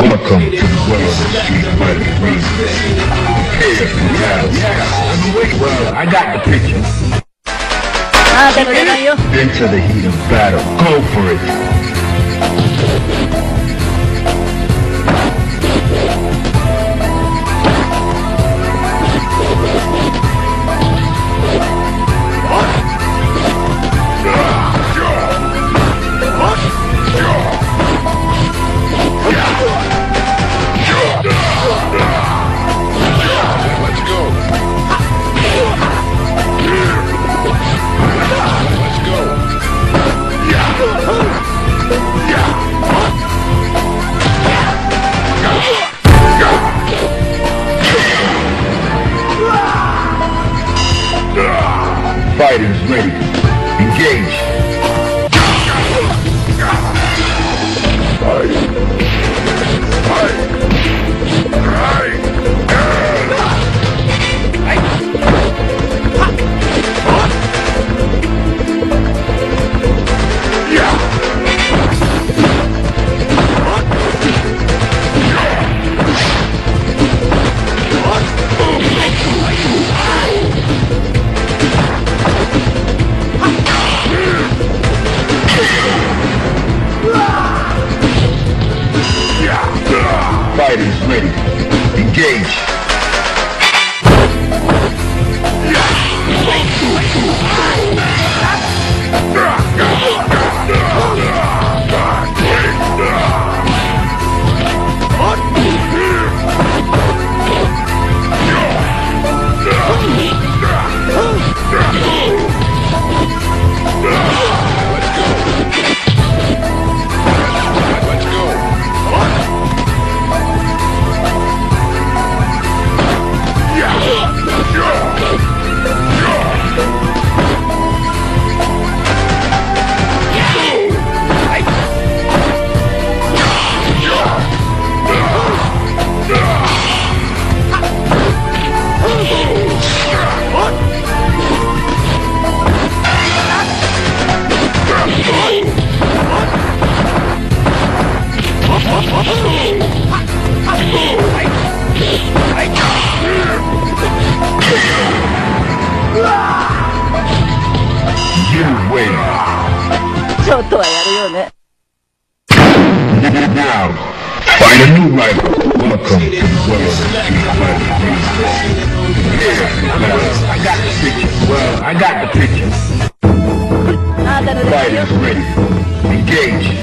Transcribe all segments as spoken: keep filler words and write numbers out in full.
Welcome to the world of street fighting music. Prepare for battle. Well, I got the picture. Ah, te lo digo yo. Into the heat of battle. Go for it. Fighters ready. Engage. Fight. Fight. Right. Fighters ready. Engage. You win. ちょっとはやるよね。 Now, find a new rival. Welcome to the world of street fighting music. Yeah, I got the picture. Well, I got the picture. あ、てlo digo yo. Fighters ready. Engage.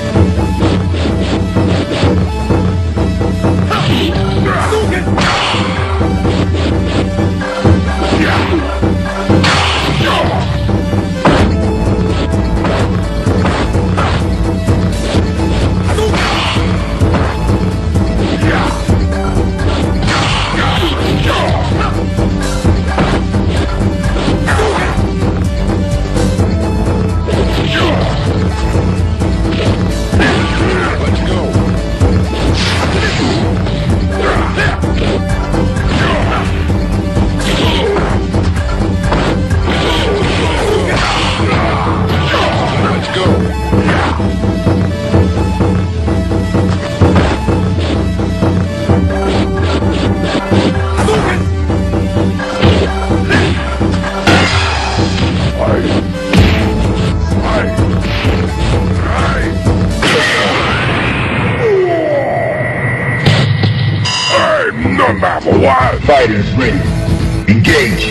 Number one. Fighters ready. Engage.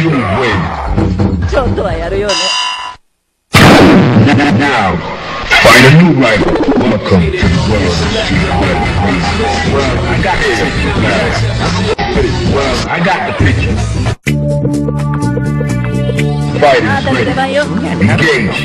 You win. ちょっとはやるよね。 Now, find a new rival. Welcome to the world of street fighting. Well, I got the picture. Well, I got the picture. あ Fighters ーたの出 ready. 番よ。 Engage.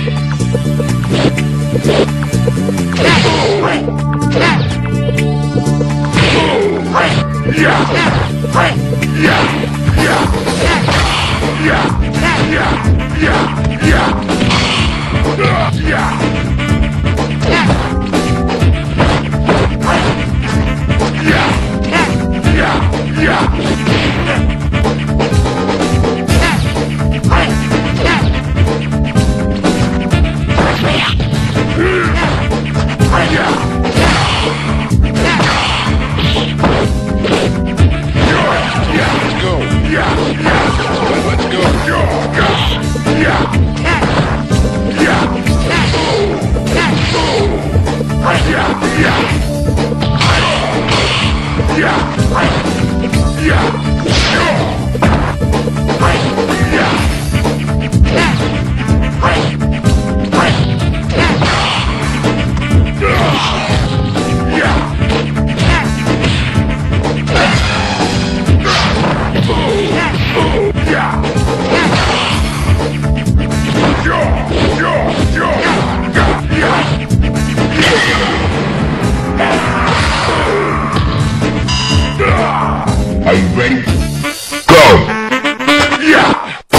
Are you ready? Go! Yeah!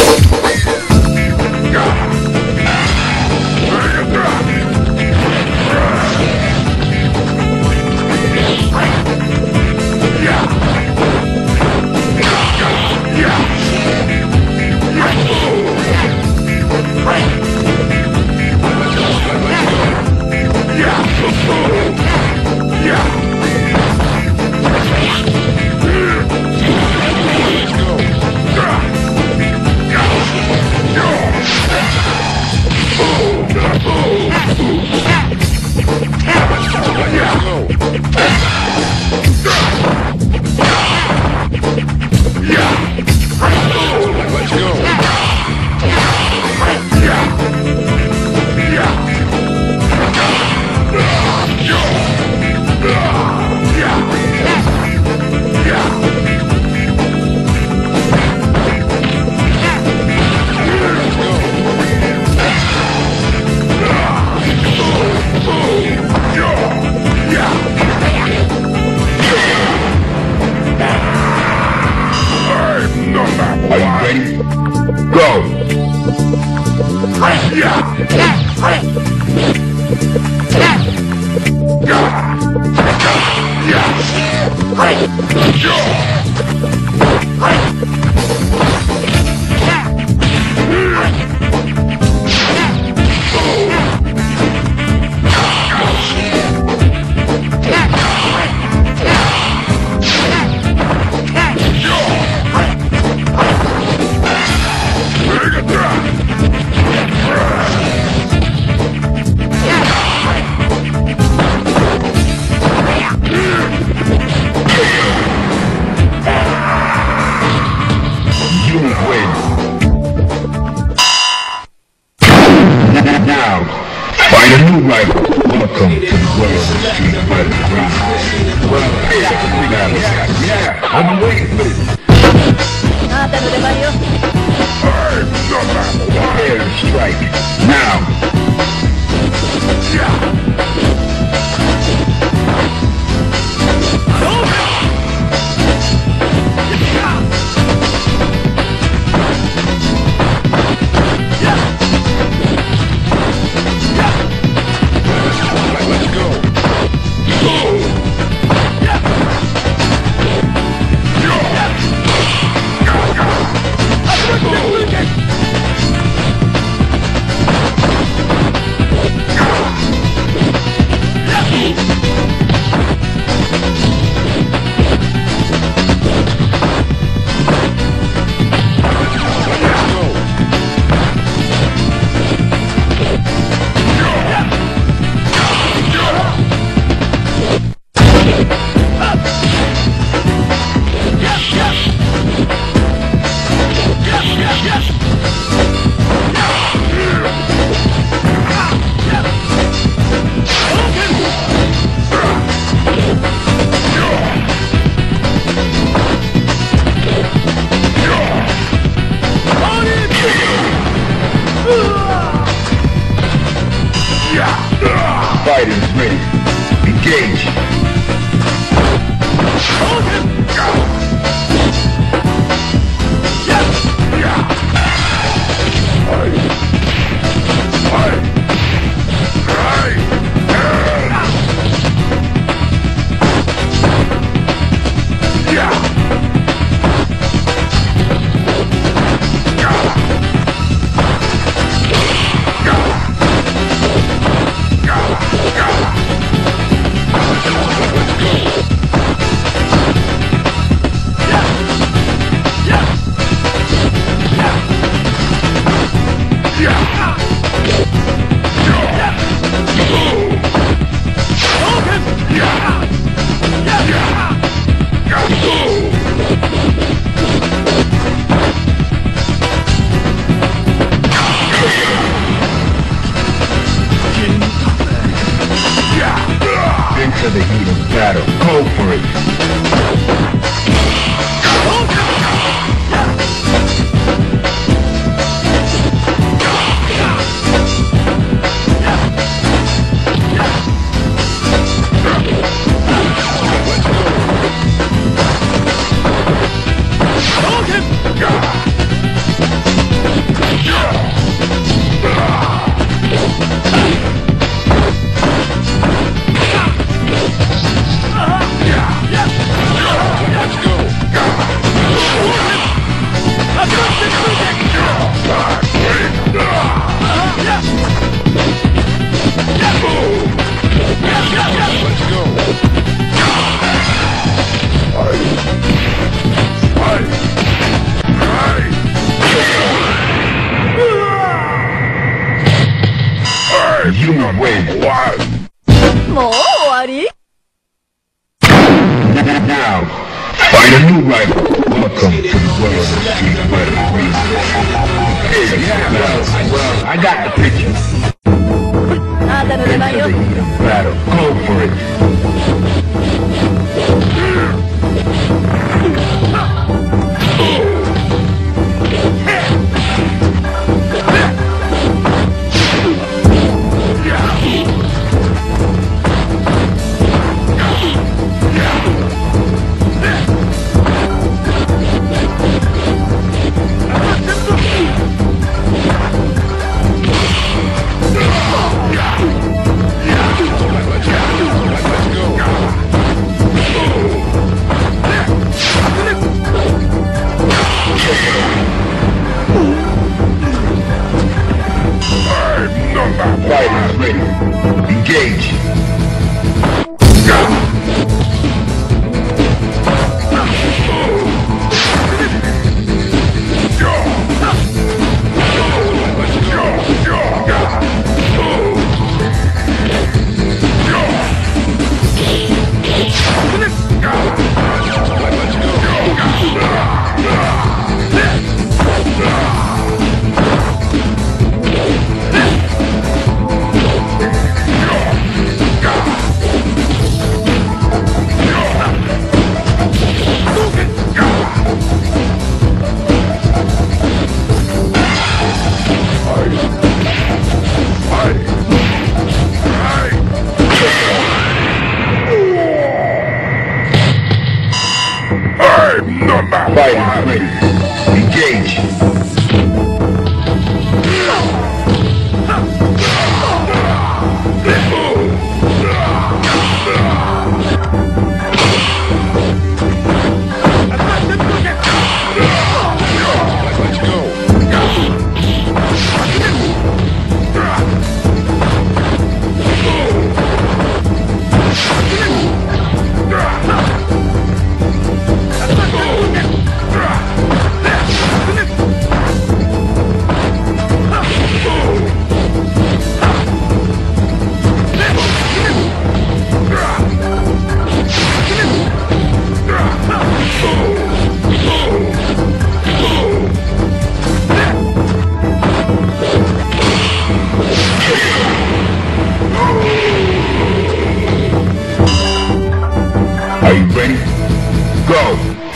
Are you ready? Go! You win. Now, find a new rival. Welcome to the world of street fighting. Well, yeah, I've been waiting for this. あーたの出番よ。 Prepare to strike. Now. Find a new rival. Welcome to the world of street fighting. Yeah, well, well, I got the picture. あなたの出番よ。 Into the heat of battle. Go for it. Fighters ready. Engage. Fighters ready. Engage. Are you ready? Go!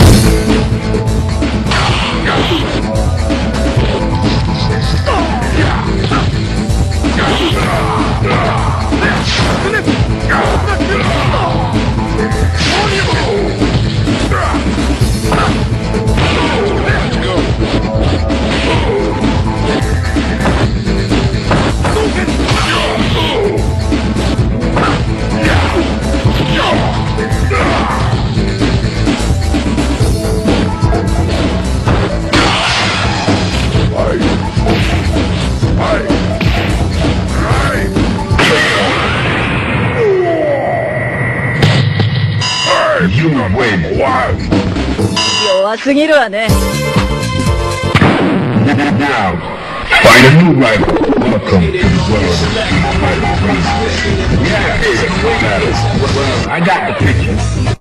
You win. Wow. 弱すぎるわね。 Now, find a new rival. Welcome to the world of street fighting. Yeah, well, I got the picture.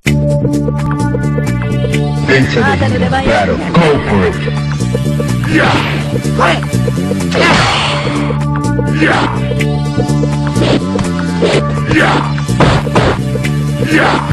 Into the heat of battle. Go for it. Yeah. Yeah. Yeah. Yeah.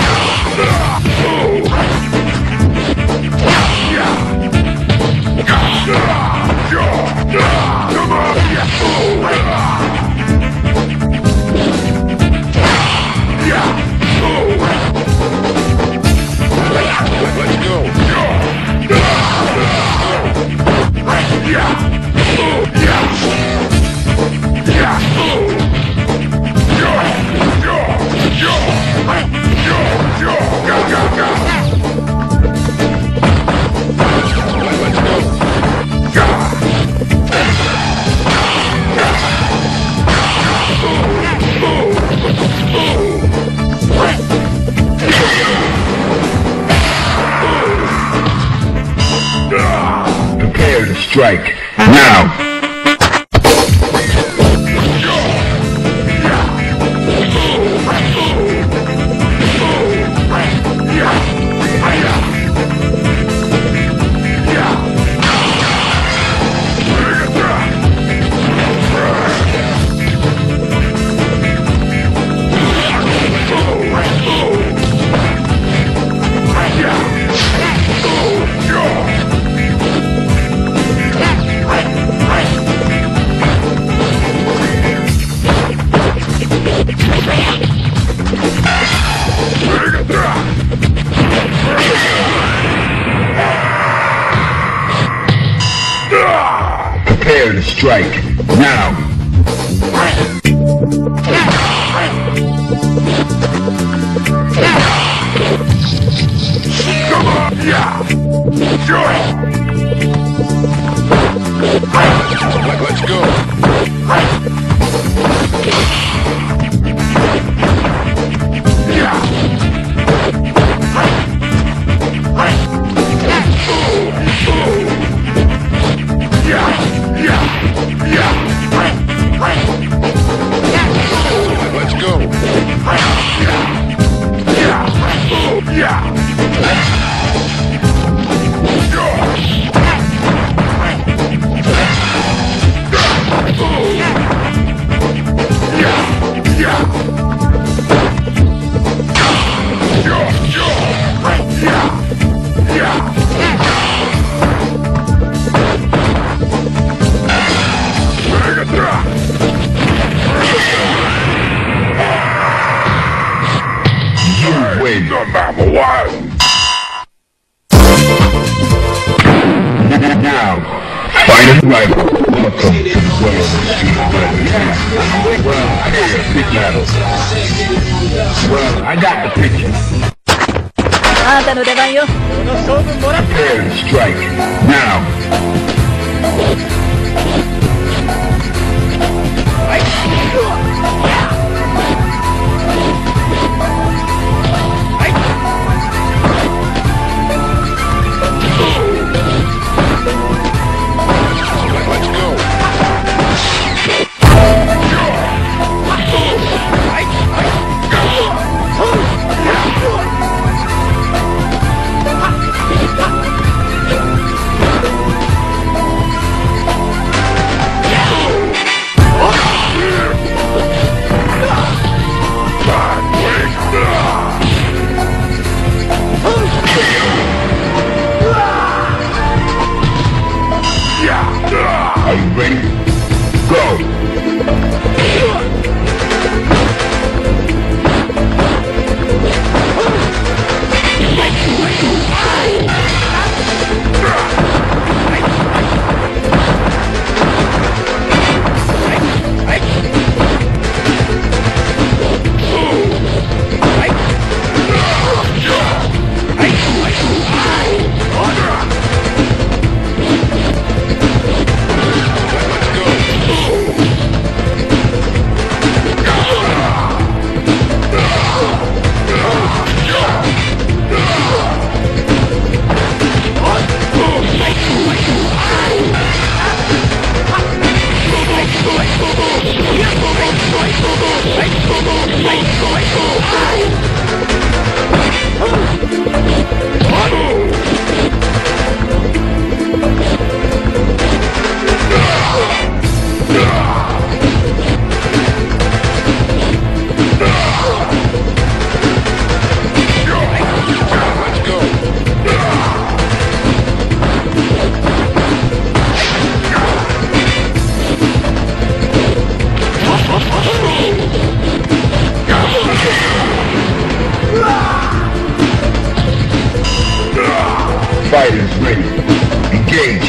Prepare to strike. Now! Yeah. strike, now! Come on, yeah! Sure! Let's go! Yeah! Yeah, yeah, yeah. Let's go. Yeah, yeah, yeah. Number one. Now, find a rival. Welcome to the world of street fighting. Well, I got the picture. Well, I got the picture. あなたの出番よ。この勝負もらって。 Prepare to strike now. Are you ready? Go! Fighters ready. Engage.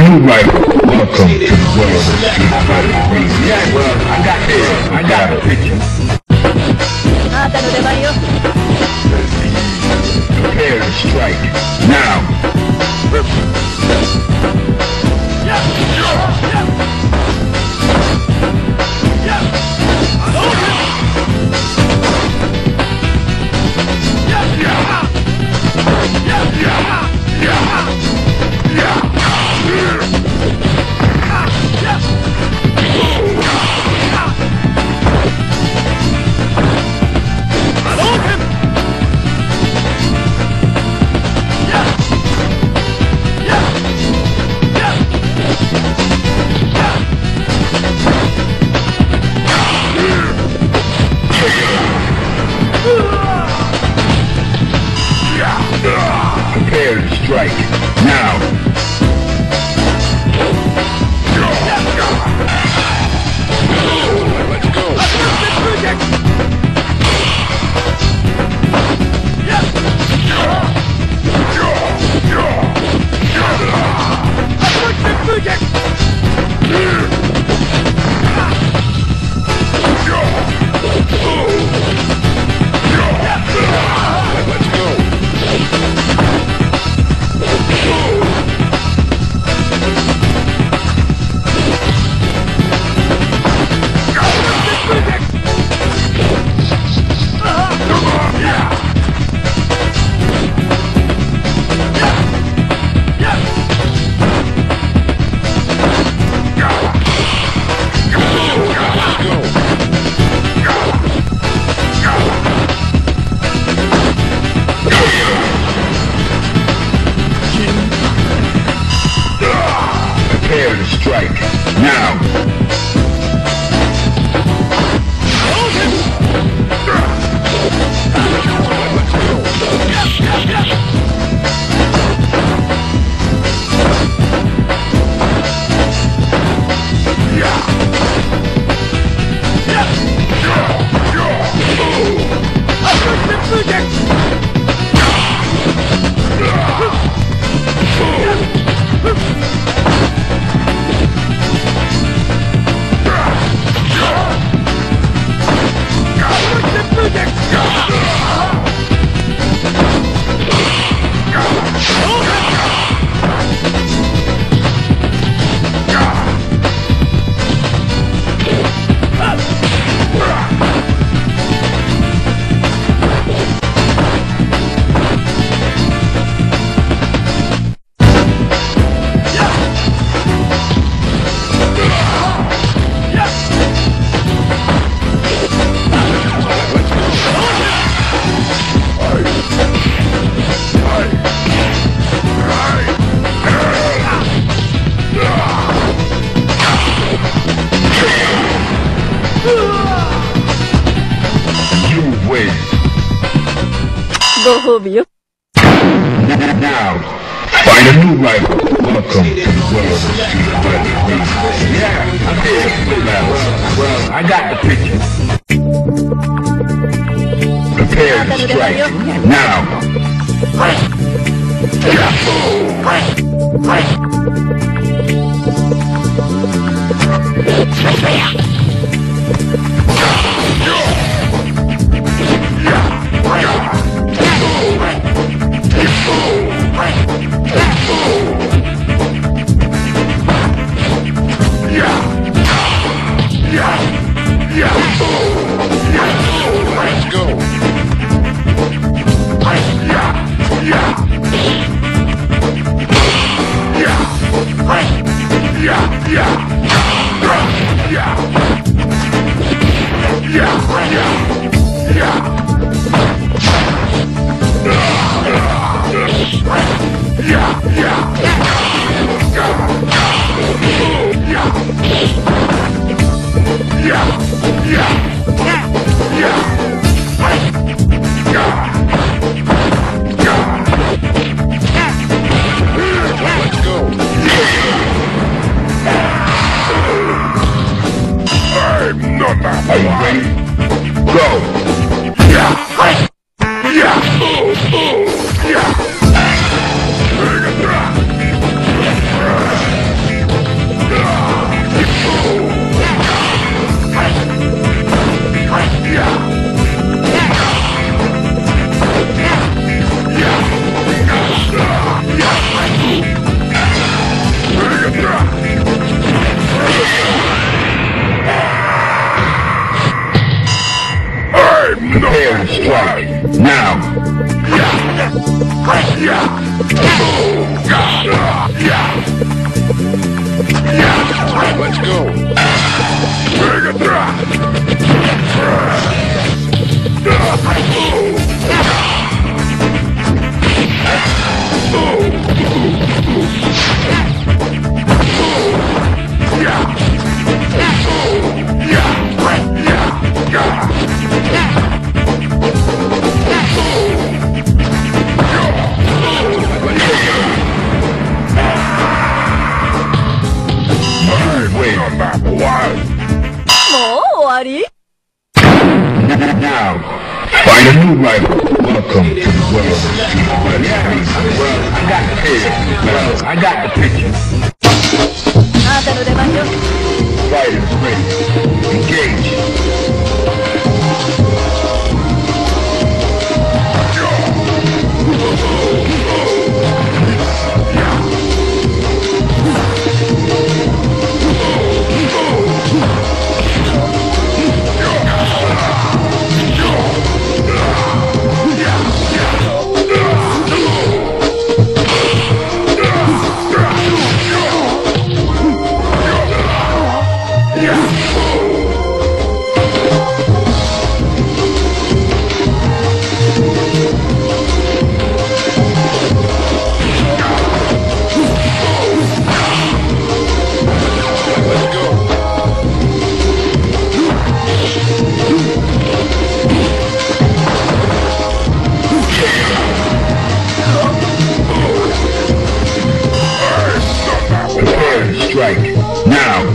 new rifle. Welcome to the world of street fighting. Yeah, well, I got this. I got a picture. あなたの出番よ。 Prepare to strike. Now. Prepare to strike. Now. Let's go. Prepare to strike. Now. ご褒美よ。 Now, find a new rival. Welcome to the world of street fighting. Yeah, I'm here for the battle. Well, I got the picture. Prepare to strike. Now. Let's go. Are you ready? Go! Yeah! Yeah! Yeah! Let's go. Bring it down. Now, find a new rival. Welcome to the world of street fighting. Yeah, well, I got the picture. Well, I got the picture. Fighters ready. Engage. Strike now.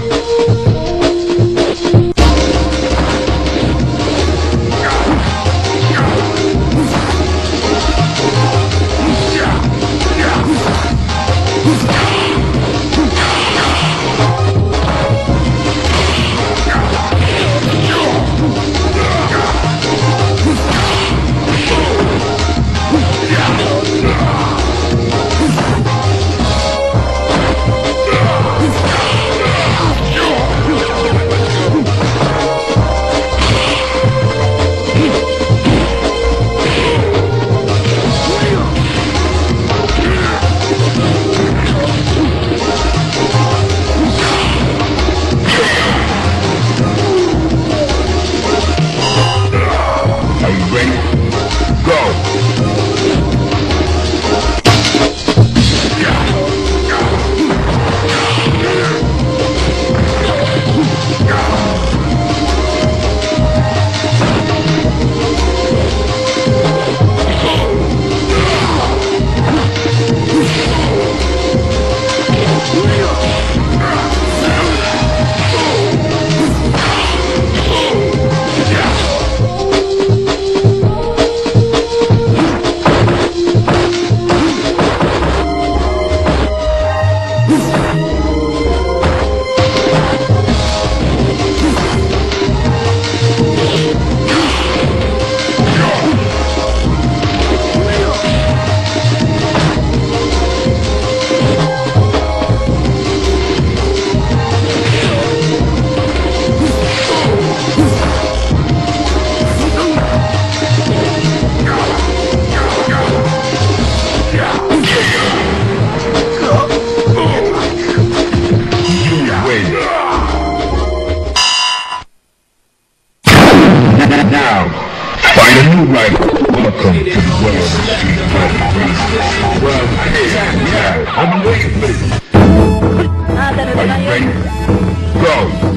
Now, find a new rival. Welcome to the world of street fighting. Well, yeah, I'm waiting for this. Are you ready? Go!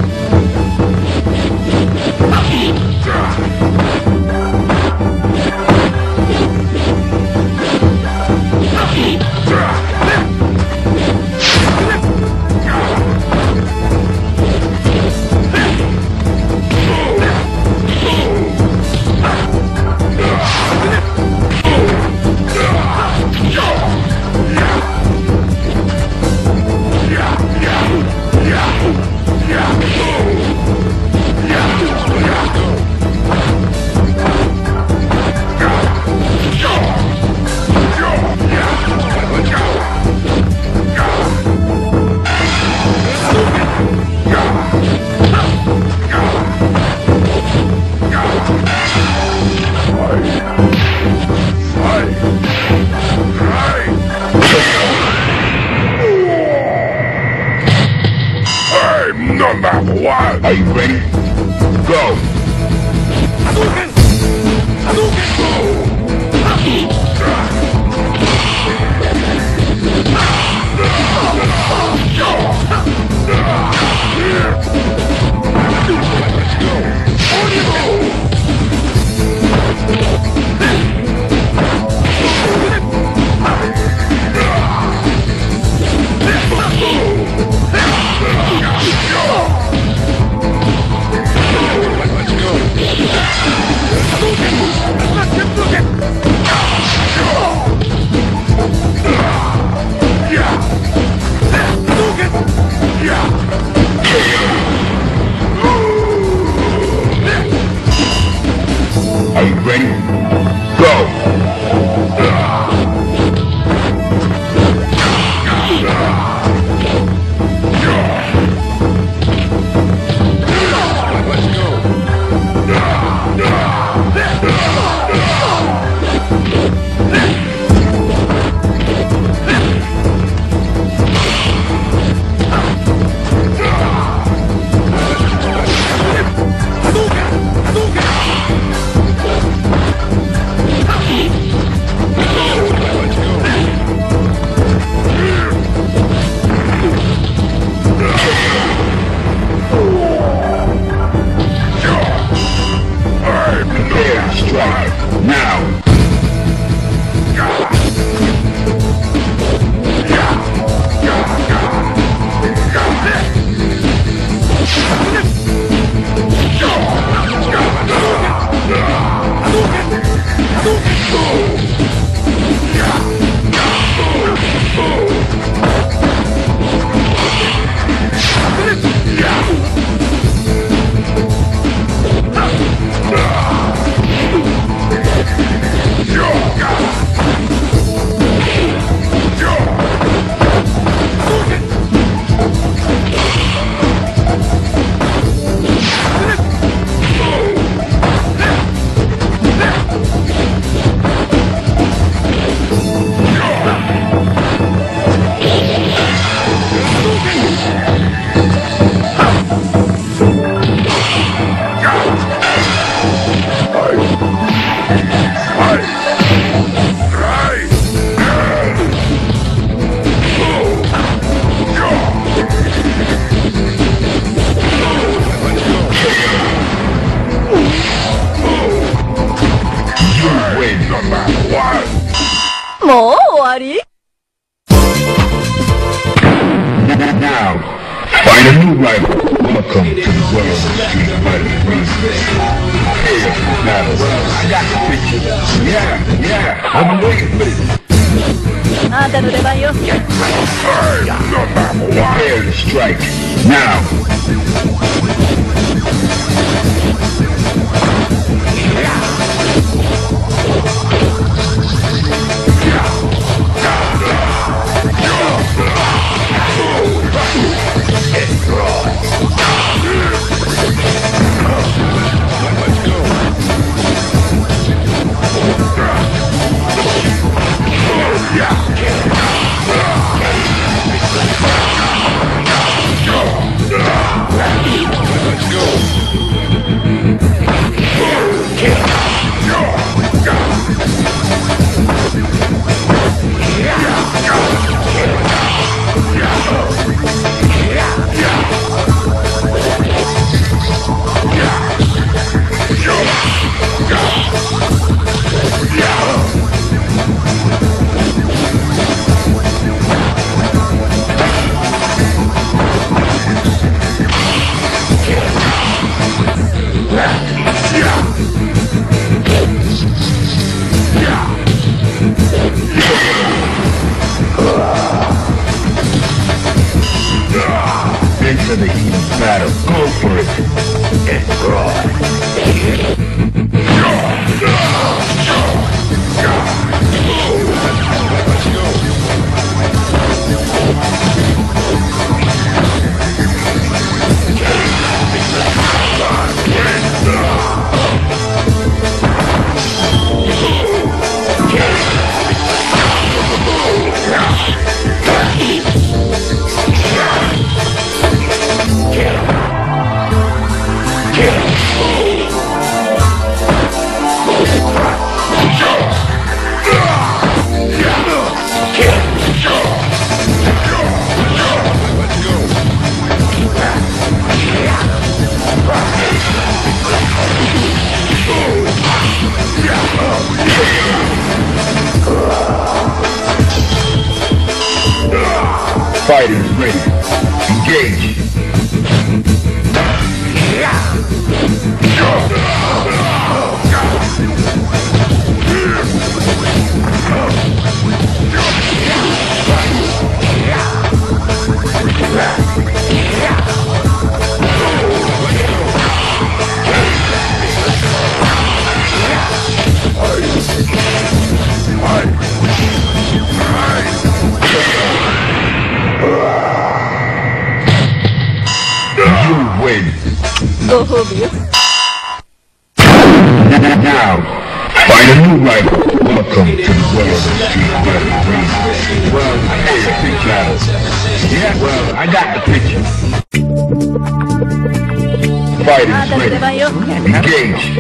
Yeah. matter what. Are you ready? Go! Hadouken! Hadouken! Are you ready? Go! Now, find a new rival. Welcome to the world of street fighting. Prepare for battle. I got the picture. Yeah, yeah, I'm waiting for this. あんたの出番よ。 Prepare to strike. Now. Into the heat of battle. Go for it. Kill. Fighters ready. Engage. You win. Go home, you. Now, find a new rival. Welcome to the world of street fighting. Well, I got the picture. Yeah, well, I got the picture. Fighters ready. Engage.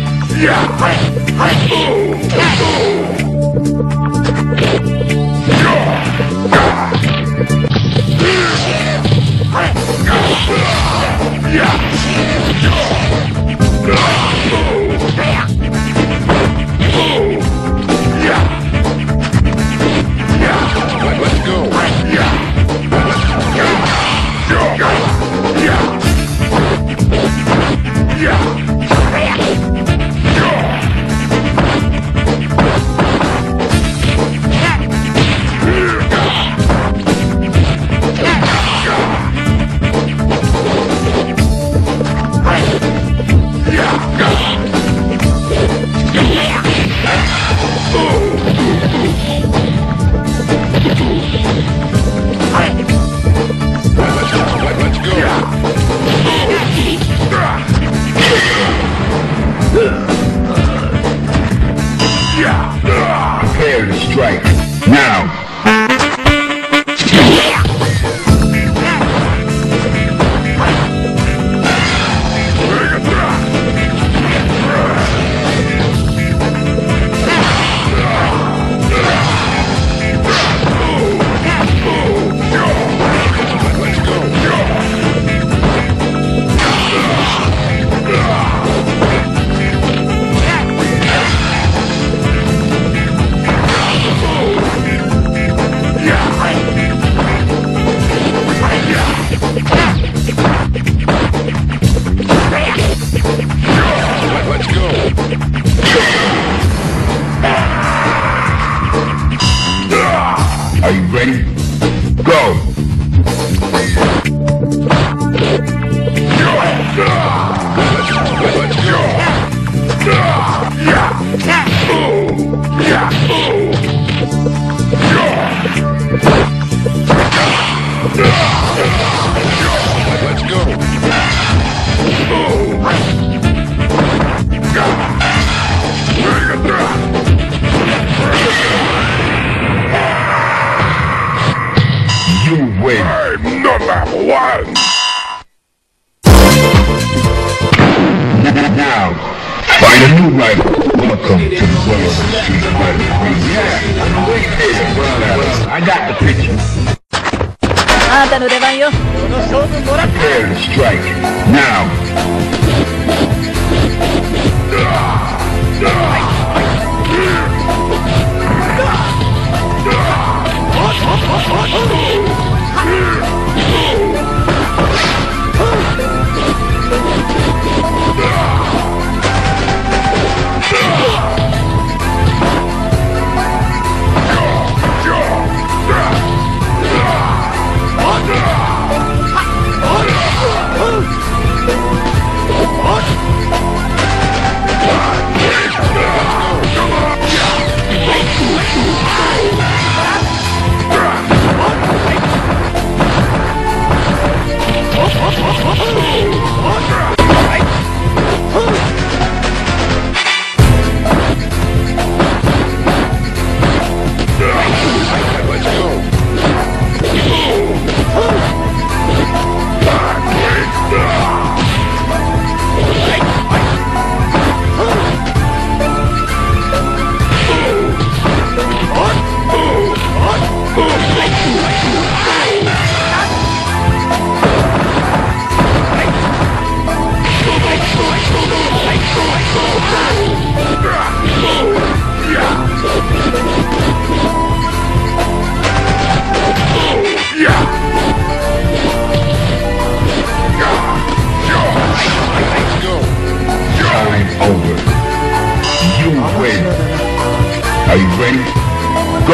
Prepare to strike. Now. Are you ready? Go! Let's go! You win. I'm number one. Now, find a new rival. Welcome to the world of street fighting. Yeah, I'm waiting. Well, I got the picture. あなたの出番よ。この勝負もらった。 Prepare to strike. Now.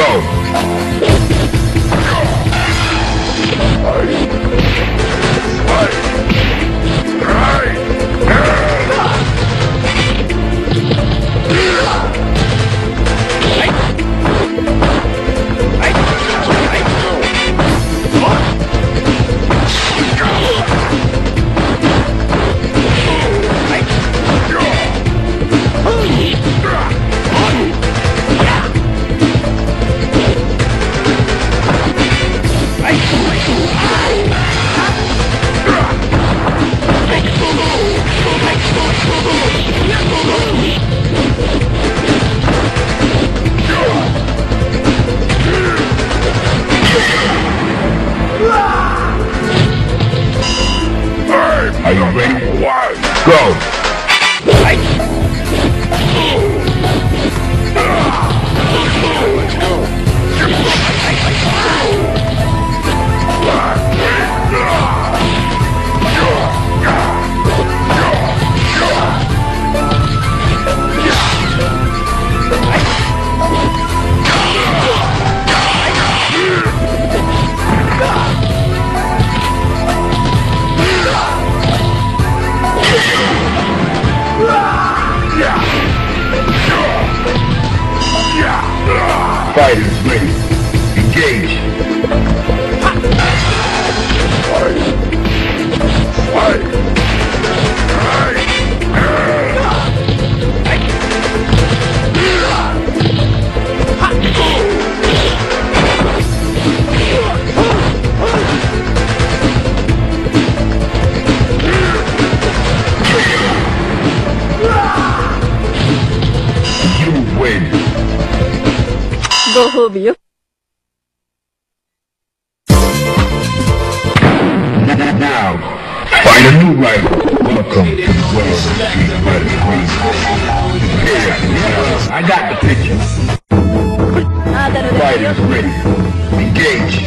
Are you ready? Go! Let's go! Fighters ready. Engage. Fight. Fight. You win. ご褒美よ。 Now, find a new rival. Welcome to the world of street fighting. Yeah, I got the picture. あなたの出番よ。 Fighters ready. Engage.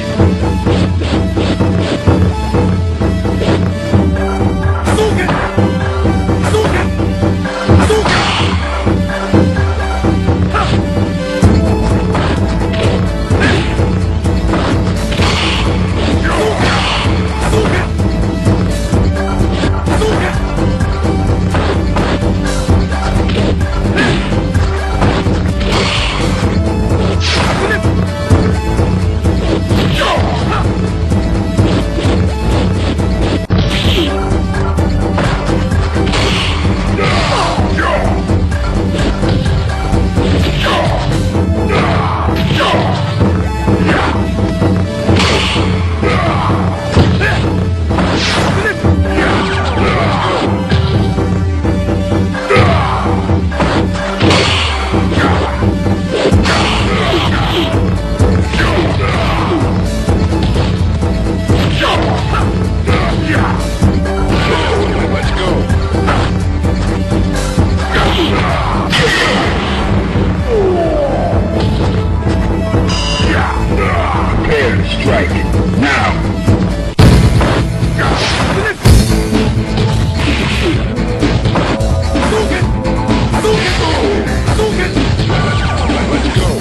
Strike now. Let's go.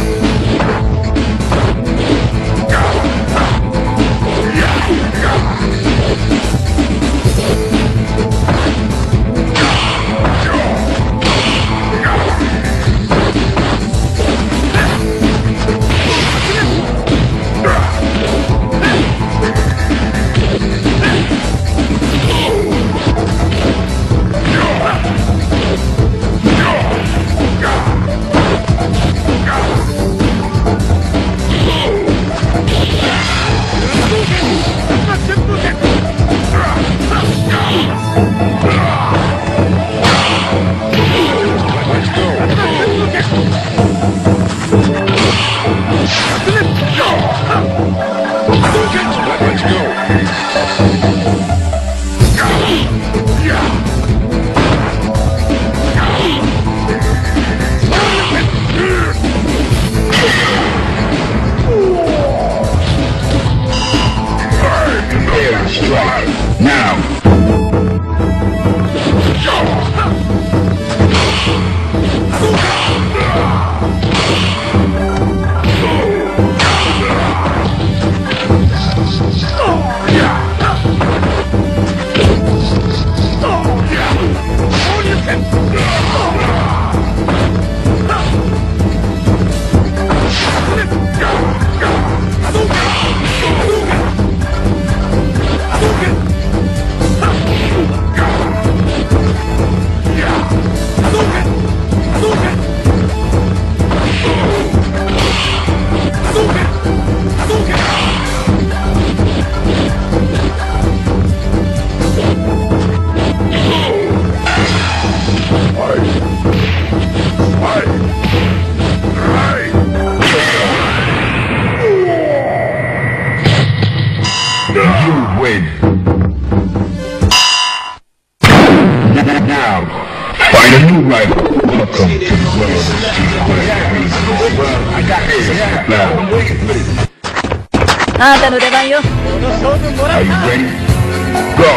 Now. You win. Now, find a new rival. Welcome to the world of street fighting. Well, I got this battle. あなたの出番よ。この勝負もら Are っ you た。 ready? Go!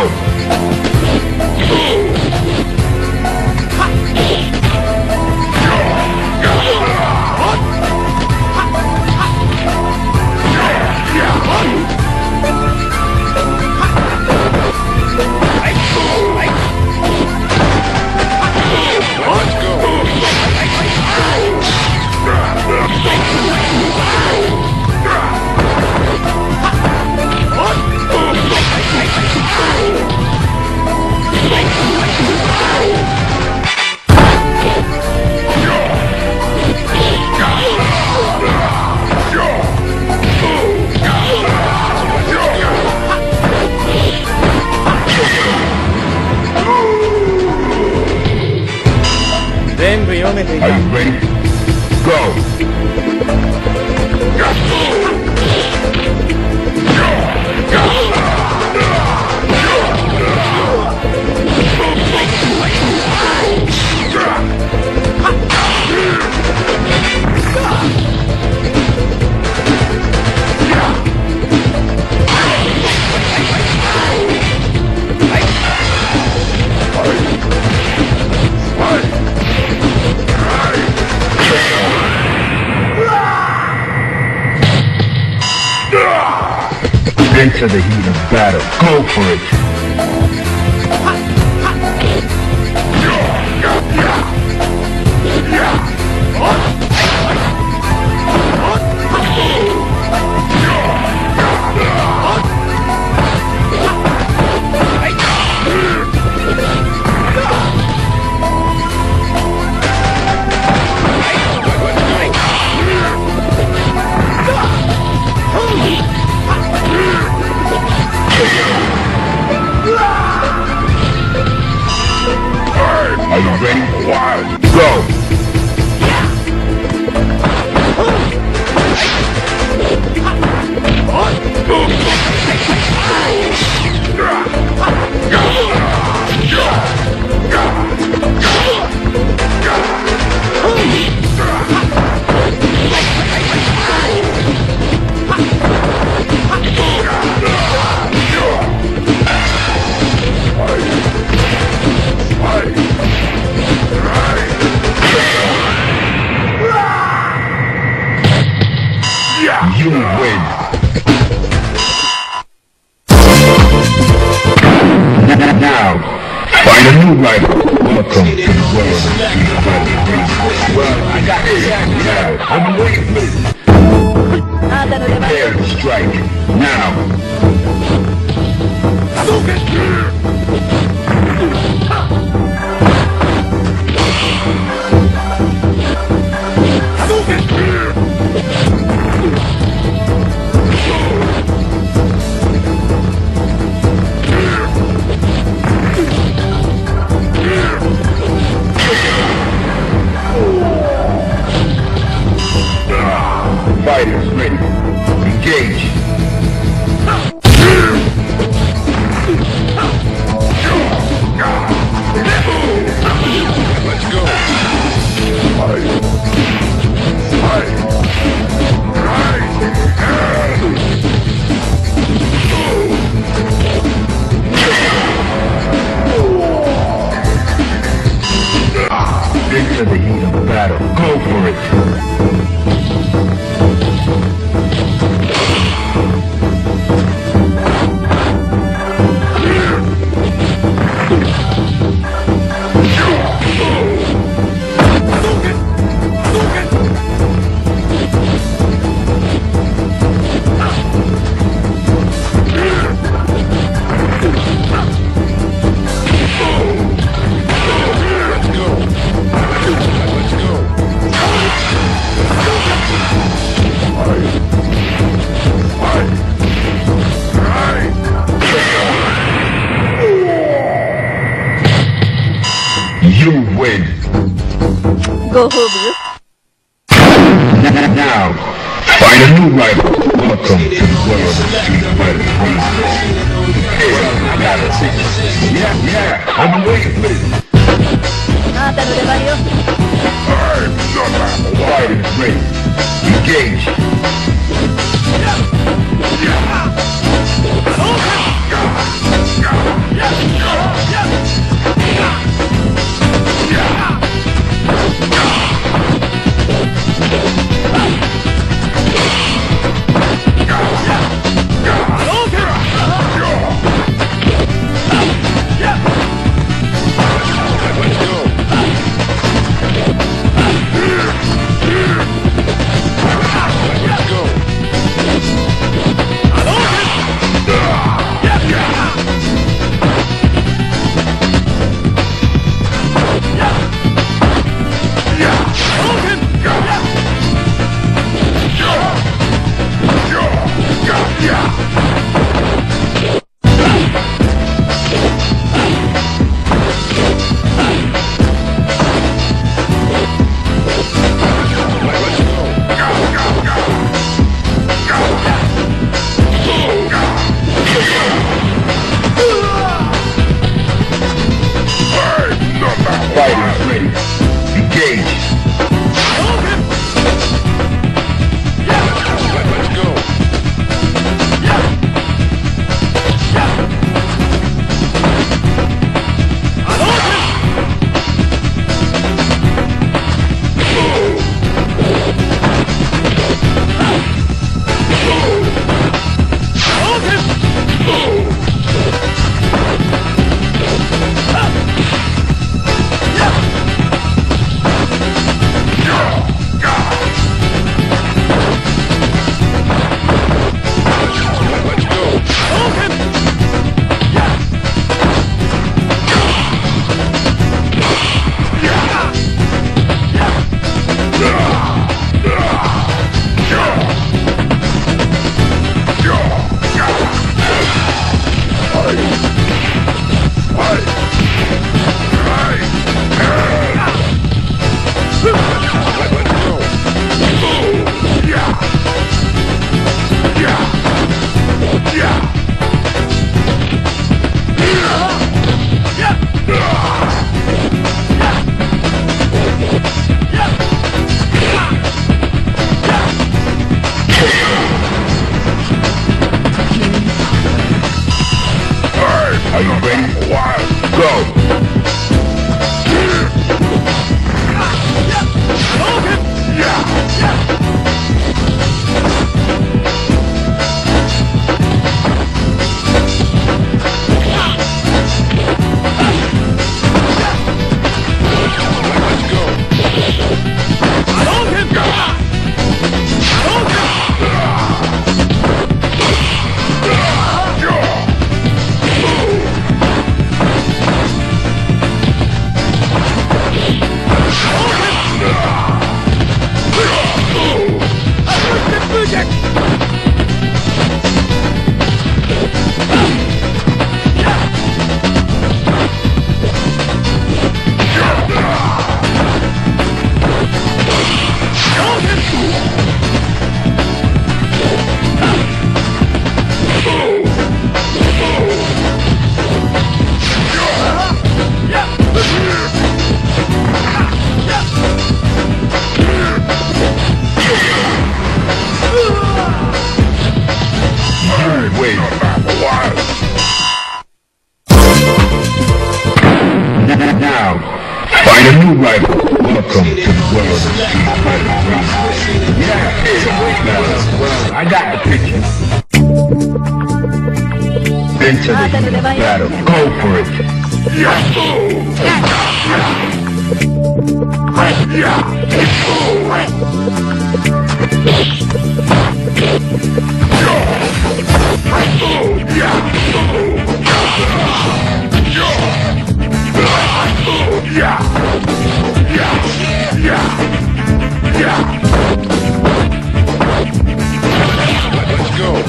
Are you ready? Go! Into the heat of battle. Go for it. Are you ready? Go! You win. Now, find a new rival. Welcome to the world of street fighting. Well, I got this now. I'm waiting for this. あなたの出番よ。 Prepare to strike. Now. Fighters ready. Engage. Let's go. Fight. Fight. Right. Into the heat of battle. Go for it. You win. Go home, you. Now, Find a new rival. Welcome to the world of street fighting. I got it. Yeah, yeah. I'm waiting for it. あなたの出番よ。 I'm not a fight is ready. Engage. Are you ready? Go! Find a new rival. Welcome to the world of street fighting. Yeah, well, I got the picture. Into the battle. Go for it. Yeah. Yeah, yeah, yeah. Let's go.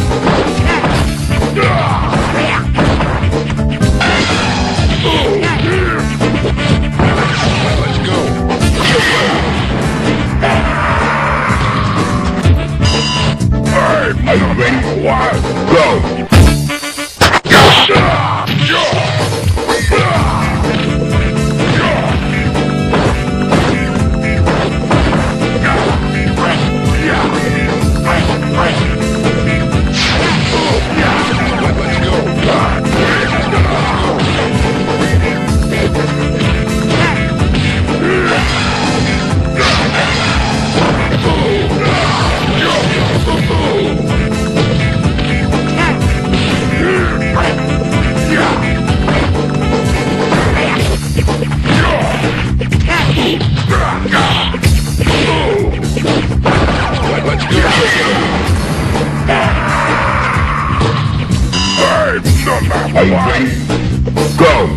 Let's go. Are you ready? Go!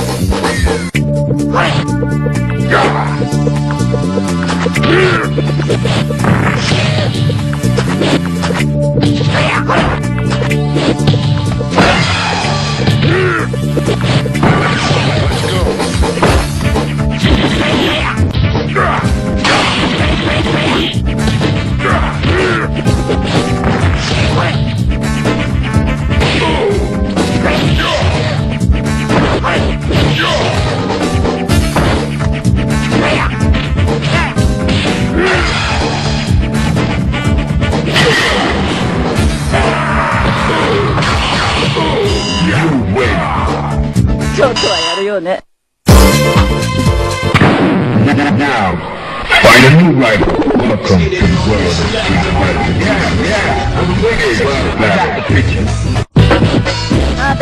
Now, find a new rival. Welcome to the world of street fighting. Yeah, yeah, I'm waiting for that picture. I'm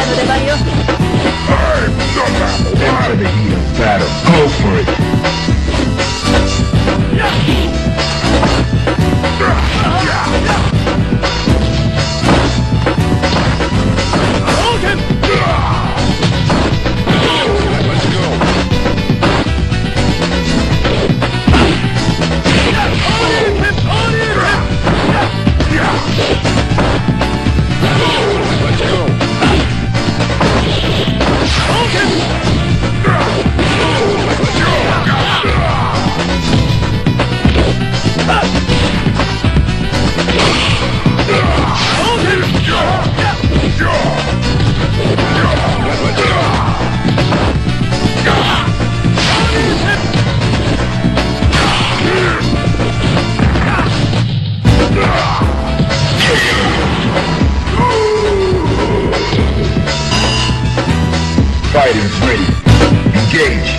not Enter the heat of battle. Go for it. Fighters ready. Engage.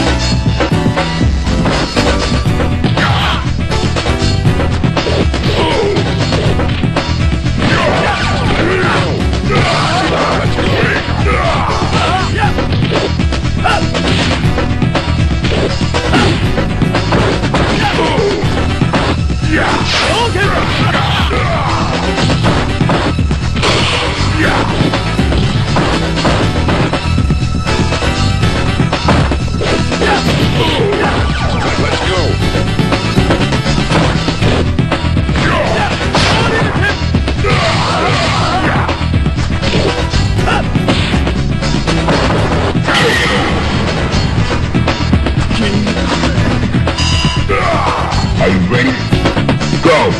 Are you ready? Go!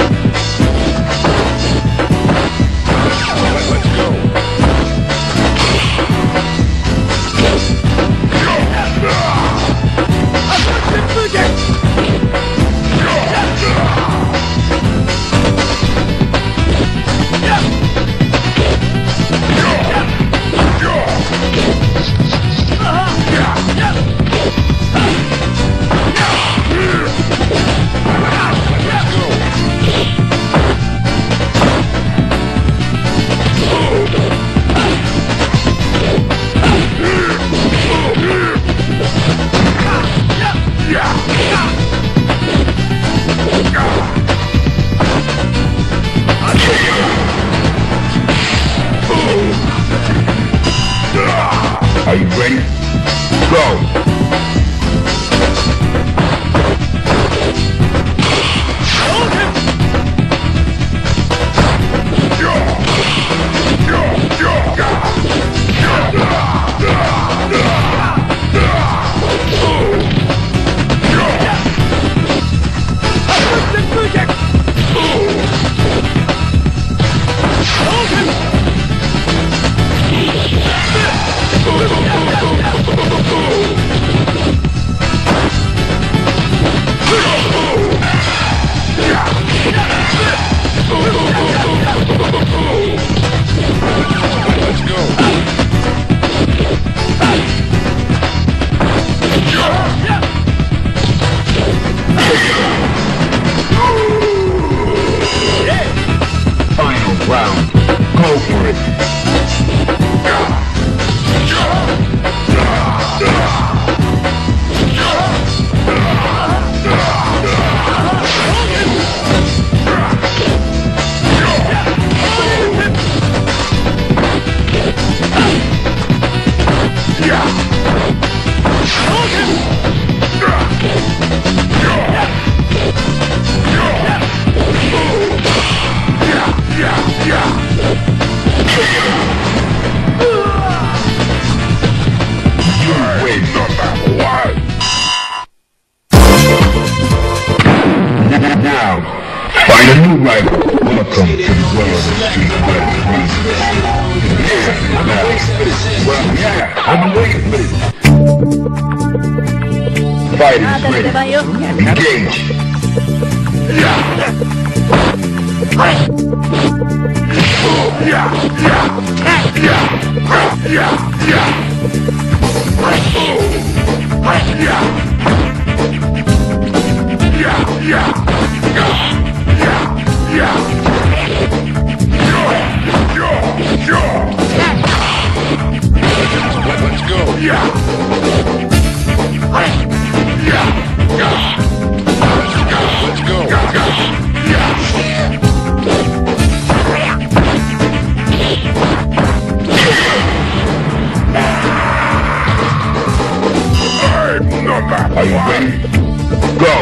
Let's go! Are you ready? Go! Boom! for this. Well, yeah, I'm waiting for this. Fight is ready. Engage. Yeah. Yeah, yeah, yeah, yeah, yeah. Yeah. Yeah, yeah, yeah, yeah. Sure, sure, sure. Let's go. Yeah. Yeah. Let's go. Let's go. Yeah. Are you ready? Go!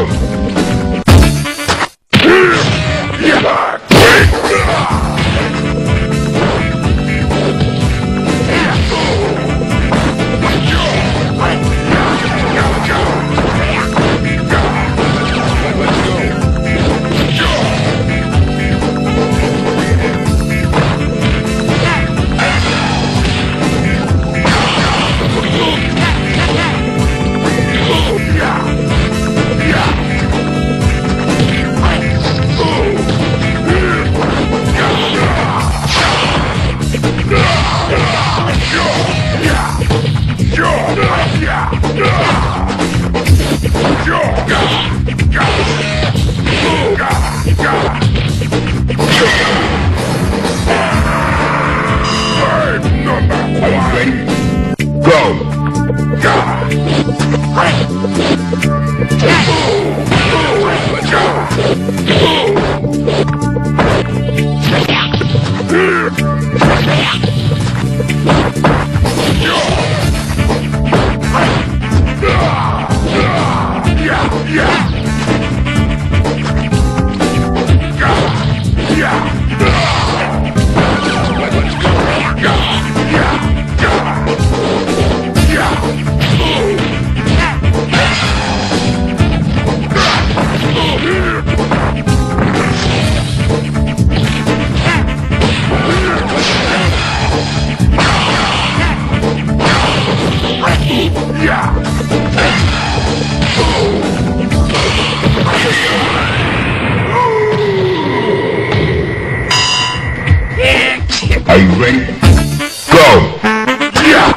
Are you ready? Go! Yeah!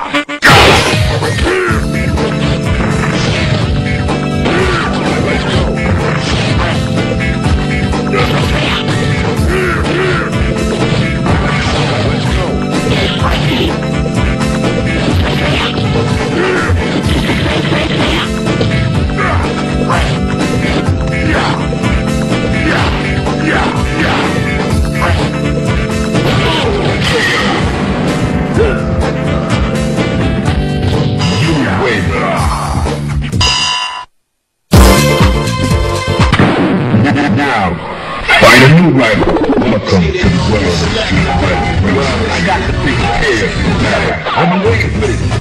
Find a new rival. Welcome to the world of street fighting. I got to take care of you now. I'm waiting for this.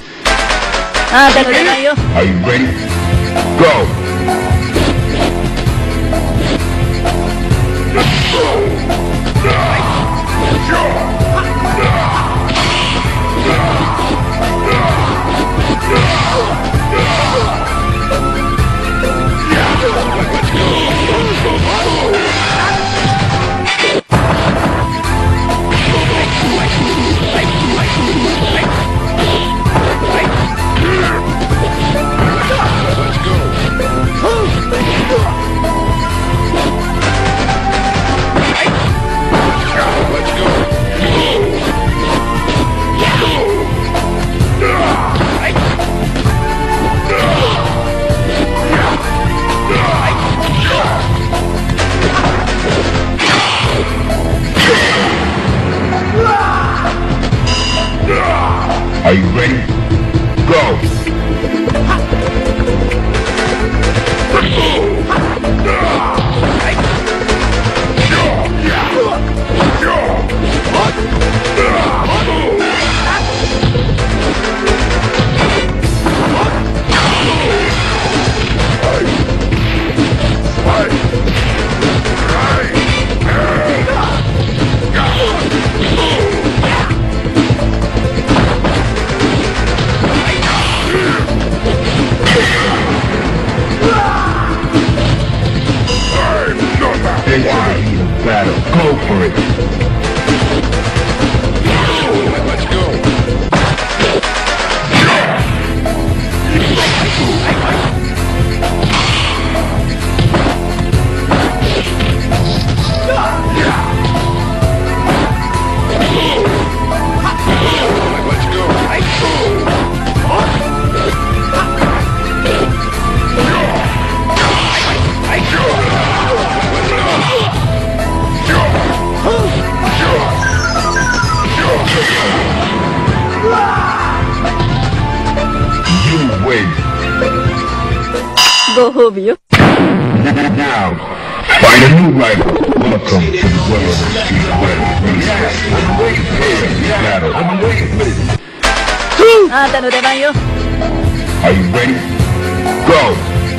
Are you ready? Go! Are you ready? Go! ご褒美よ。 Now, find a new rival. Welcome to the world of street battle. I'm waiting for this. あなたの出番よ。 Are you ready? Go!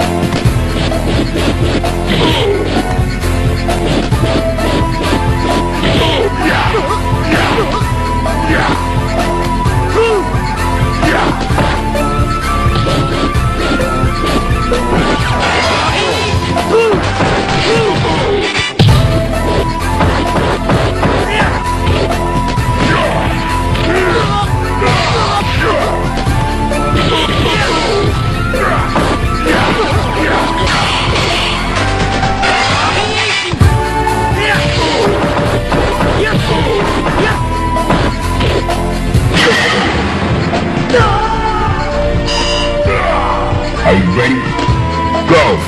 Are you ready? Go!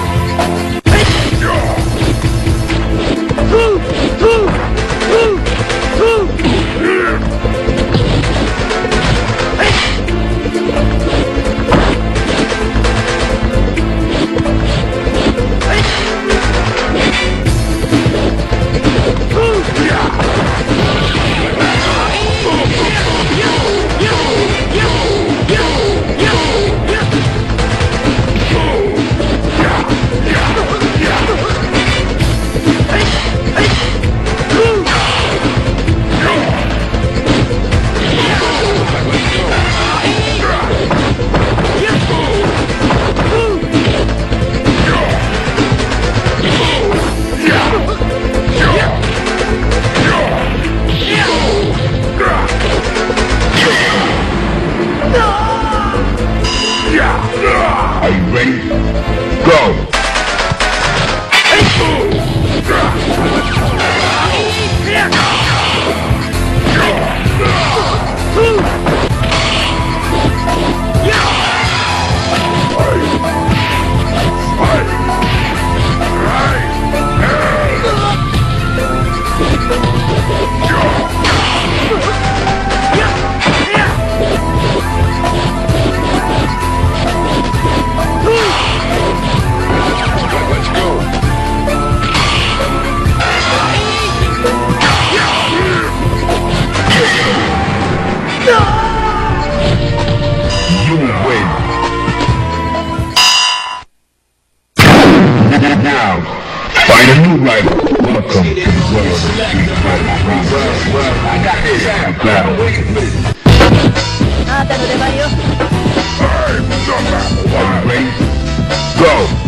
Are you ready? Go! You win. Now, find a new rival. Welcome to the world of street battle. あなたの出番よ。 Are you ready? Go!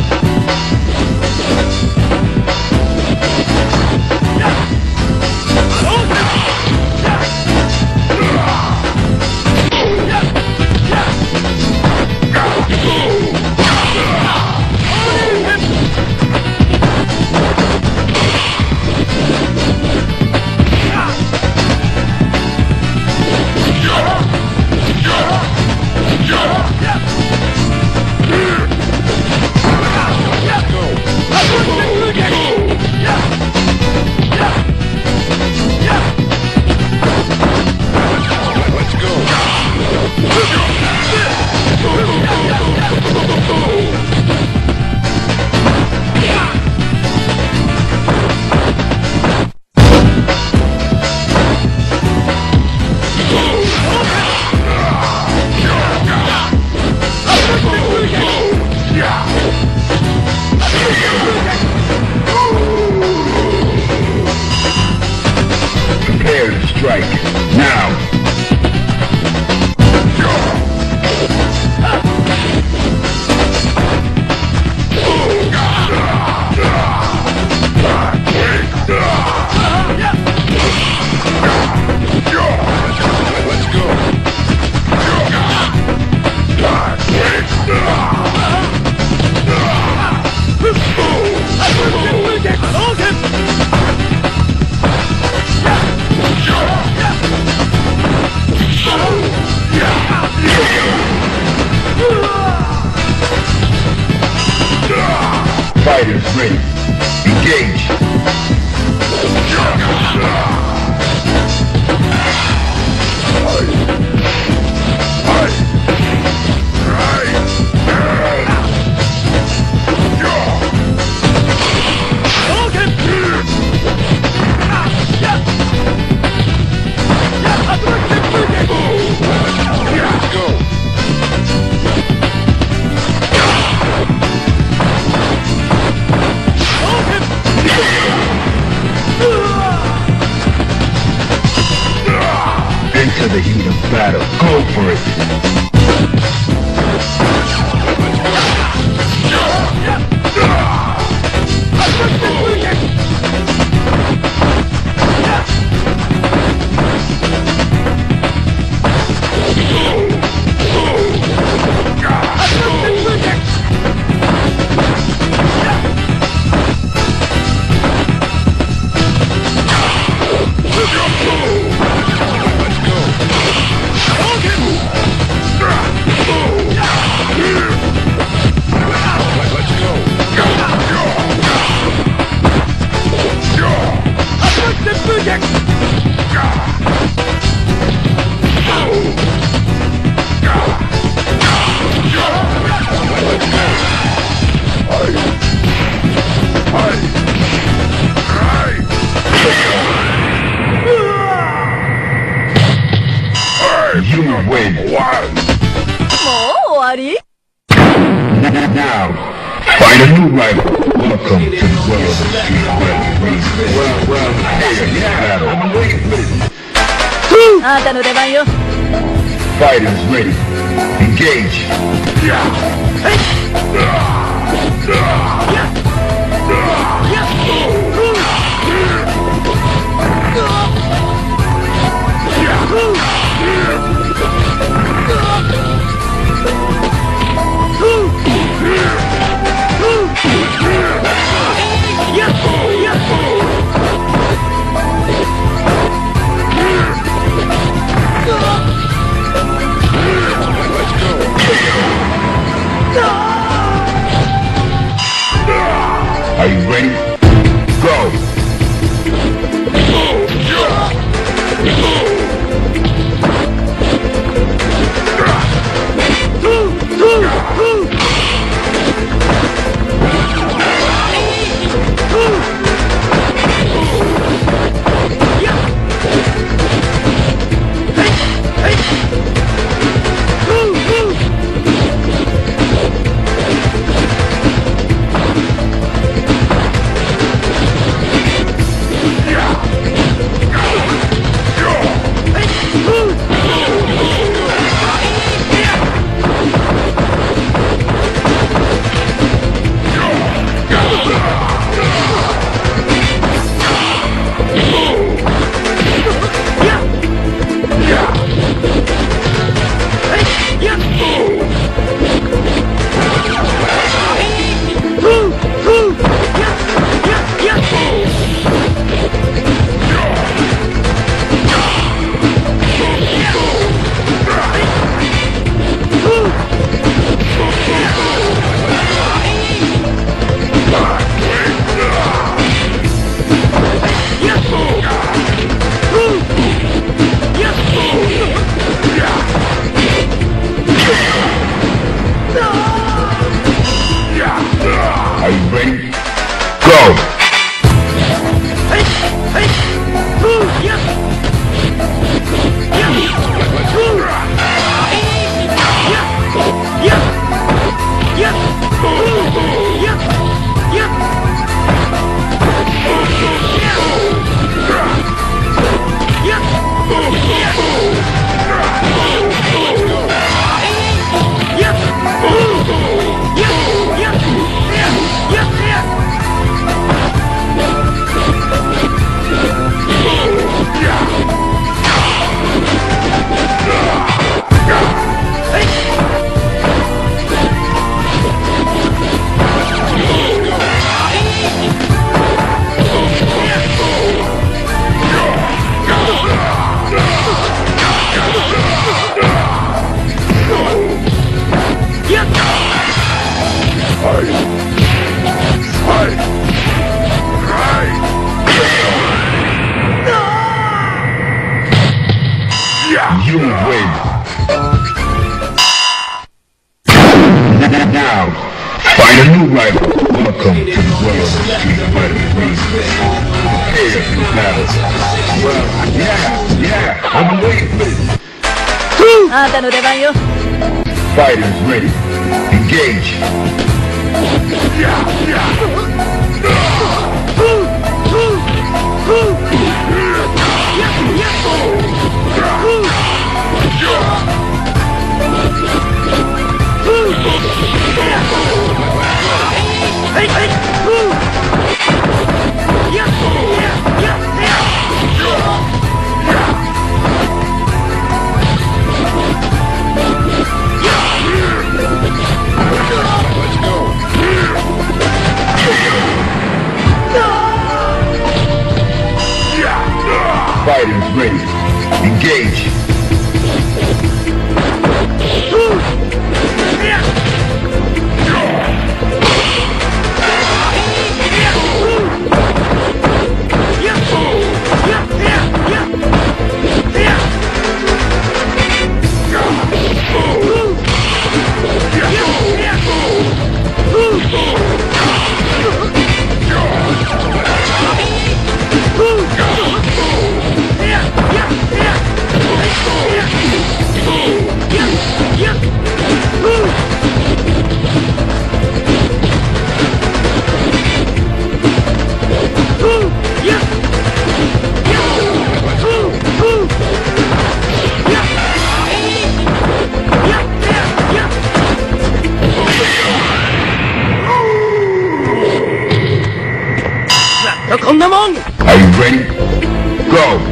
for it. You win. One. もう終わり Now, find a new rival. Welcome to the world of street fighting. Well, well, hey, yeah, I'm waiting for this. あなたの出番よ Fighters ready. Engage. Yeah. Are you ready? Go! Are you ready? Go! You win. Now, find a new rival. Welcome to the world of street fighting. Prepare for battle. Well, yeah, yeah, I'm waiting for this. あなたの出番よ Fighters ready. Engage. Yeah, yeah. なもん。 Are you ready? Go!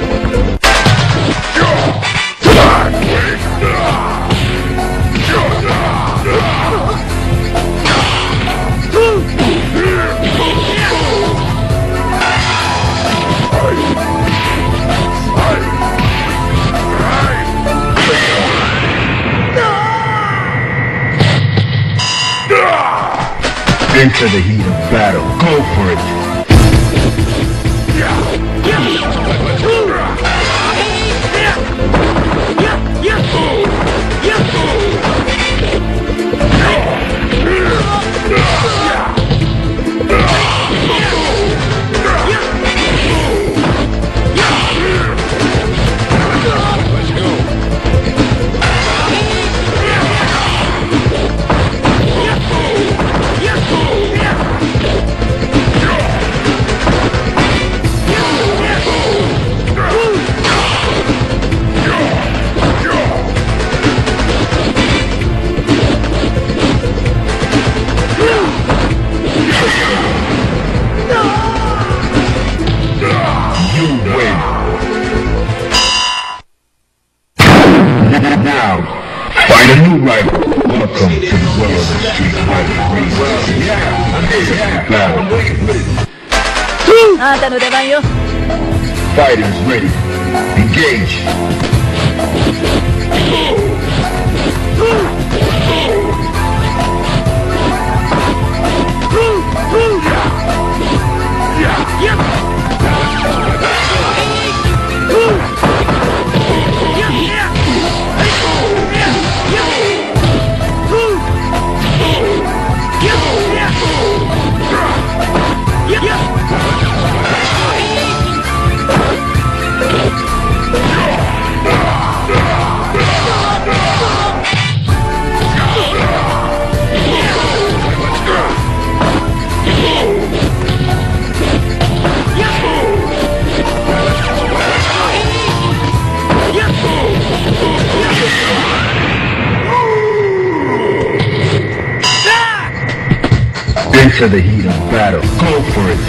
Into the heat of battle. Go for it. Now, find a new rival. Welcome to the world of street fighting. Battle. あなたの出番よ。 Fighters ready. Engage. Into the heat of battle. Go for it.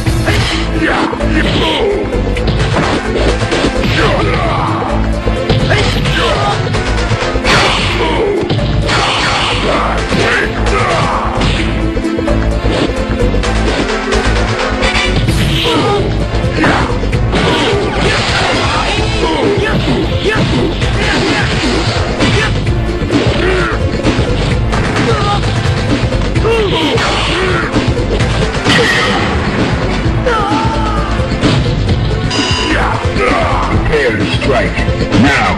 Prepare to strike. Now.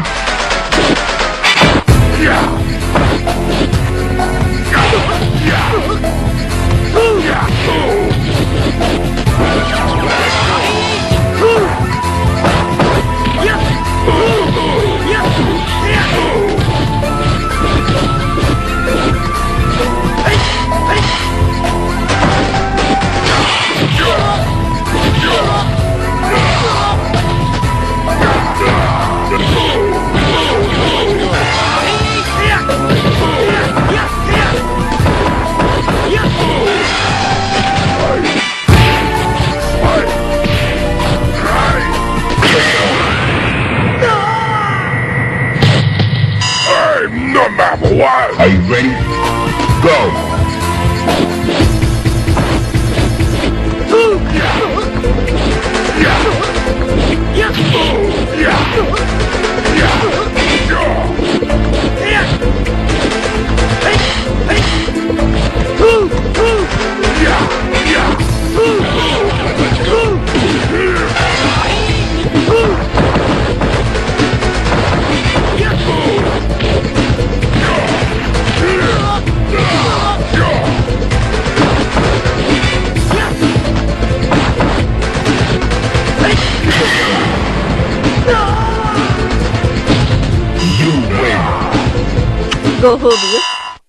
Are you ready? Go! Go home, you.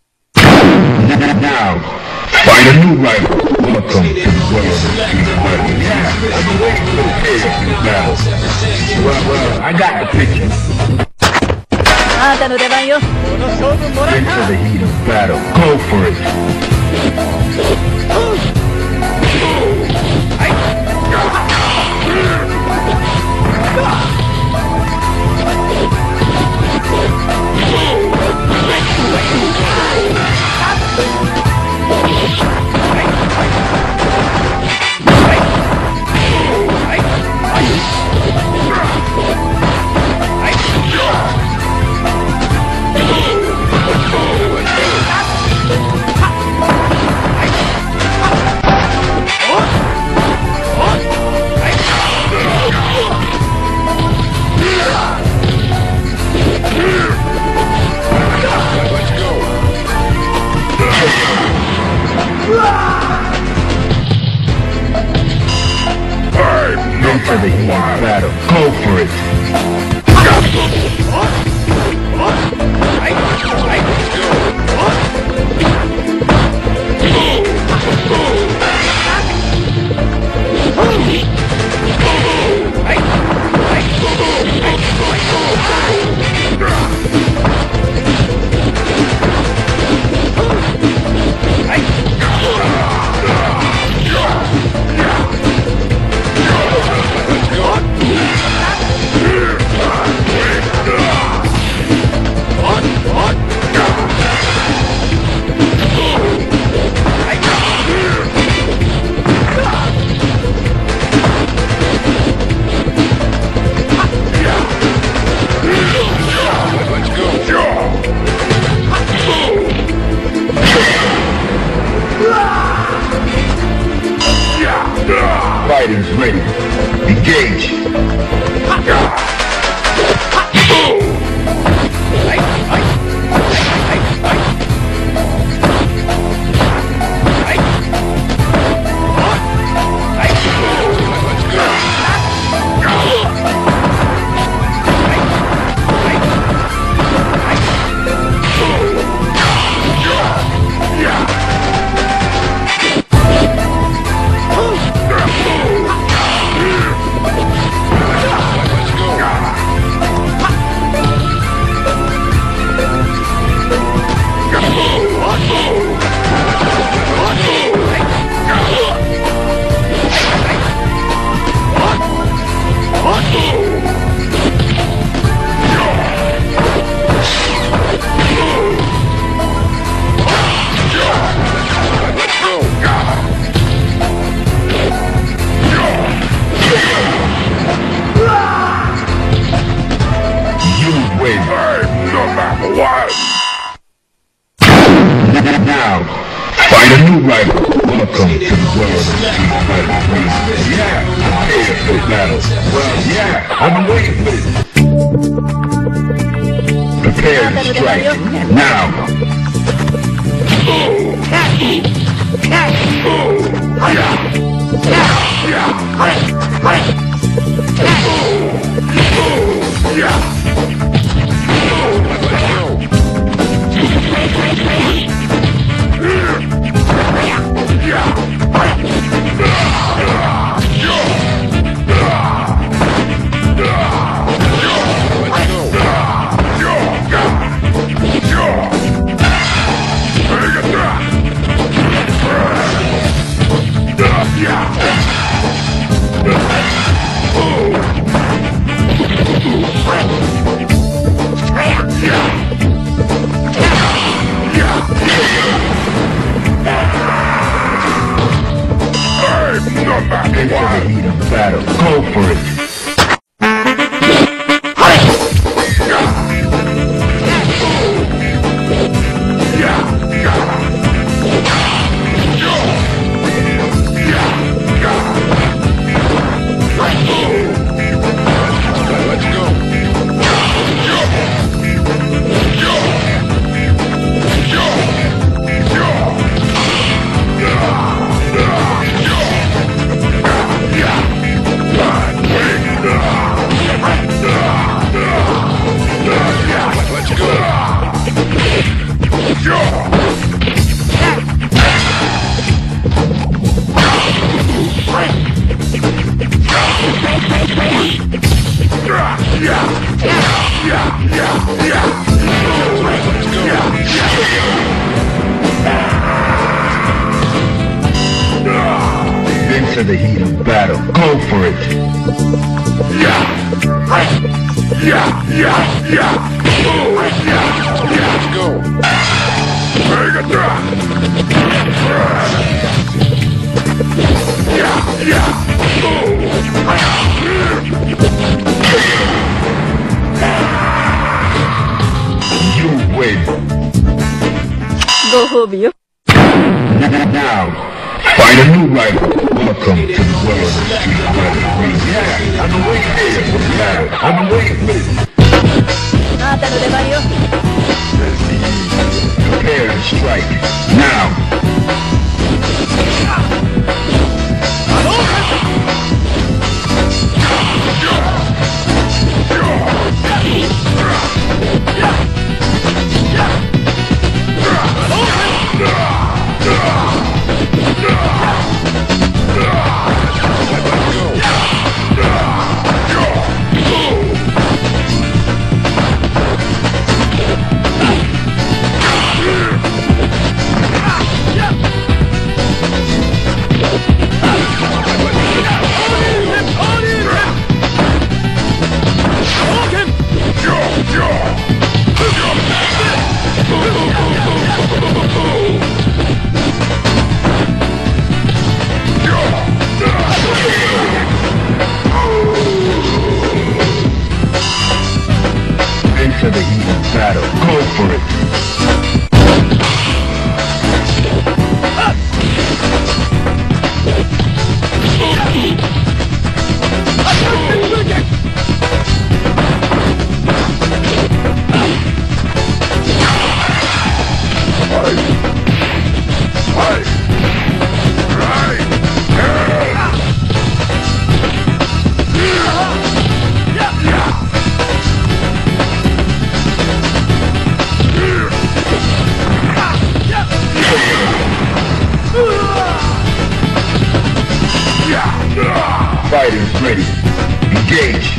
Now, find a new rival. Welcome to the world of street fighting. Yeah, I've been waiting for the day of this battle. Well, well, I got the picture. あなたの出番よ。この勝負もらえた。 Into the heat of battle. Go for it. はい。 For the heat of battle. Go for it. Fighters ready. Engage. Now, find a new rival. Welcome to the world of street fighting. Yeah, I'm here for the battle. Well, yeah, I've been waiting for this. Prepare to strike. Now. Into the heat of battle. Go for it. One. the heat of battle. Go for it. Yeah. Yeah. Yeah. Yeah. Oh, yeah. Yeah. Let's go. Mega drop. Yeah. Yeah. You win. Go home, you. Now, find a new rival. Welcome to the world of street fighting. Yeah, I'm waiting. Yeah, I'm waiting. あなたの出番よ。 Prepare to strike. Now. Into the heat of battle. Go for it. Fighters ready. Engage.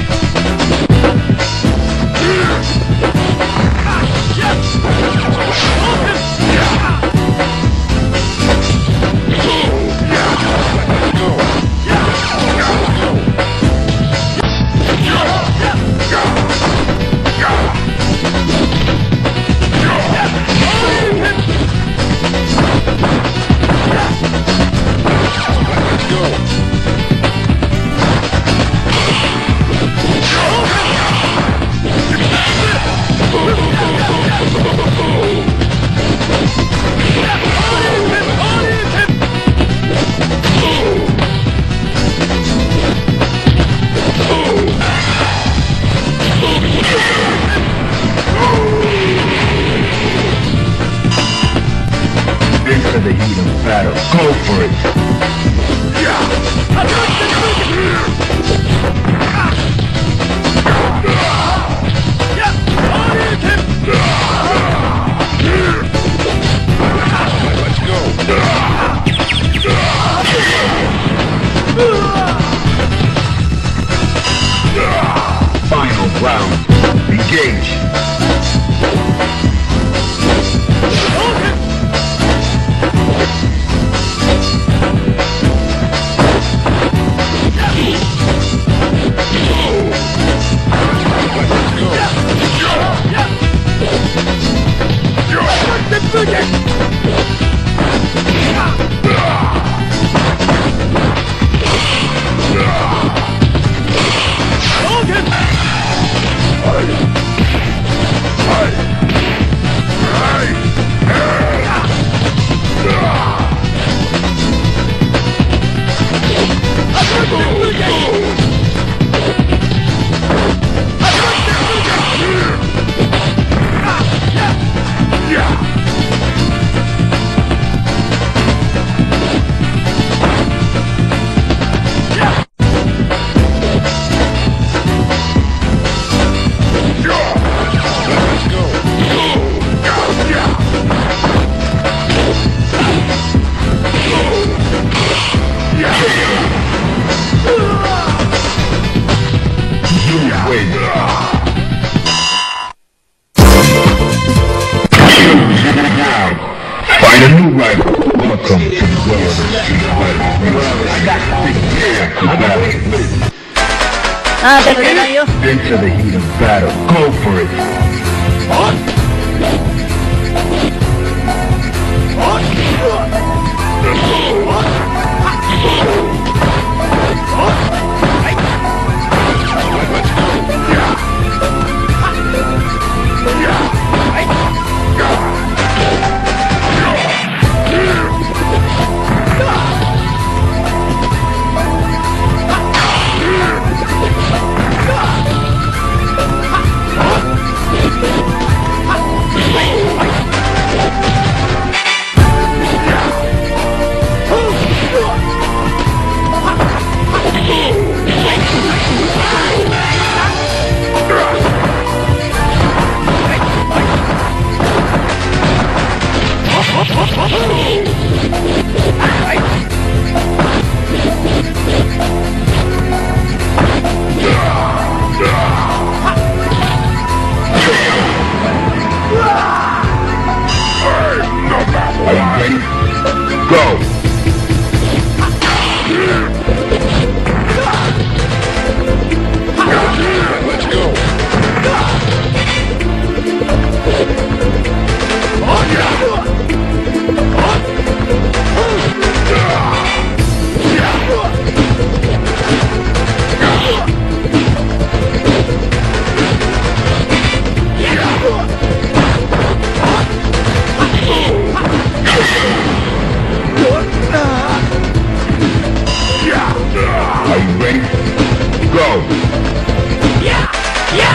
Into the heat of battle. Go for it. Let's go. Final round. Engage. Find a new rival. Welcome to the world of street fighting. Prepare for battle. あなたの出番よ。 Into the heat of battle. Go for it. Are you ready? Go! Let's go! Are you ready? Go! Yeah! Yeah!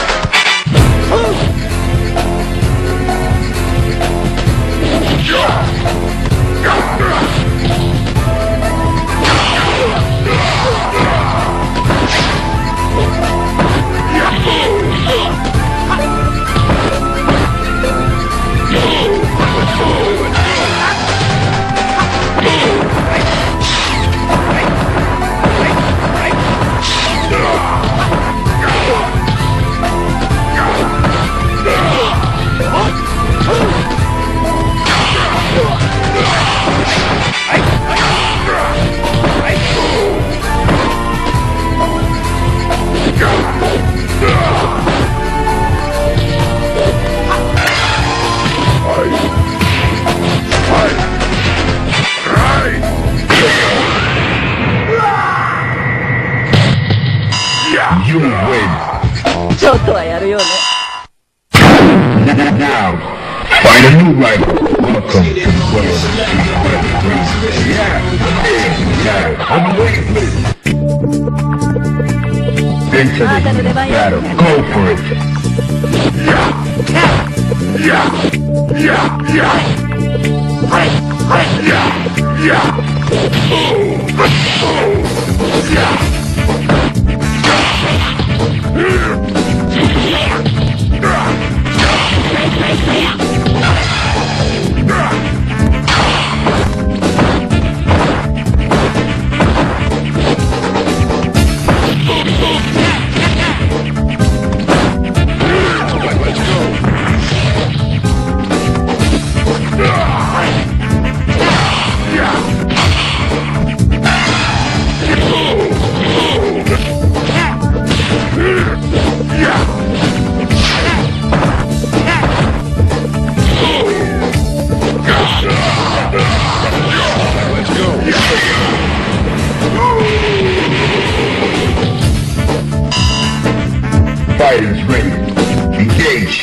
You win. ちょっとはやるよね。 Now, find a new rival. Welcome to the world of street fighting. Yeah, yeah, I'm waiting. Into the heat of battle. Go for it. Yeah, yeah, yeah, yeah. Right, right, yeah, yeah. Oh, oh, yeah. Fighters ready. Engage.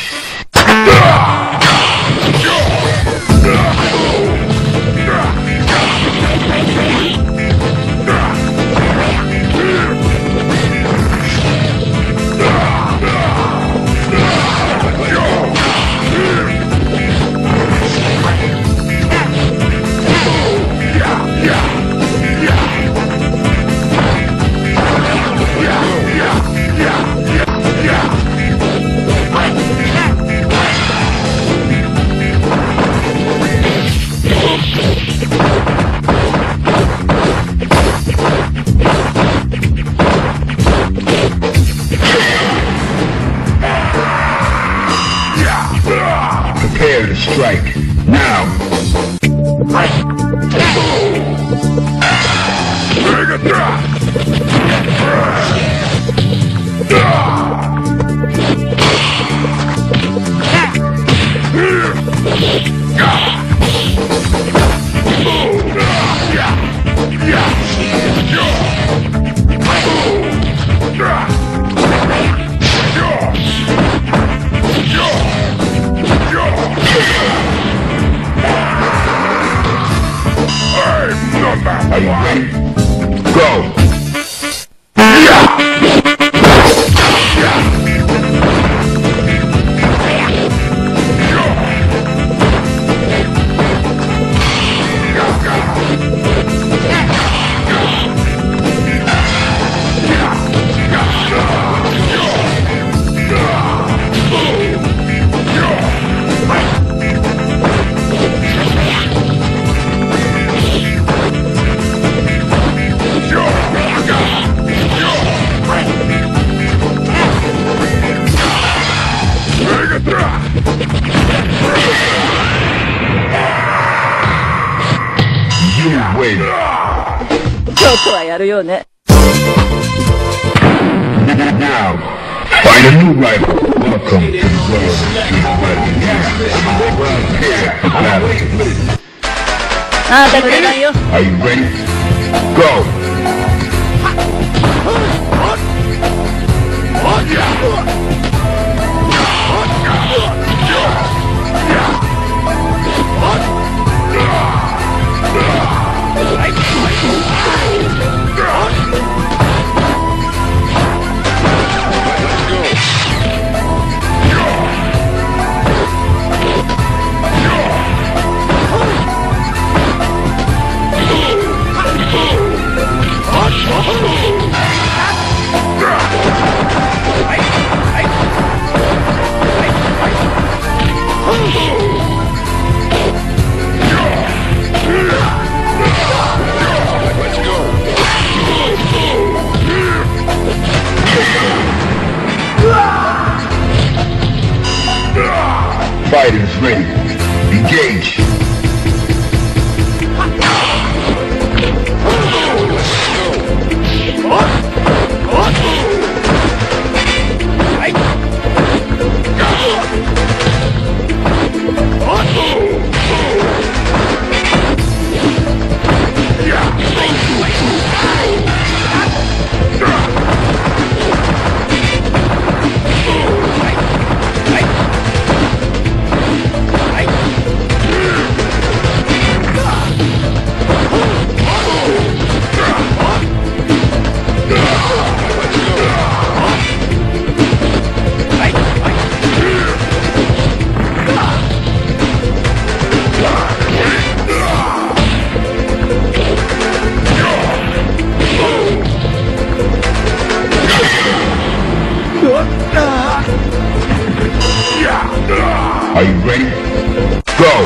Prepare to strike. Now. Are you ready? Go! You win. ちょっとはやるよね。 Now, find a new rival. Welcome to the world of street fighting. Battle. あなたの出番よ。 Are you ready? Go! Fighters ready. Engage. Are you ready? Go!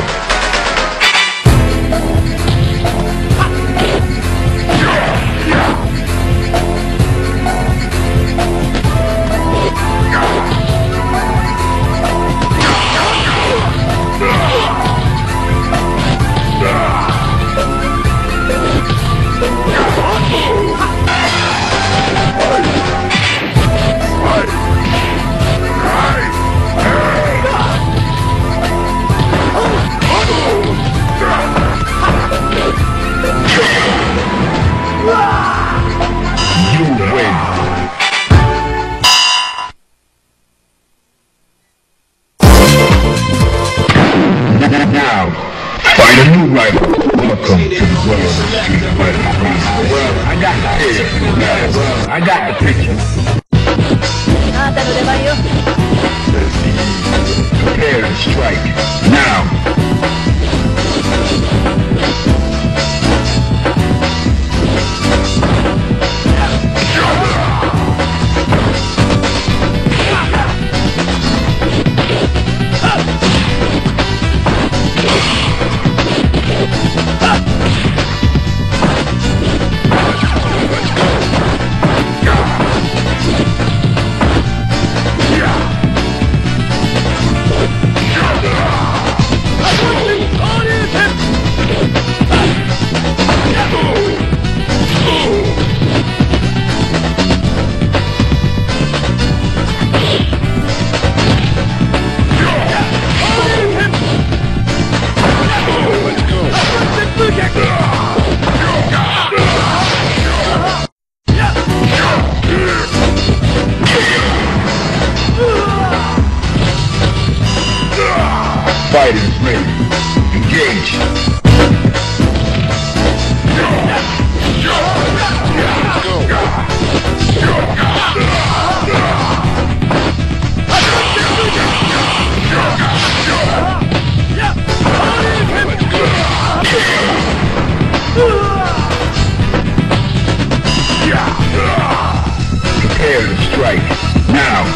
Now, find a new rival. Welcome to the world of street fighting. Well, I got the picture. Well, I got the picture. あなたの出番よ。 Prepare to strike. Now. fighters ready. Engage. Prepare to strike. Now.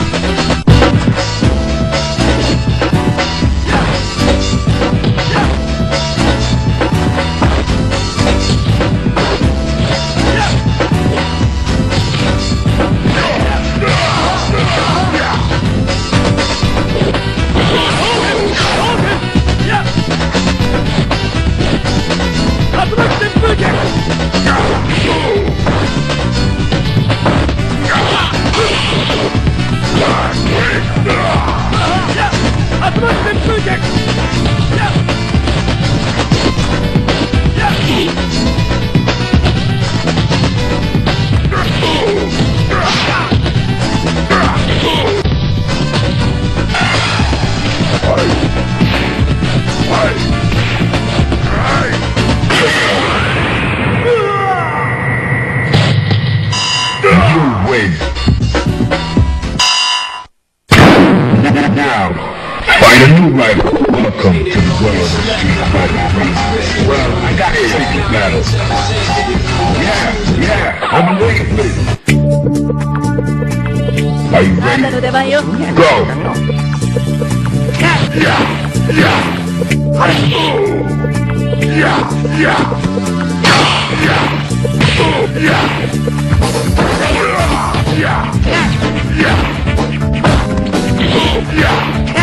Now, find a new rival. Welcome to the world of street fighting. Well, I got to take this battle. Yeah, yeah, I'm waiting for it. Are you ready? Go! Yeah, yeah, yeah, yeah, yeah, yeah, yeah, yeah. Yeah.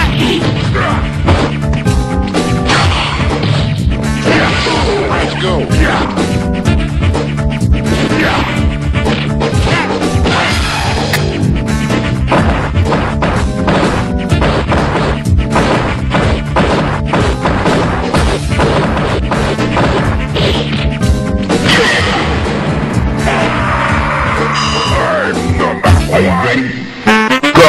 Let's go. Yeah. Yeah. Are you ready? Go.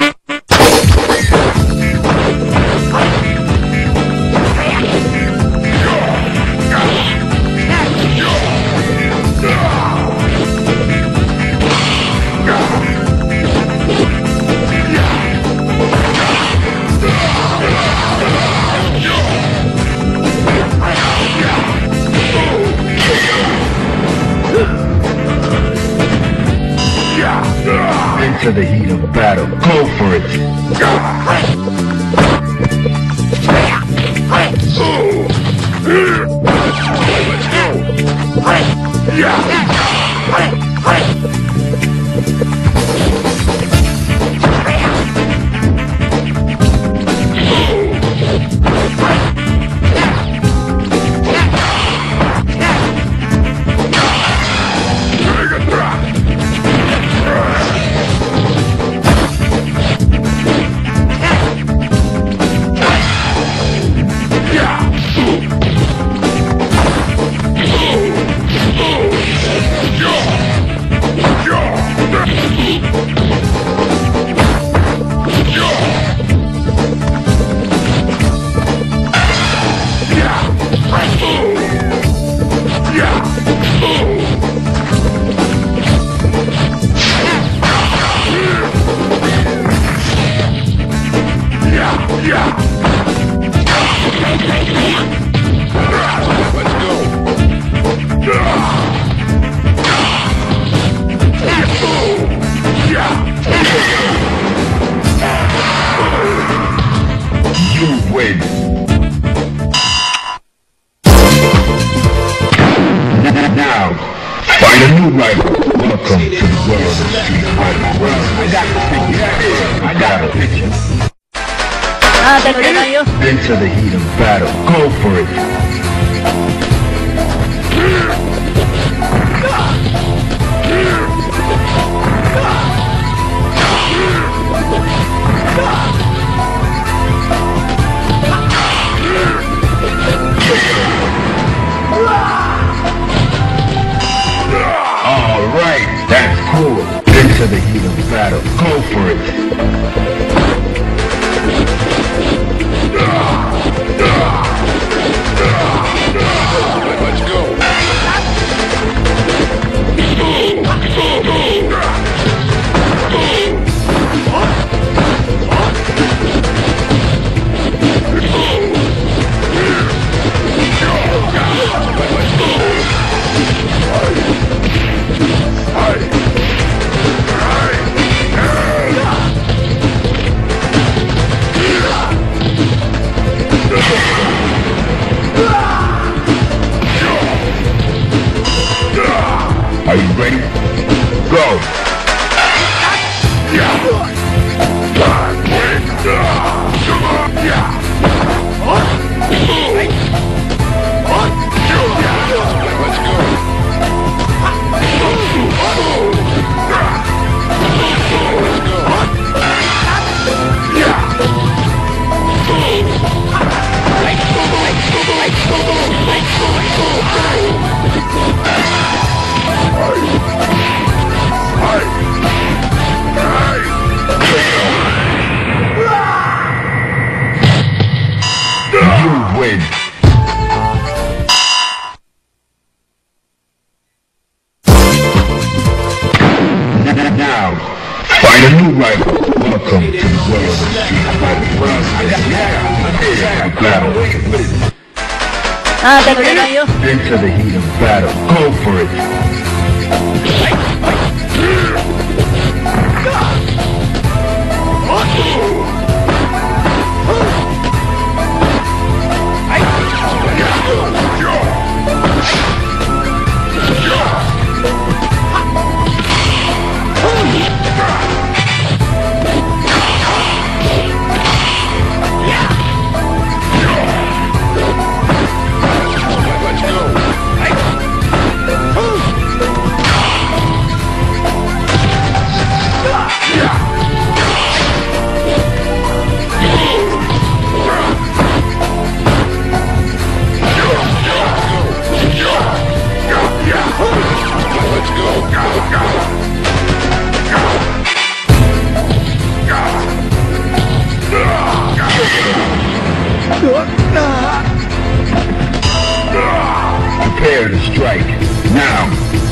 Into the heat of battle. Go for it. Find a new rival. Welcome to the world of street fighting. Well, I got the picture. Yeah, I got the picture. Into the heat of battle. Go for it. Alright, that's cool. Into the heat of battle. Go for it. win. Now, find a new rival. Welcome to the world of street fighting. Battle. あなたの出番よ。 Into the heat of battle. Go for it. Prepare to strike. Now.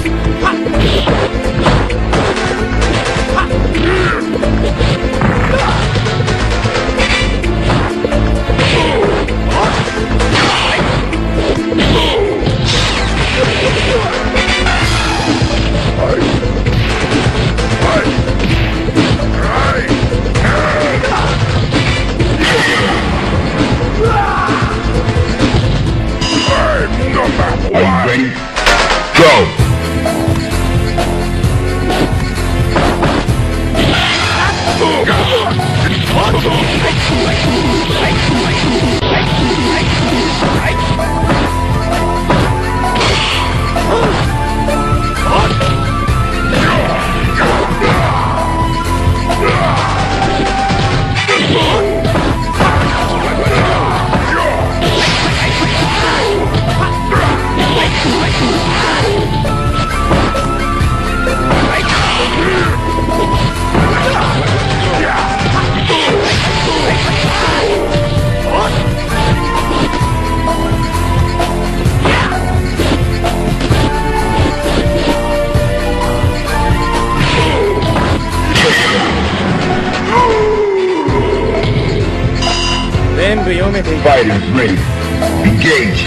Are you ready? Go! Fighters ready. Engage.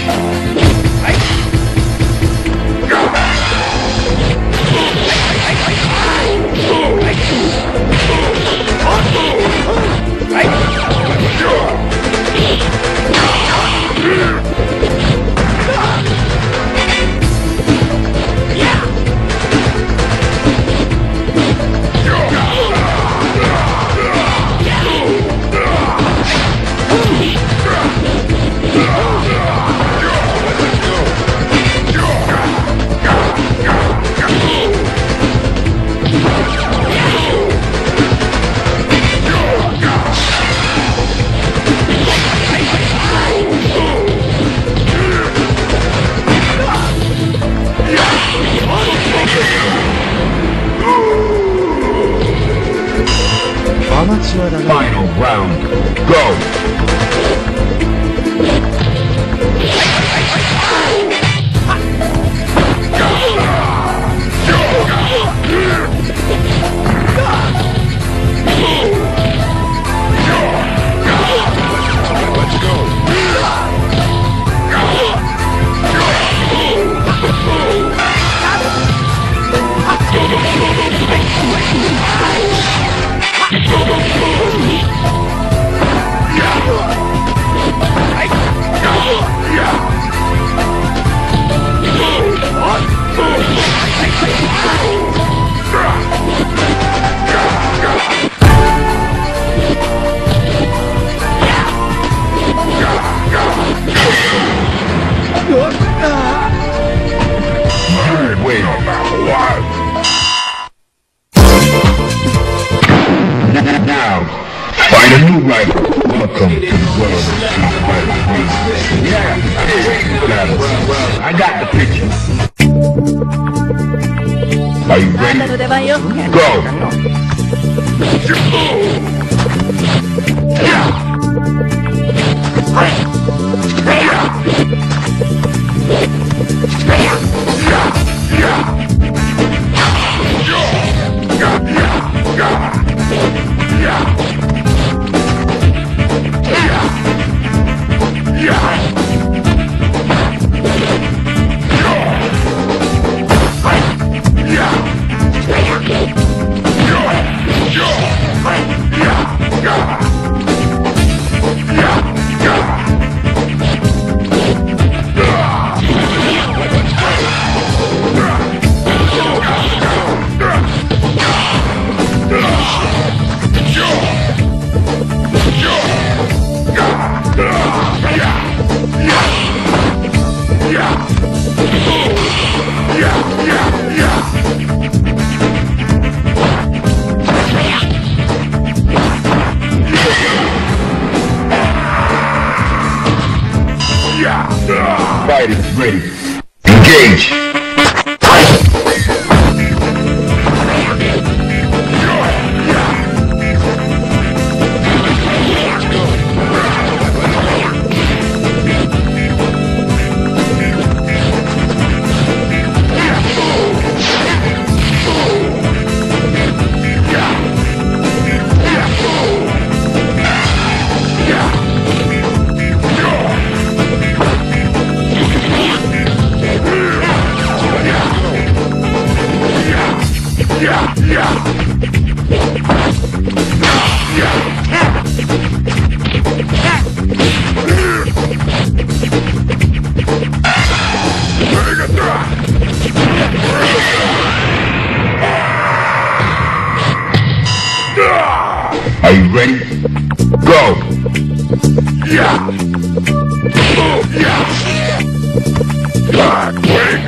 Final round. Go! Now, find a new rival. Welcome to the world of street fighting. Yeah, I got the picture. Are you ready? Go! Fighters ready. Engage. Are you ready? Go! Yeah! Oh, yeah! God, wait!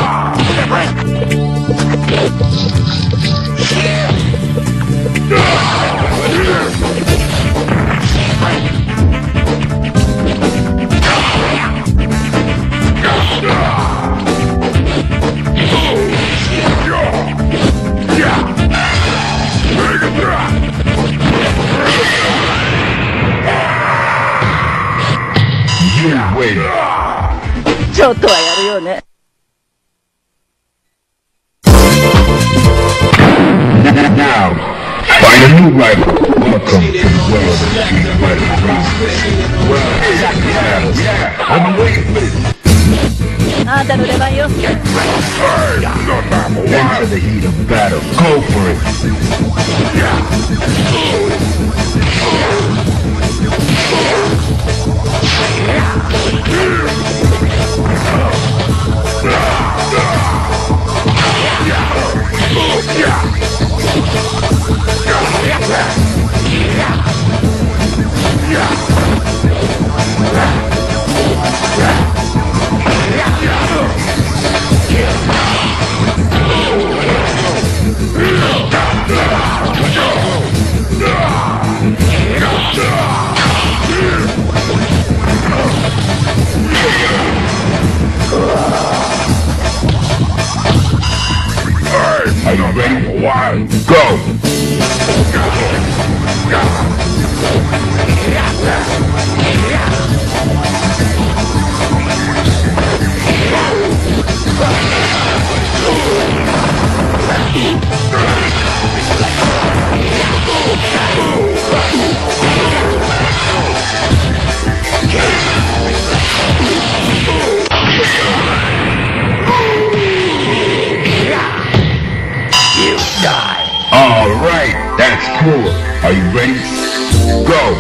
Wait. ちょっとはやるよね。 Now, find a new rival. Welcome to the world of street fighter. Well, yeah, yeah, I'm waiting for it. あんたの出番よ。 Enter the heat of battle. Go for it. Are you ready? One, go! Alright, that's cool. Are you ready? Go!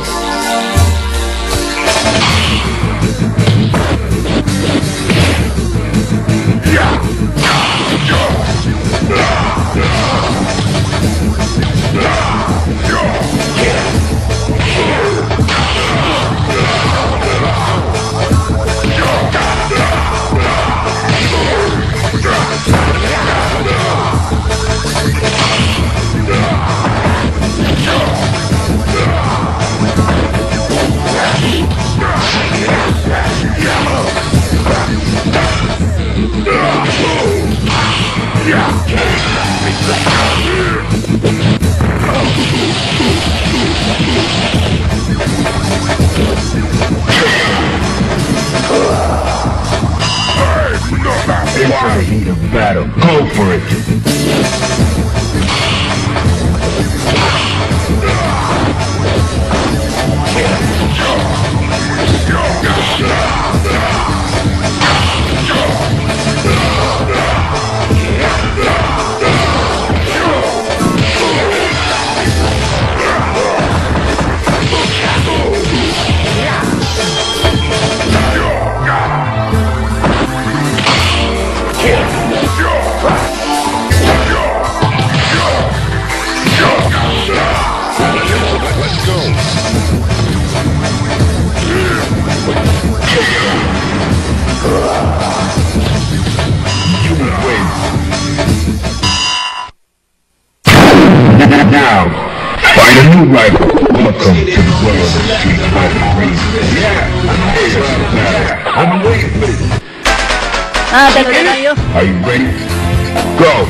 Enter the heat of battle. Go for it. Now, find a new rival. Welcome to the world of street fighter. Yeah, I'm waiting for this. あなたの出番よ。 Are you ready? Go!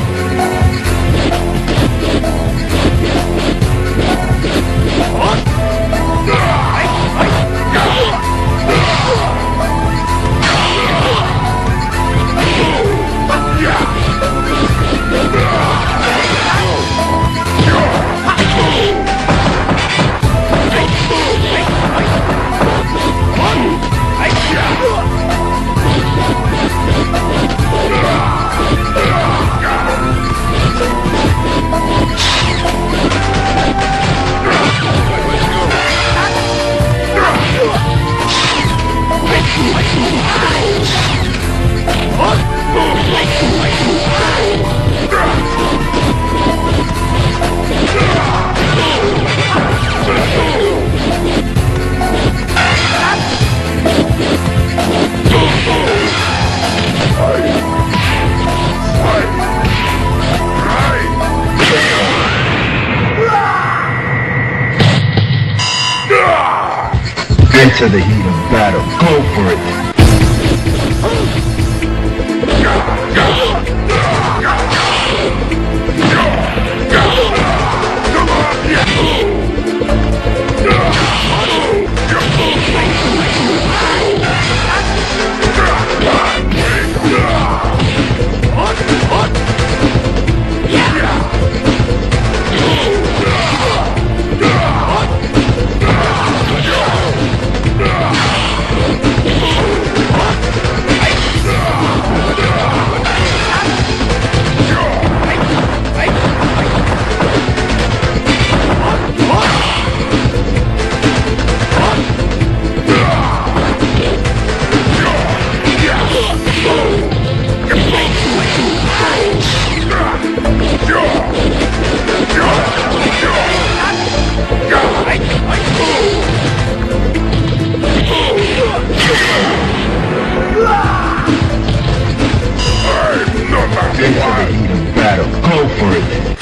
Into the heat of battle. Go for it. Into the heat of battle. Go for it.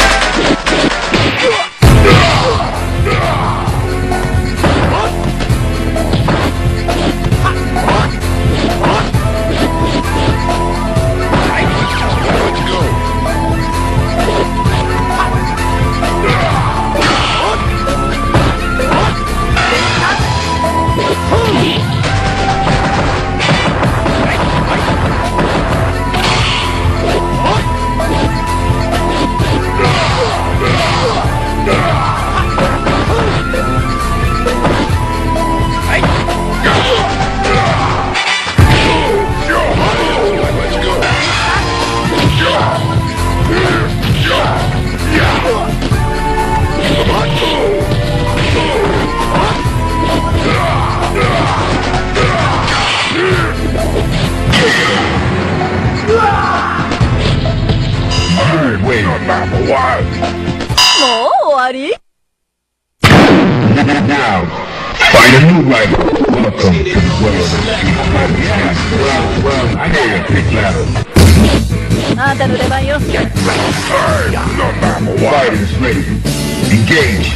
Wait on that for a while. もう終わり Now, find a new rival. Welcome to the world of street fighting. Well, well, I know you're big battle. あなたの出番よ。 Alright, not that for a while. Fighters ready. Engage.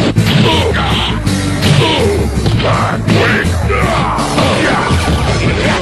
Yeah.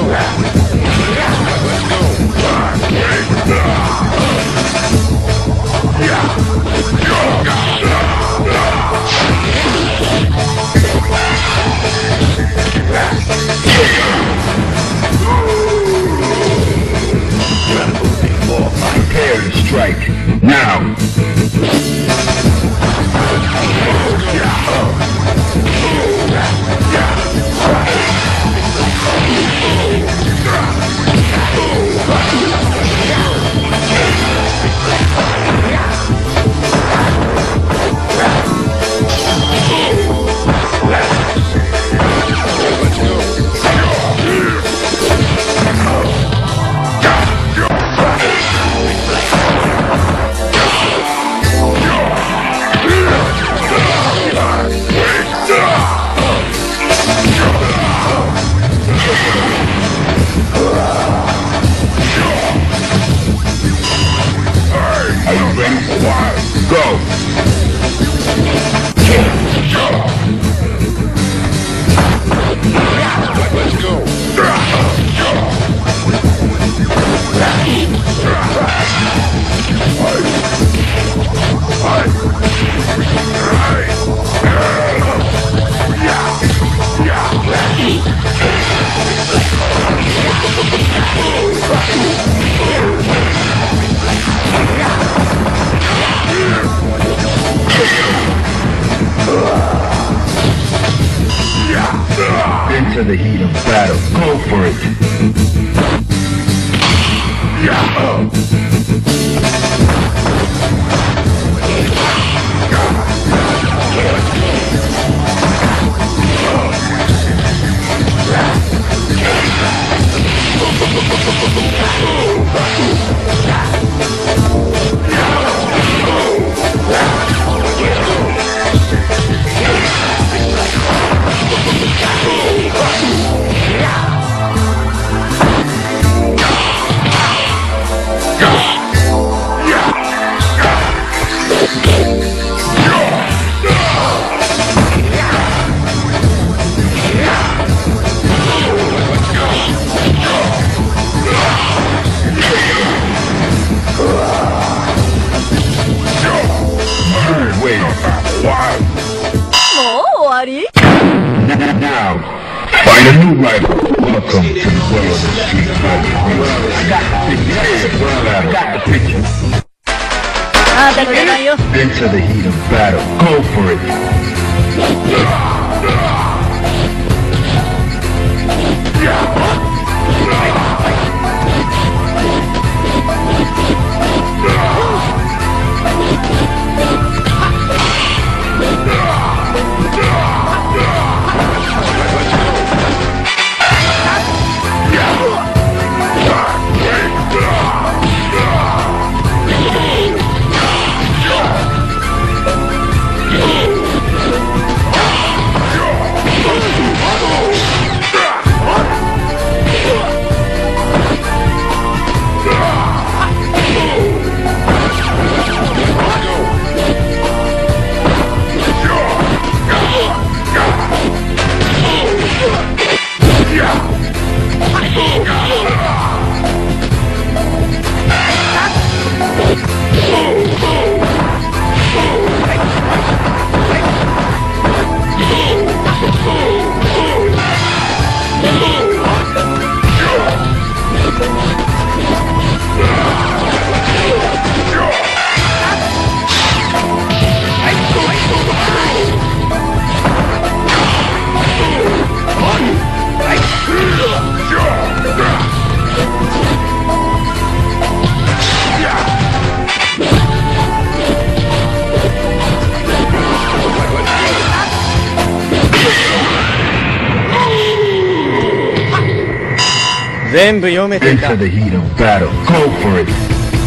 Into the heat of battle. Go for it. Now, find a new rival. Welcome to the world of street fighting. I got the picture. Into the heat of battle. Go for it. Into the heat of battle. Go for it.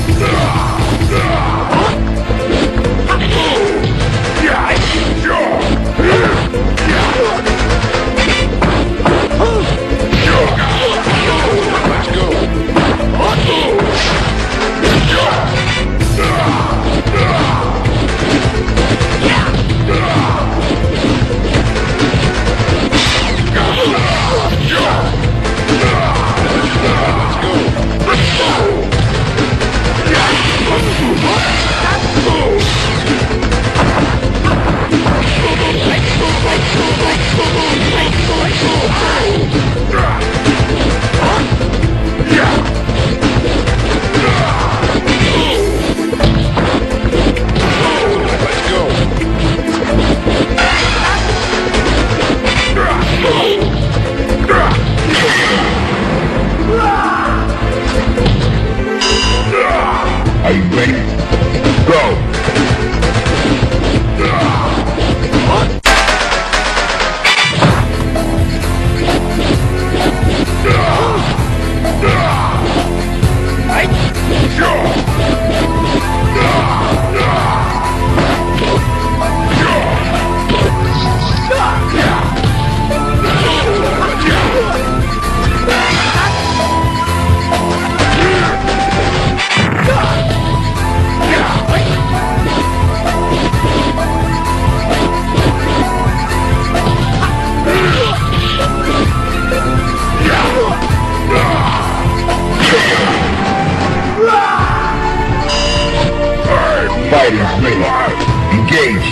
Are you ready? Go! Fighters ready. Engage.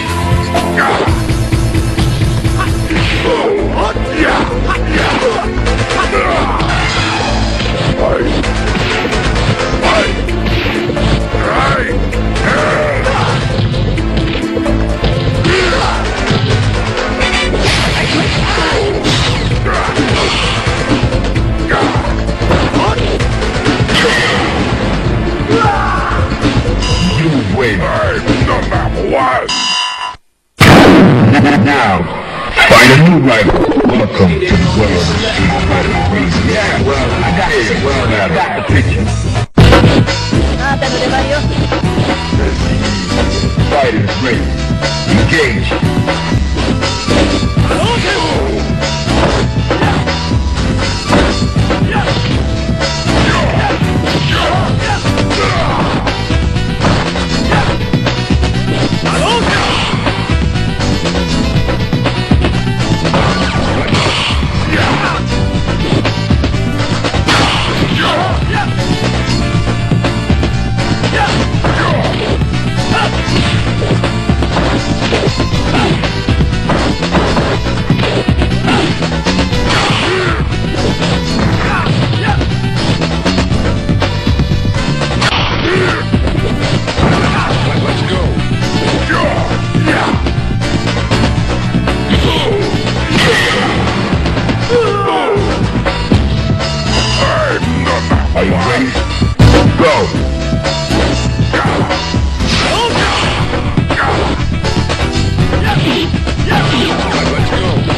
new rifle. Welcome to the world of street fighting. Yeah, well, I got it. Well, I got the picture. あなたの出番よ。 Fighters ready. Engage. Are you ready? Go! Let's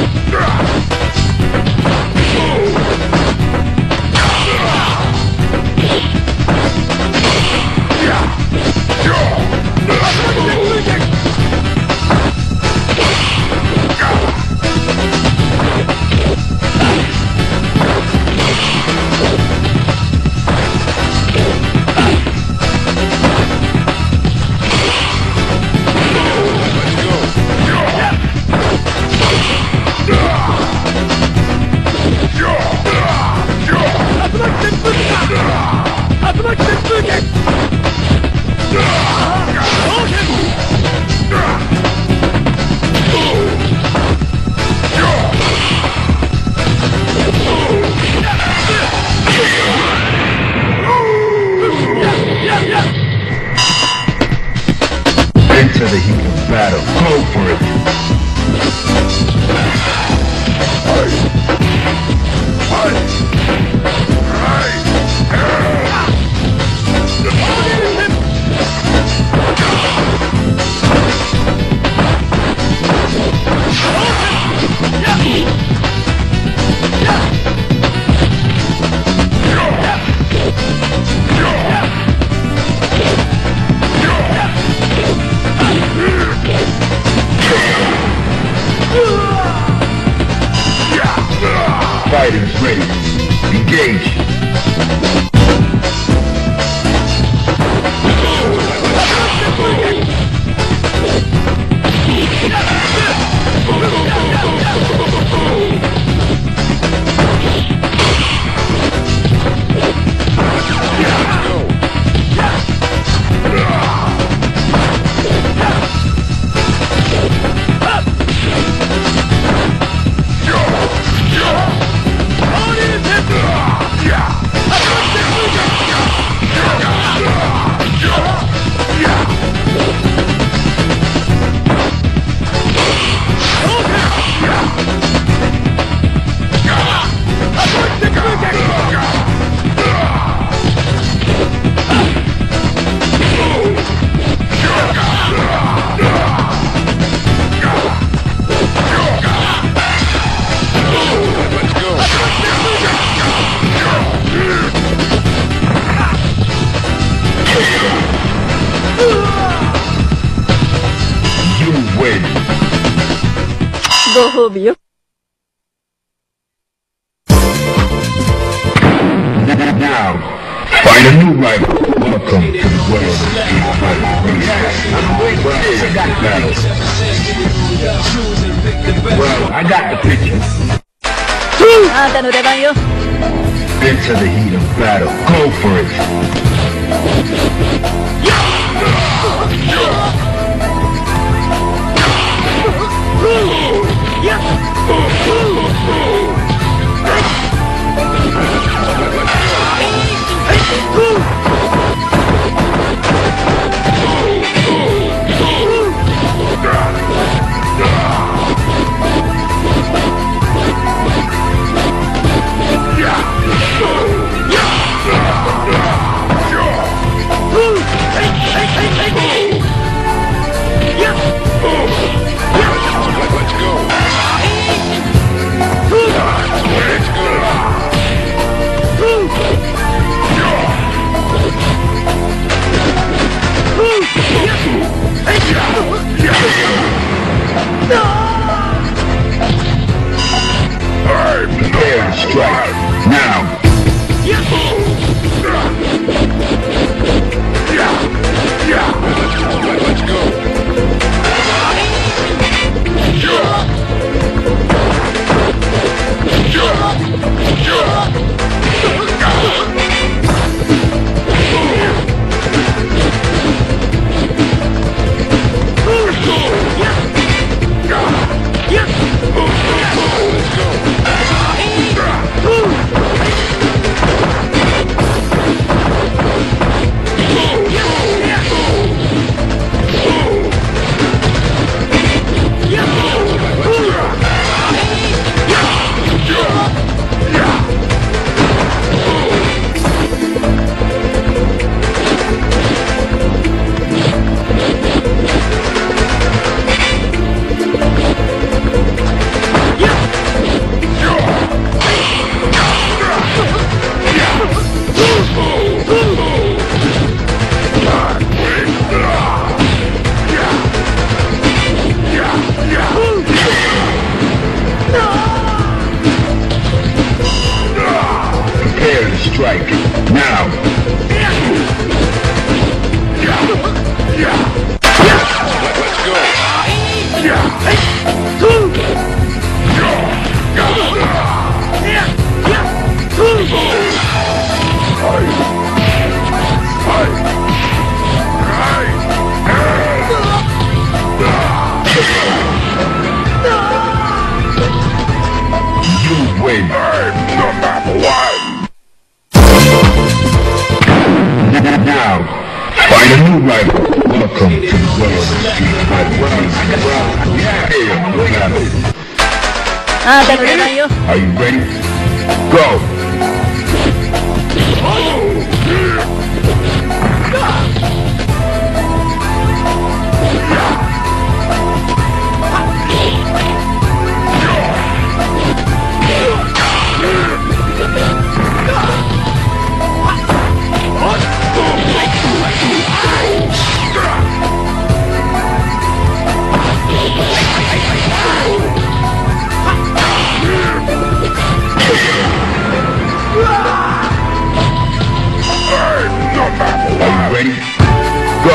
into the heat of battle. Go for it. Fighters ready. Engage. Go home, you. Now, find a new rival. Welcome to the world of street fighting. Well, I got the picture. あなたの出番よ。 Into the heat of battle. Go for it. Let's go. to strike. Now. Let's go. You win. I'm number one. Now, find a new rival. Welcome to the world of street fighting. Ah, te lo digo yo. Are you ready? Go! Ready? Go!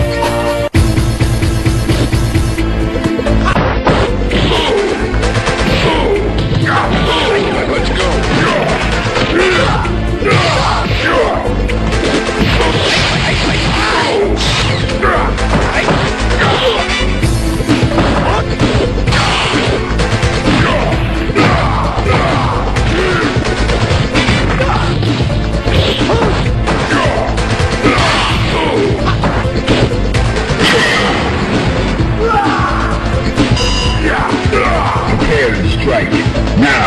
Let's go! Prepare to strike. Now!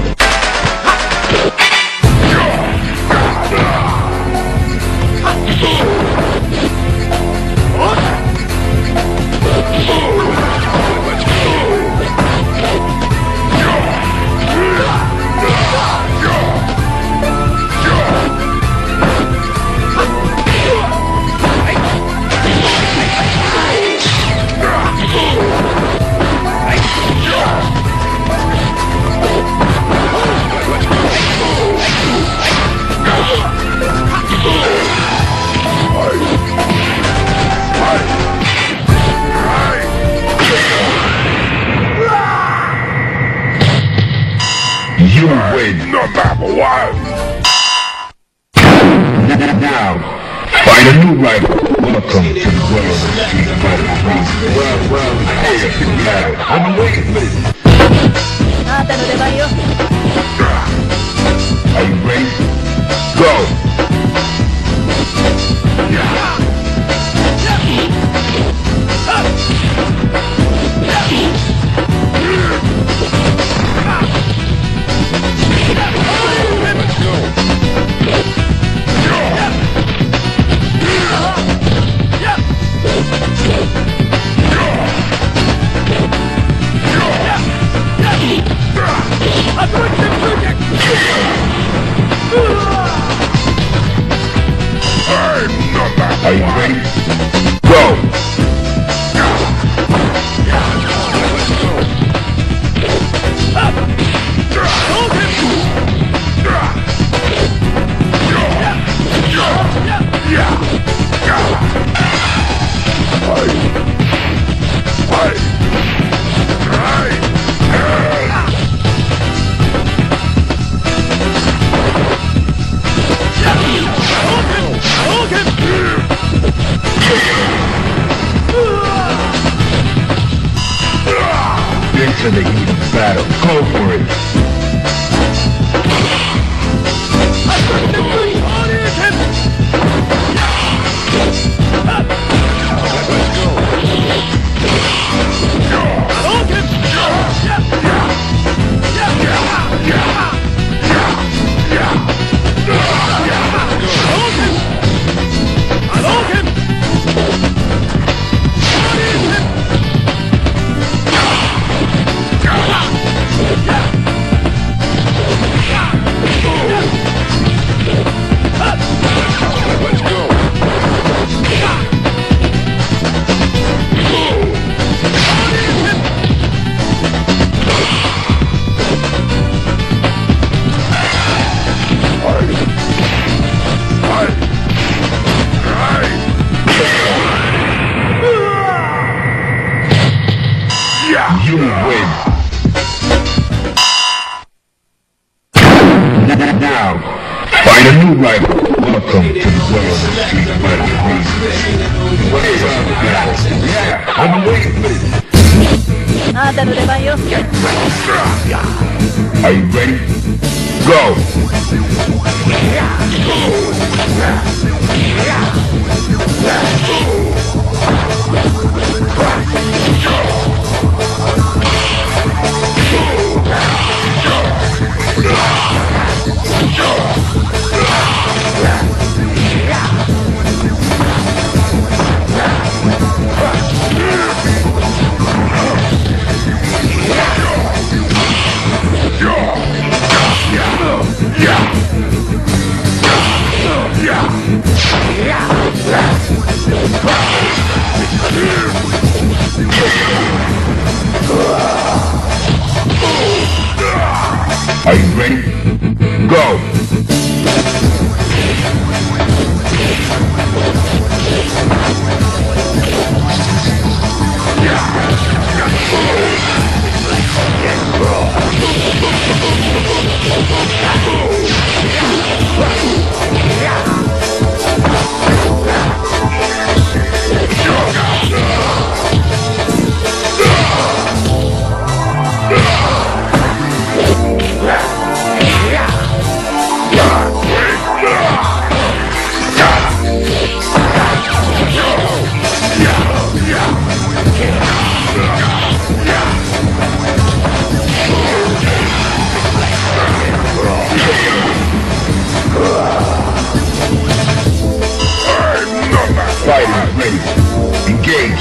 You win number one! Now, find a new rival. Welcome to the world of street fighting. Well, well, hey, yeah, I'm waiting for this. Ah, te lo digo yo. Are you ready? Go! Are you ready? Go! Into the heat of battle. Go for it. new rival. Welcome to the world of street fighting. What's up, battle? Yeah, I've been waiting for this. あなたの出番よ。 Are you ready? Go! Are you ready? Go! Fighters ready. Engage.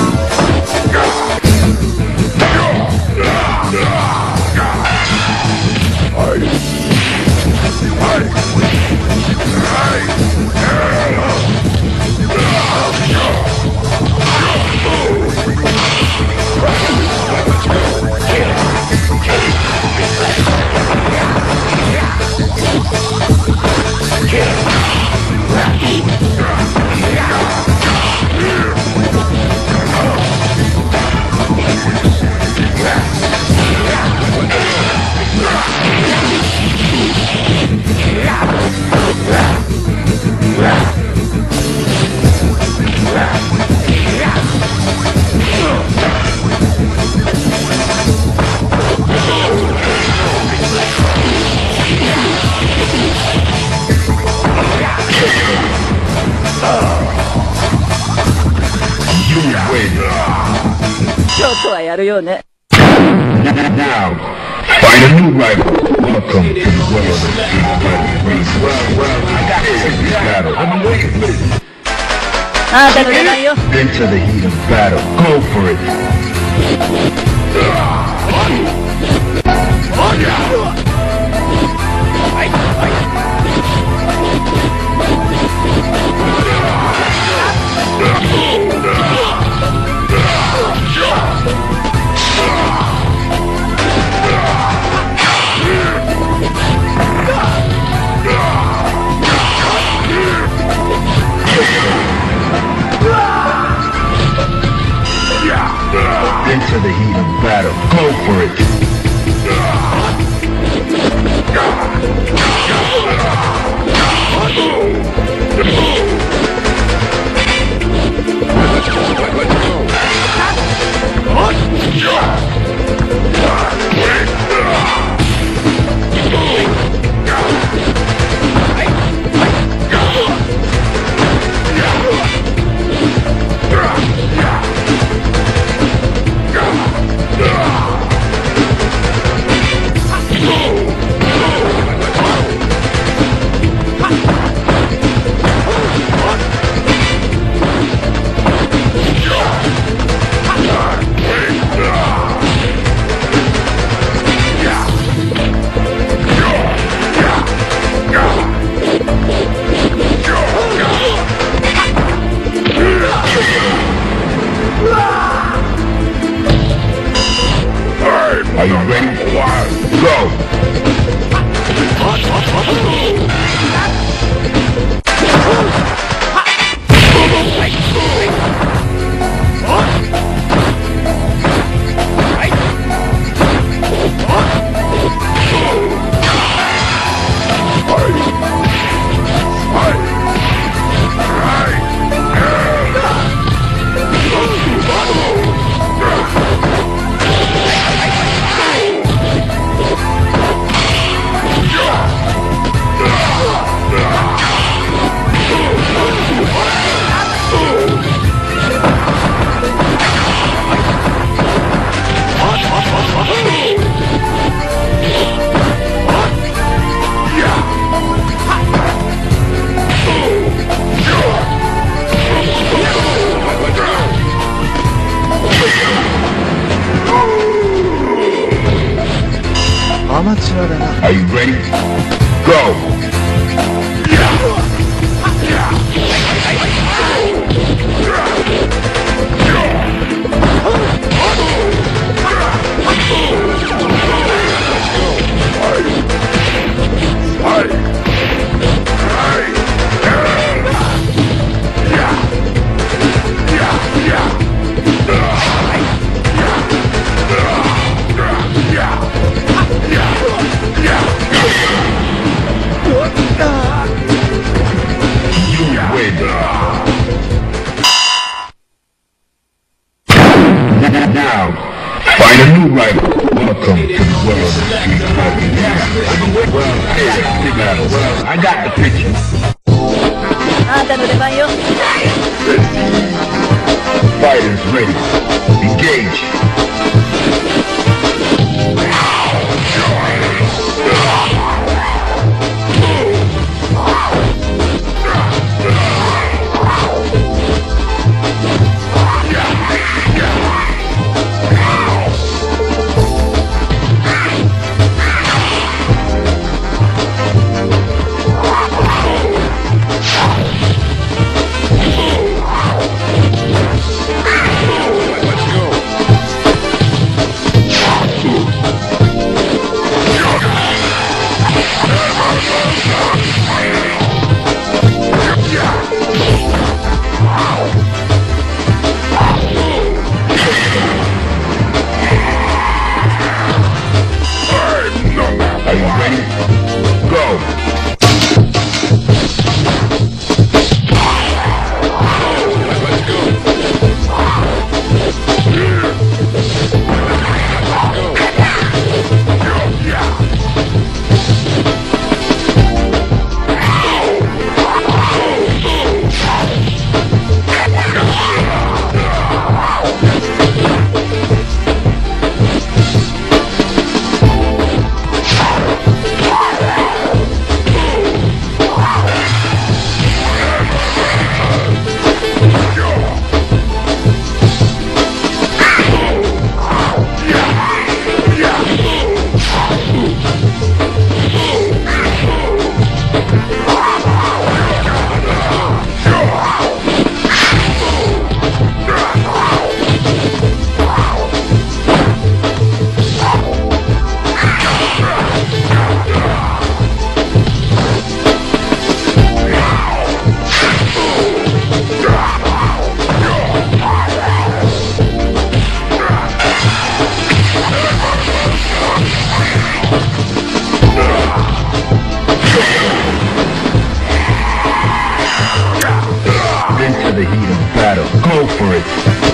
ちょっとはやるよね。 Now, find a new rival. Welcome to the world of street fighting. Well, well, I got this battle. I've been waiting for this. あなたの出番よ。 Into the heat of battle. Go for it. Into the heat of battle. Go for it. Grab the picture. あんたの出番よ。 Fighters ready. Engage. The heat of battle. Go for it.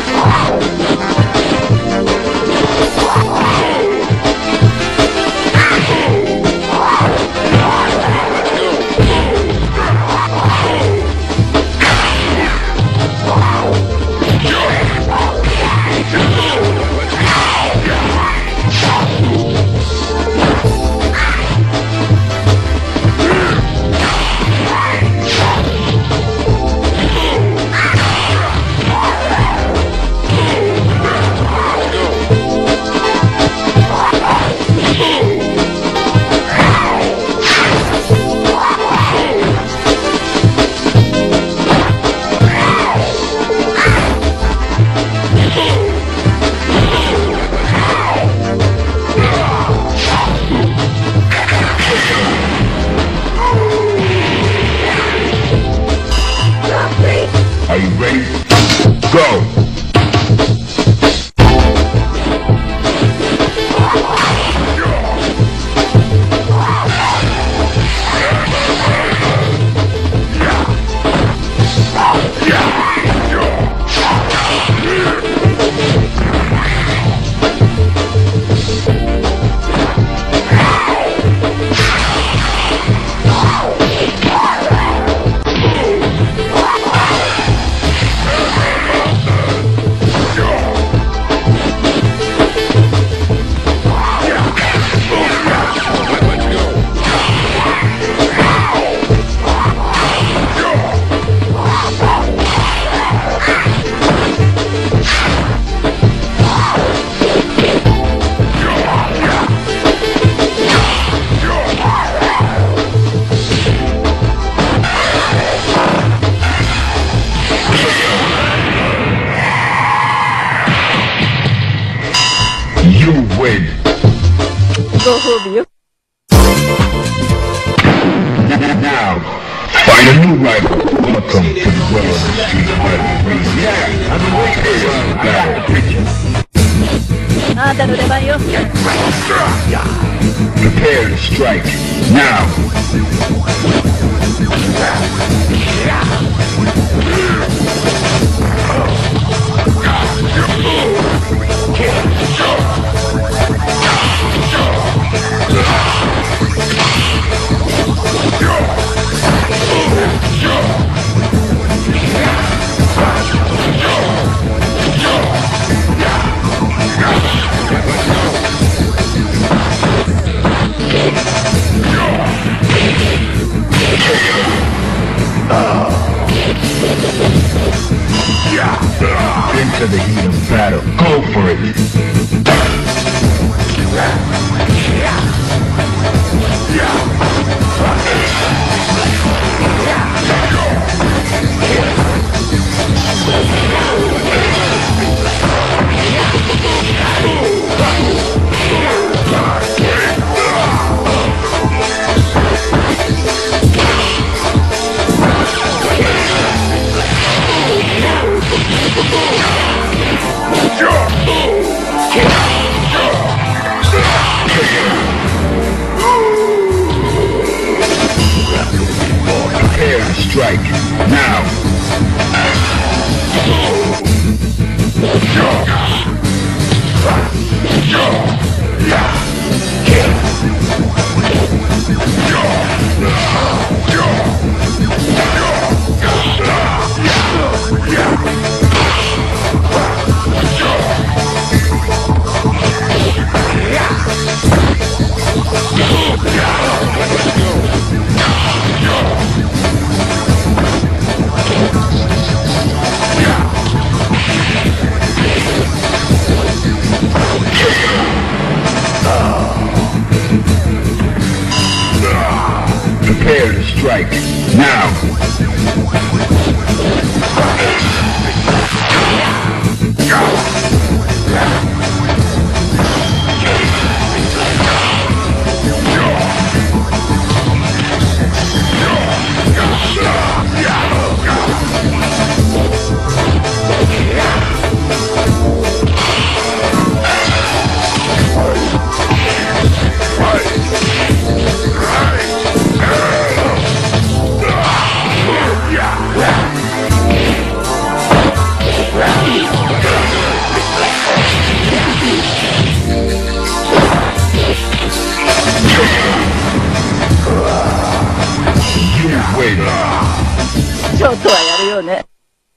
Are you ready? Go! You win. Go home, you. Now, find a new rival. Welcome to the world of street fighting. Yeah, I'm waiting for the battle picture. あんたの出番よ。 Prepare to strike. Now. Into the heat of battle. Go for it. Prepare to strike now. Prepare to strike now. Wait. ちょっとはやるよね。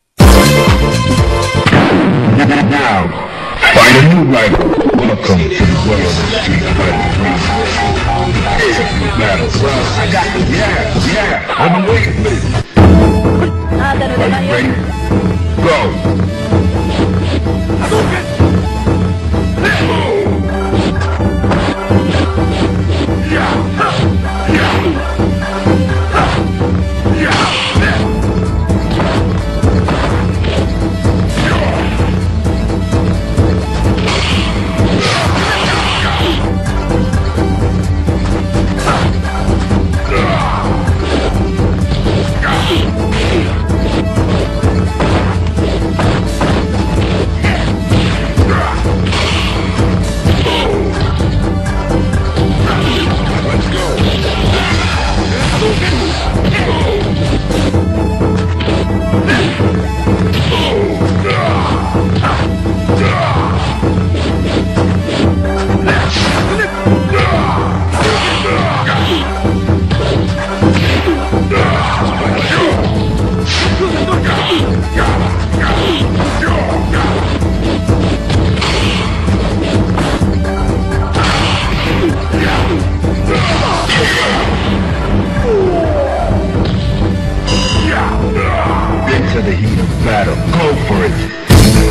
Now, find a new rival. Welcome to the world of street fighting. Battle. Well, I got it. Yeah, yeah. I've been waiting for this. あなたの出番よ。 Ready? Go. Into the heat of battle. Go for it.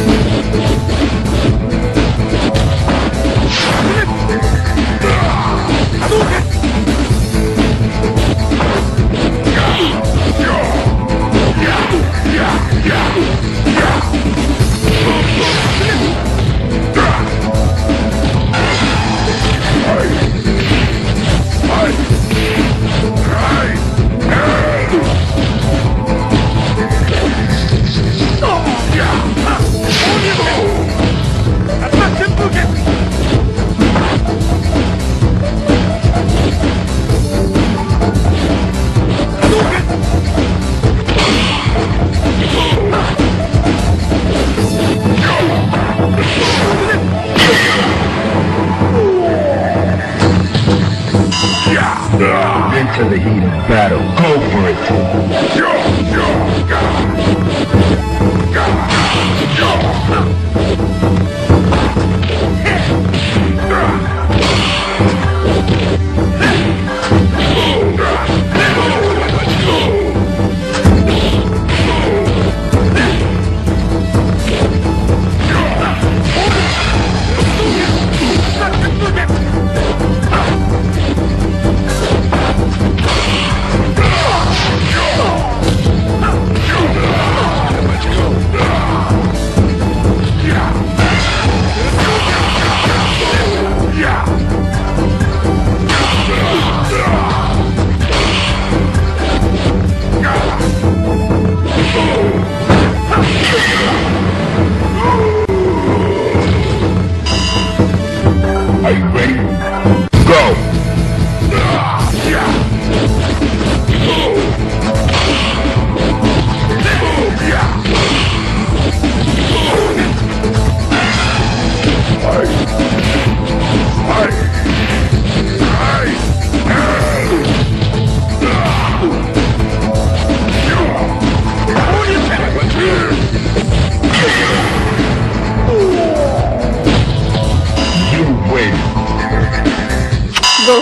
Into the heat of battle. Go for it.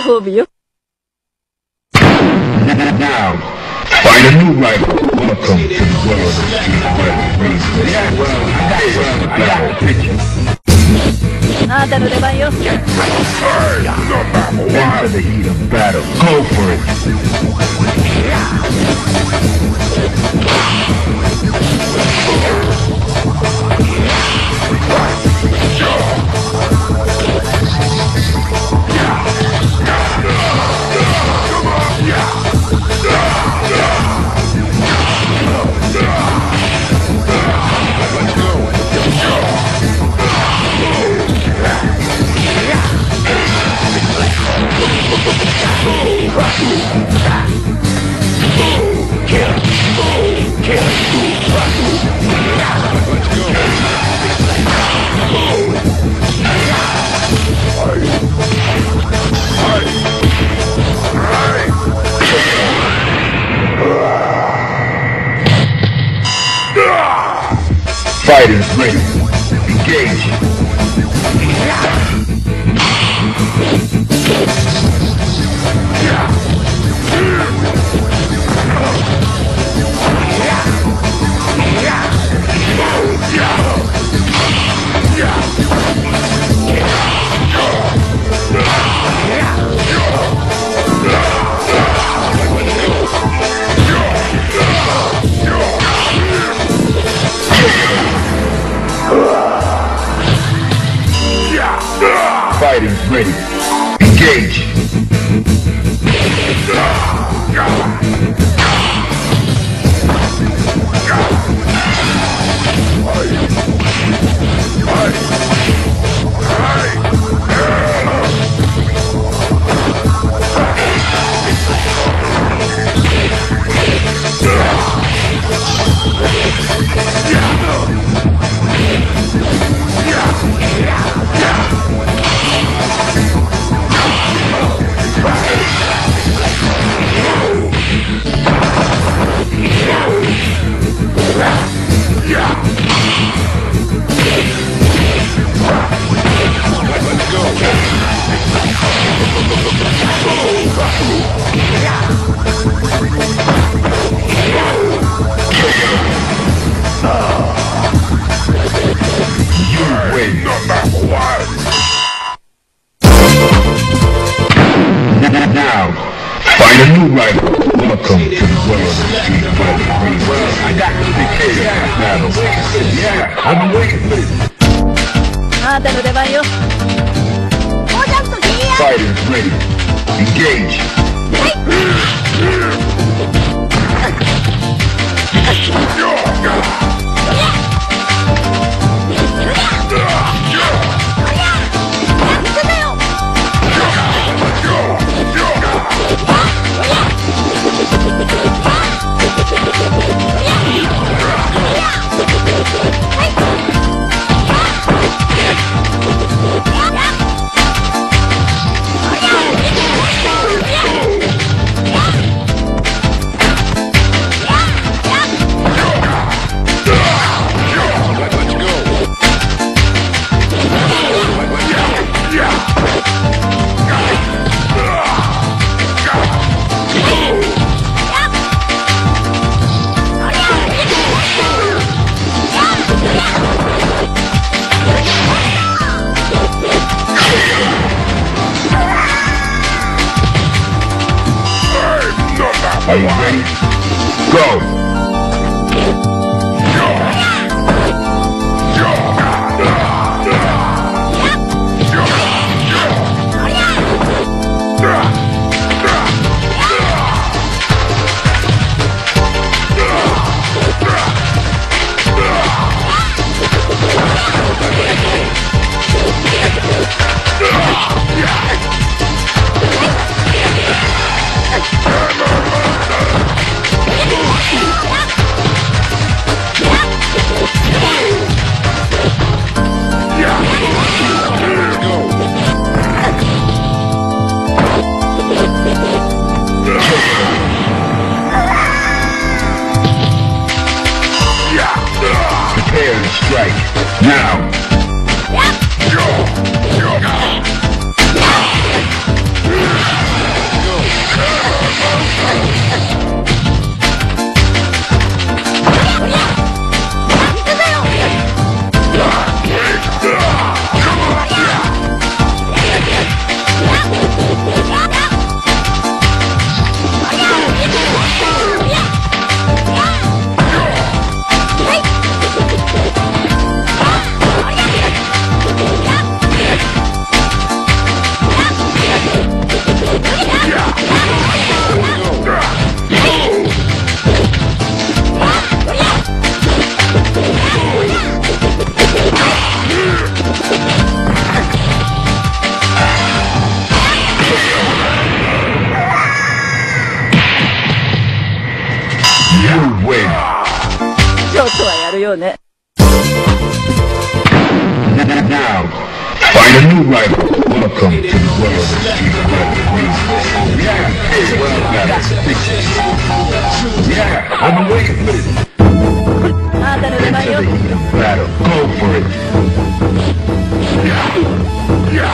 褒美よ。 Now, find a new rival. Welcome to the world of street fighting. Yeah, well, I got, well, I got a picture. あなたの出番よ。 Into the heat of battle. Go for it. Fighters ready. Engage. Fighters ready. Engage. Now, find a new rival. Welcome to the world of street fighting. Well, I got to be kidding. Battle. Yeah, I've been waiting for this. あなたの出番よ。 Fighters ready. Engage. Are you ready? Go! Prepare to strike. Now! Go! Go! You win. ちょっとはやるよね。 Now, find a new rival. Welcome to the world of street fighting. Yeah, well, gotta fix it. Yeah, I'm waiting for it. あんたの出番 Into よ。 the heat of battle. Go for it. Yeah, yeah.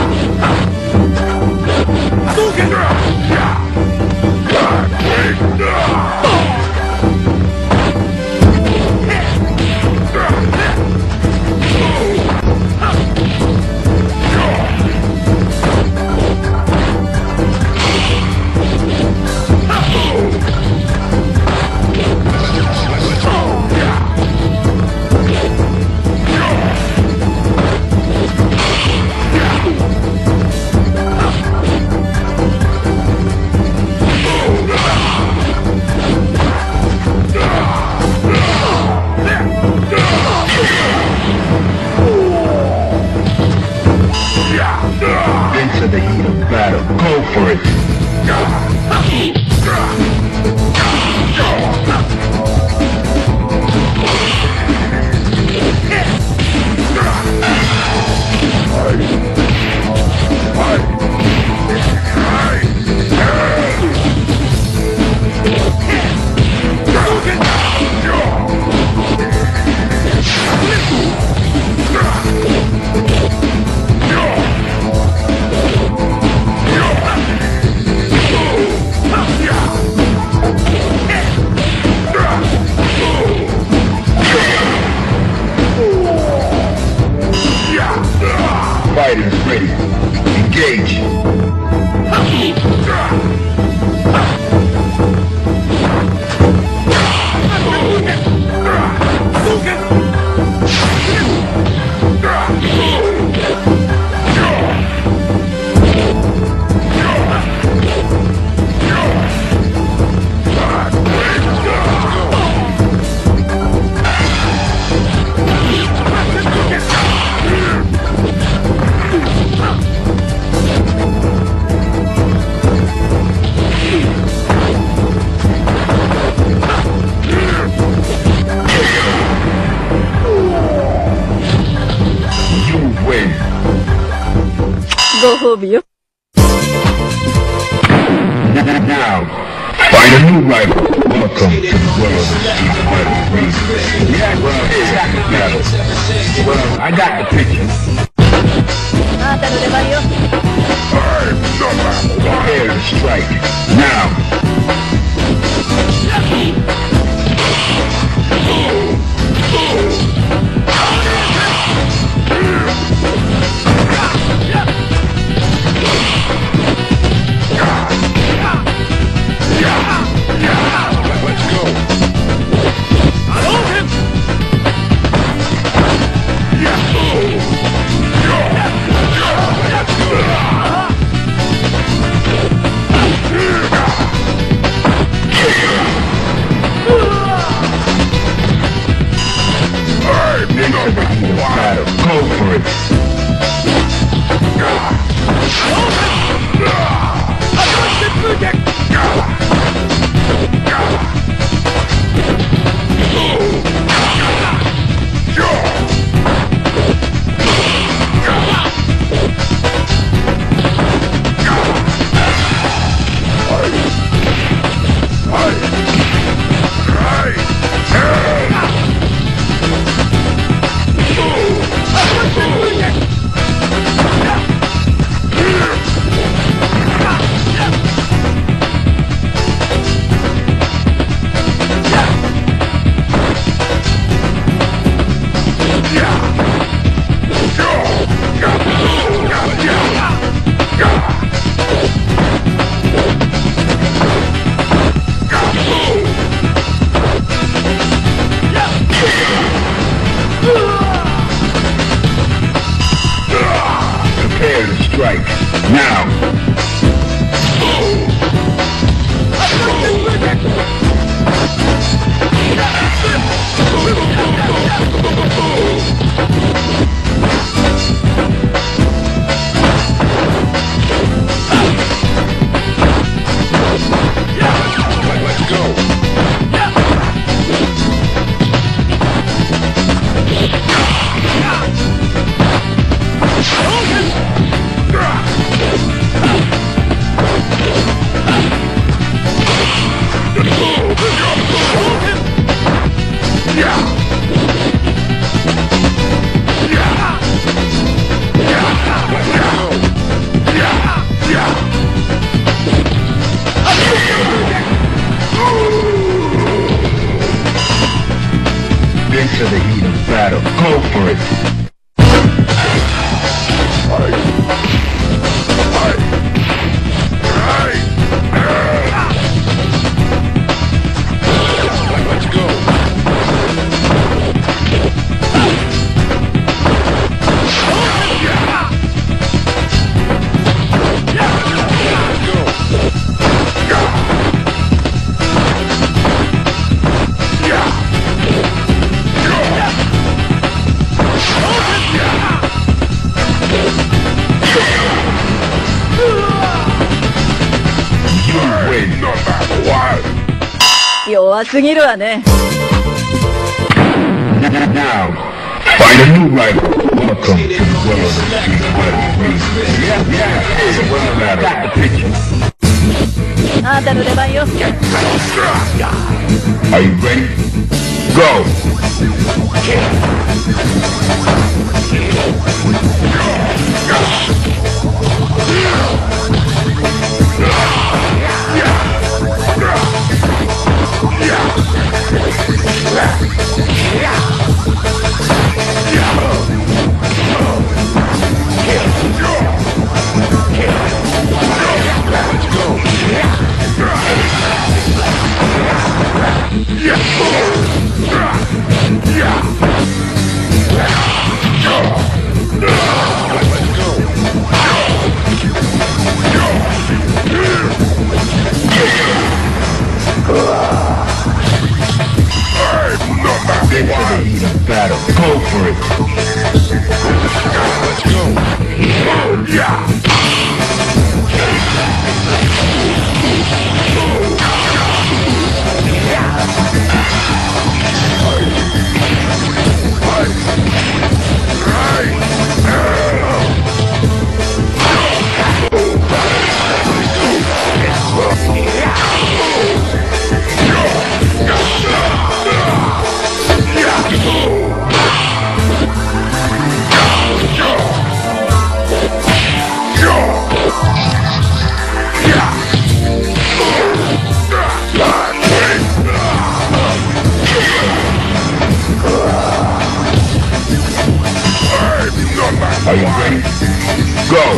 Into the heat of battle. Go for it. Fighters ready. Engage. ご褒美よ。 Now, find a new rival. Welcome to the world of street fighting. Yeah, well, battle. Well, I got the picture. あんたの出番よ。 Prepare to strike. Now. Let's go. Battle. Go for it. Prepare to strike. Now. Let's go. Into the heat of battle. Go for it. Let's go. What? 弱すぎるわね。 Now, find a new rival. Welcome to the world of street fighting. Yeah, yeah, it's a world battle. Got the picture. あんたの出番よ。 Are you ready? Go! Into the heat of battle. Go for it. Let's go. Yeah. Are you ready? Go!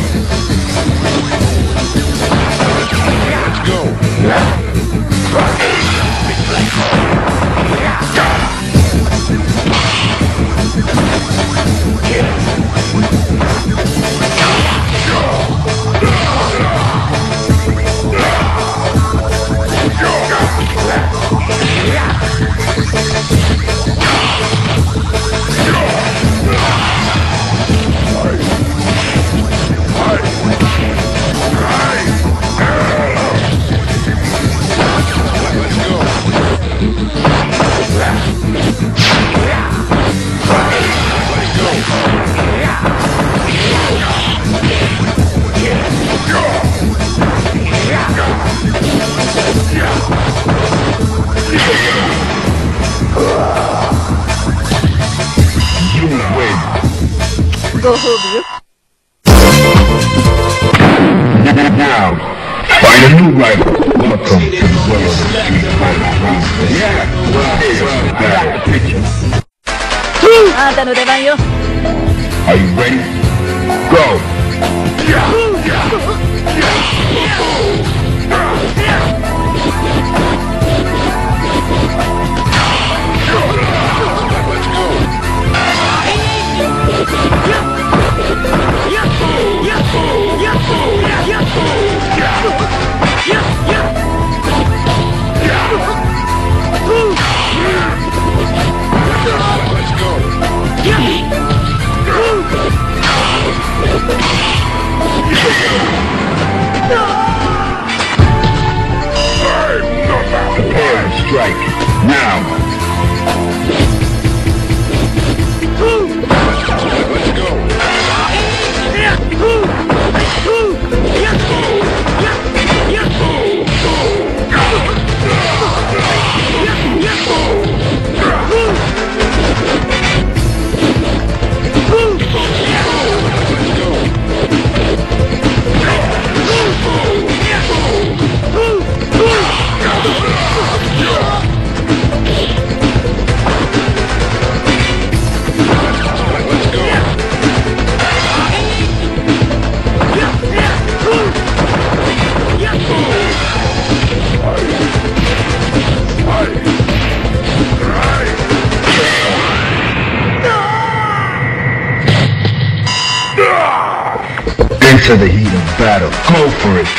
Let's go. ご褒美よ。 Now, find a new rival. Welcome to the world of street fighting. Yeah, well, well, I got the picture. あんたの出番よ。 Are you ready? Go! No! Enter the heat of battle. Go for it.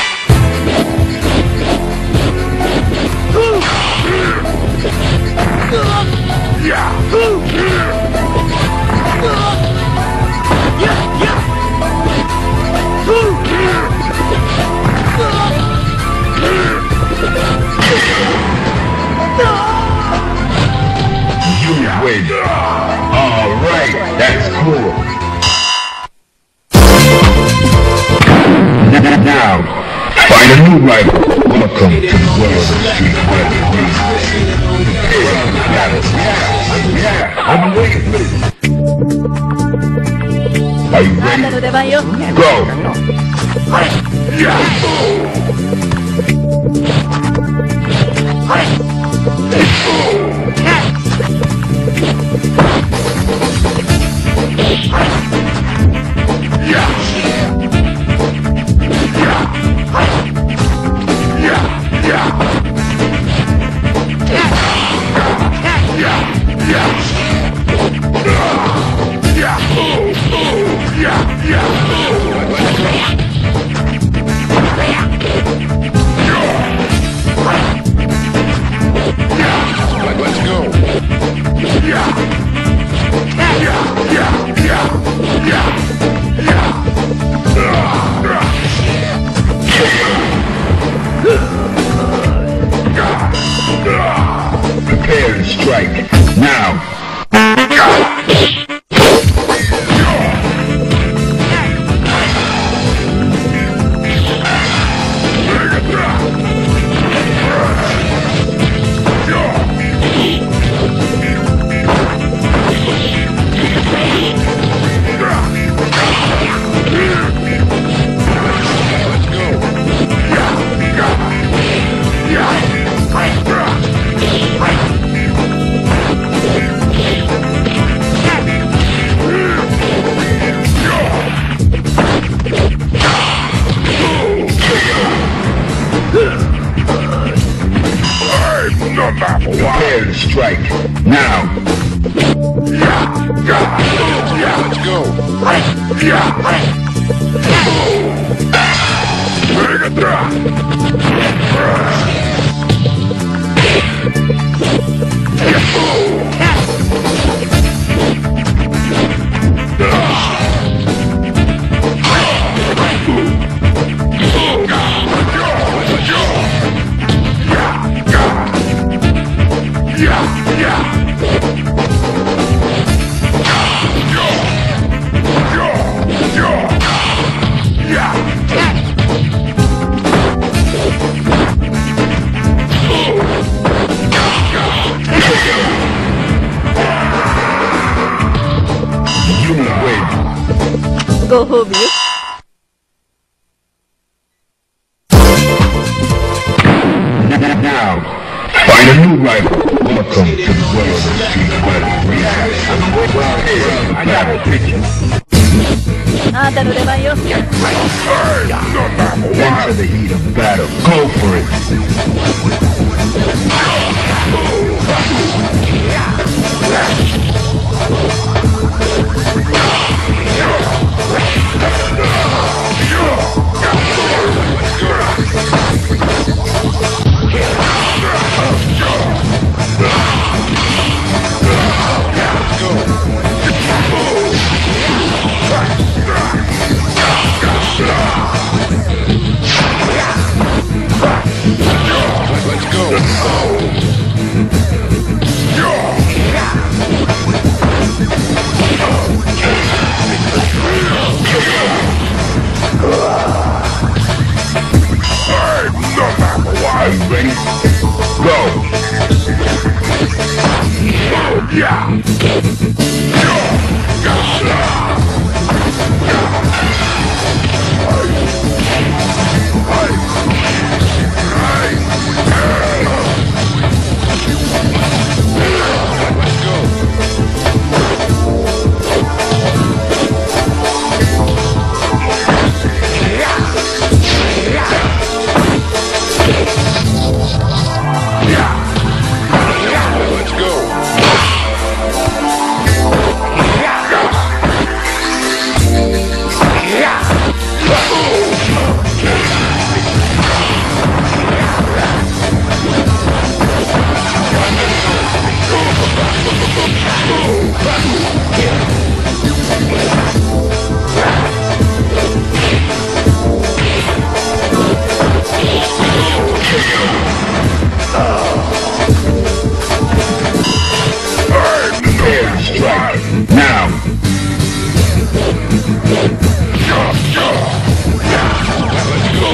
You win. All right, that's cool. Now, find a new rival. Welcome to the world of street fighting. Yeah, I'm waiting for this. Are you あんたの ready? 出番よ。 Go! Let's go. Prepare to strike. Now! Prepare to strike. Now! Let's go. ご褒美よ。 Now, find a new rival. Welcome to the world of street fighting. I got a picture. あんたの出番よ。 Enter the heat of battle. Go for it. Are you ready? Go! Yeah! strike. Now. Let's go.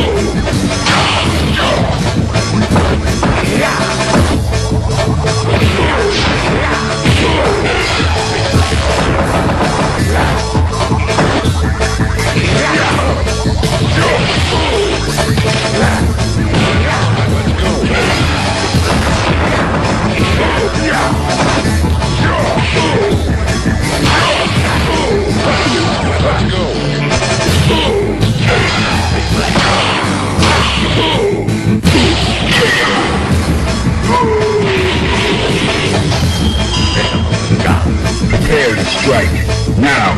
Prepare to strike. Now.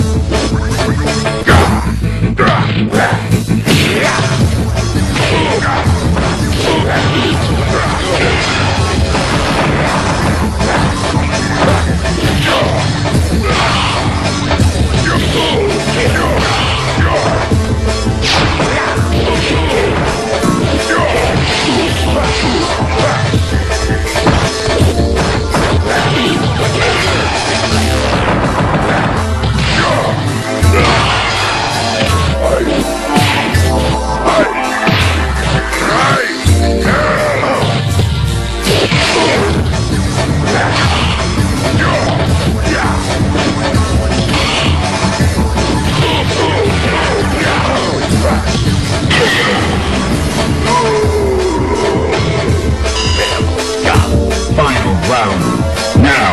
Final round. Now.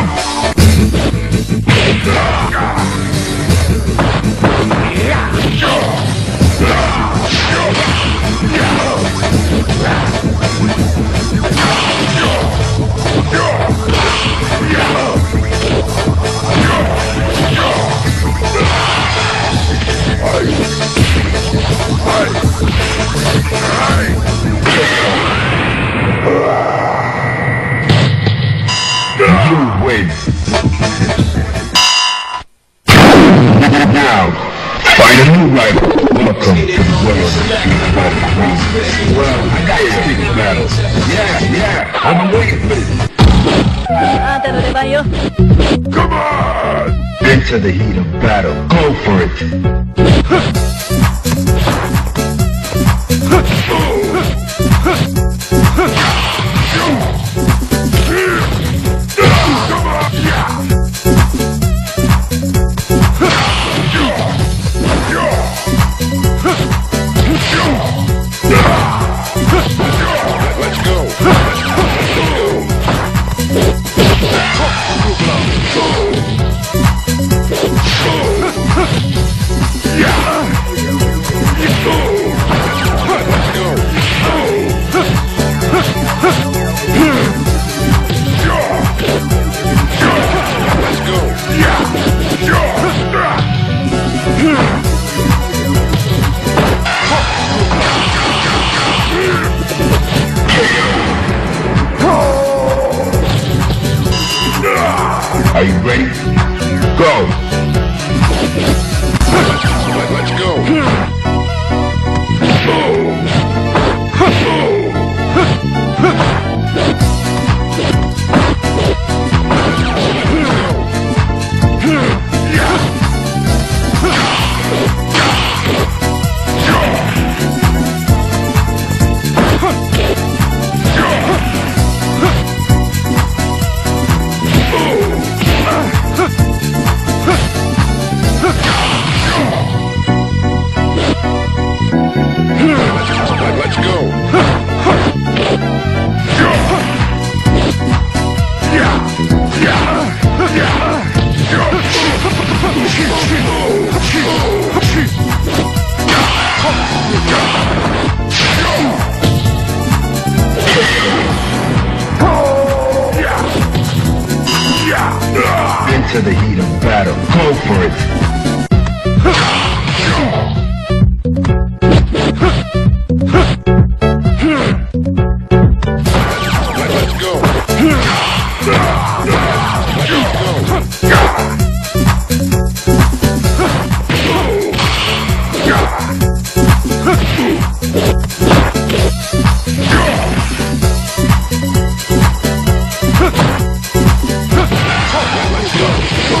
You win. Now, find a new rival. Welcome to the world of street fighting. Well, I got street battles. Yeah, yeah, I'm waiting for this. あんたの出番よ。 Come on! Into the heat of battle. Go for it. Let's go. Are you ready? Go! Let's go. Let's go. Into the heat of battle. Go for it. Let's go. Let's go.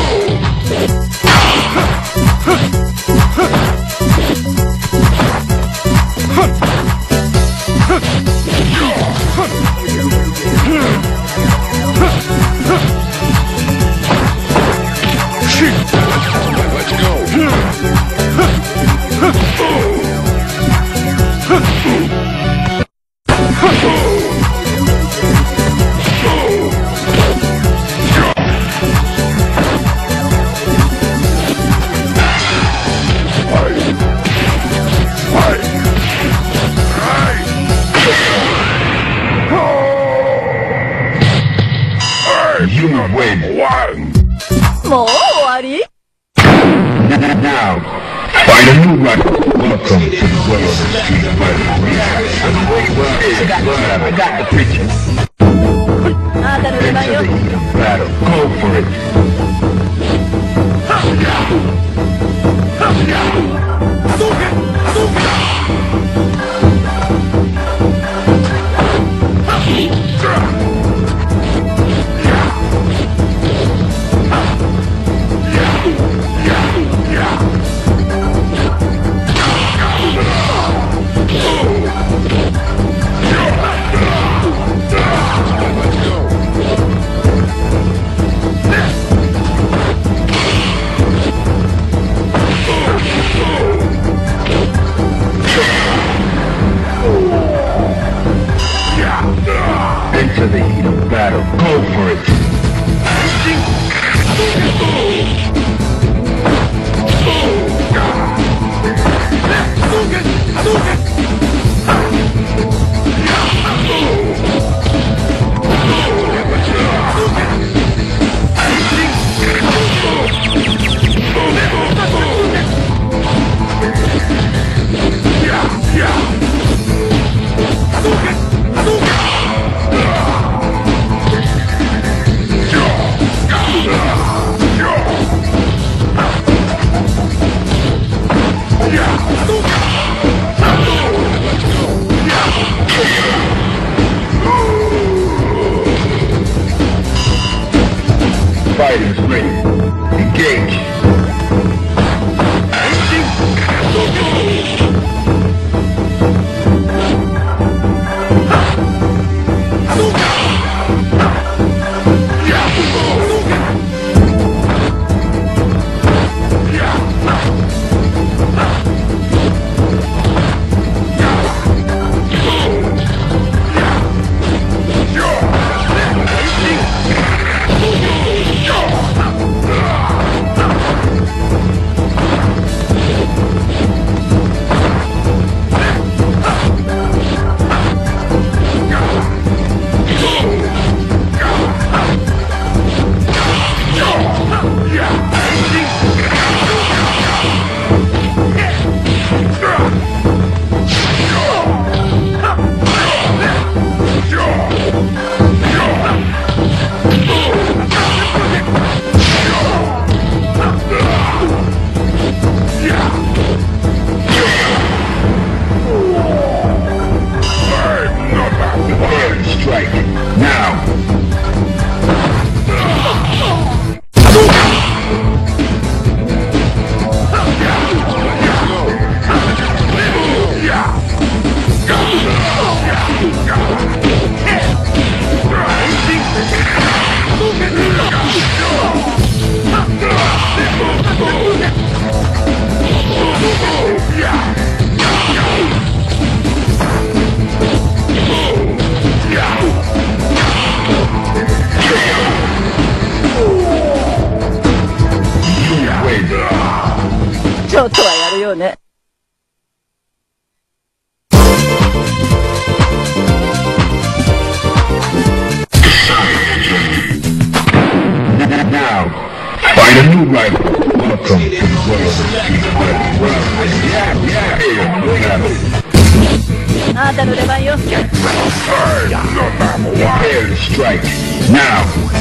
You win. One. もう終わり Now, find a new rival. Welcome to the world of street fighting. I got the picture. あなたの出 Into 番 the よ heat of battle. Go for it. Into the heat of battle. Go for it. Fighters ready. Engage. Strike. Now. You win. ちょっとはやるよね Now, find a new rival. Welcome to the world of street fighting. Yeah, yeah, yeah. あなたの出番よ Prepare to strike. Now.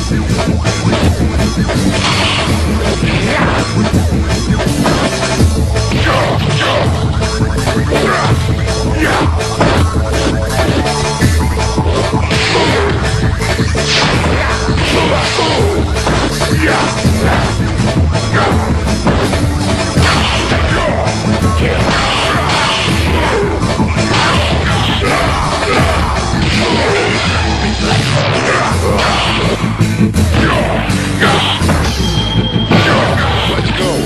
Let's go.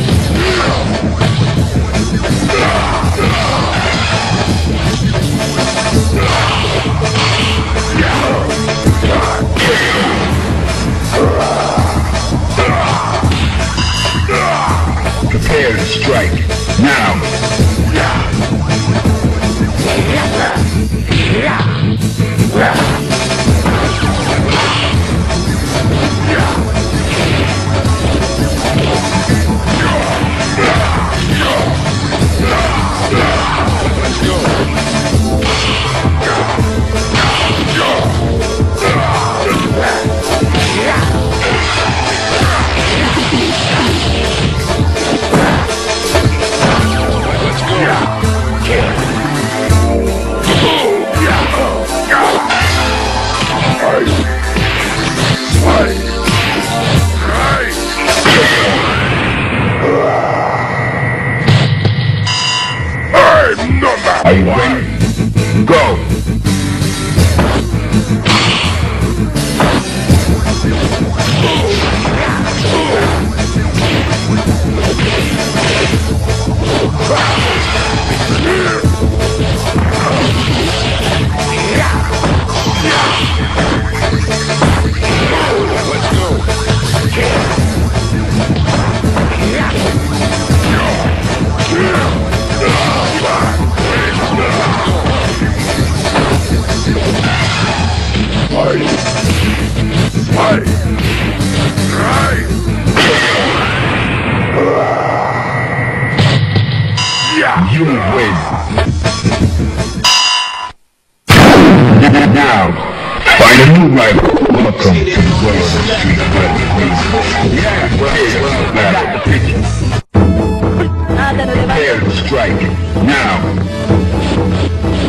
Prepare to strike. Now. new life. Welcome to the world of street fighting. Yeah, well, well, got the picture. あなたの出番よ Prepare to strike. Now.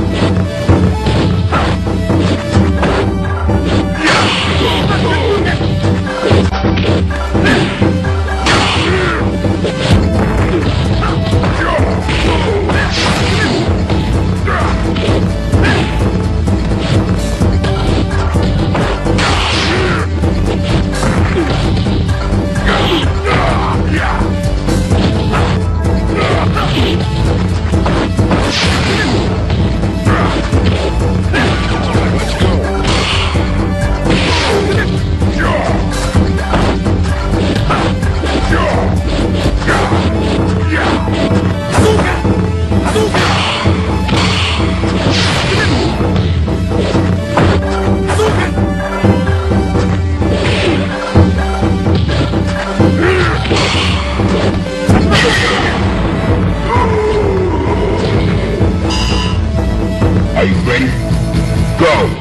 Are you ready? Go!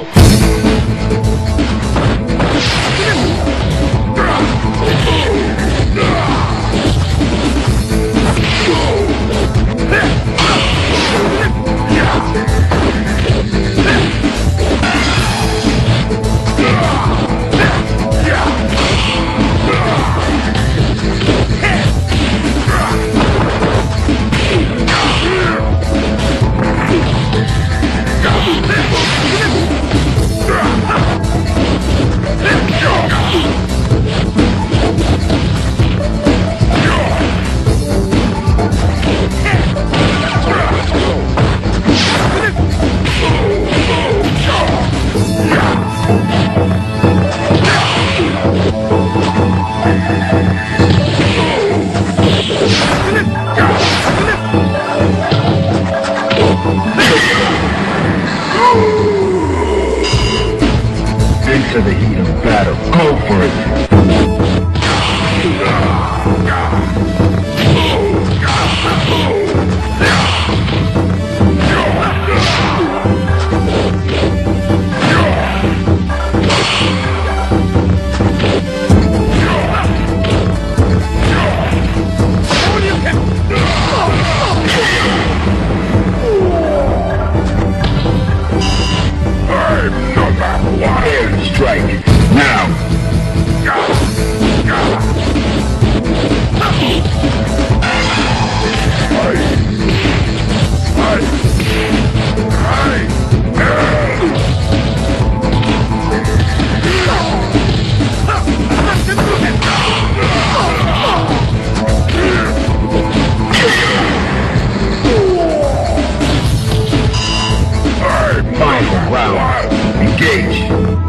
Into the heat of battle. Go for it. Prepare to strike. Now. Final round. Engage.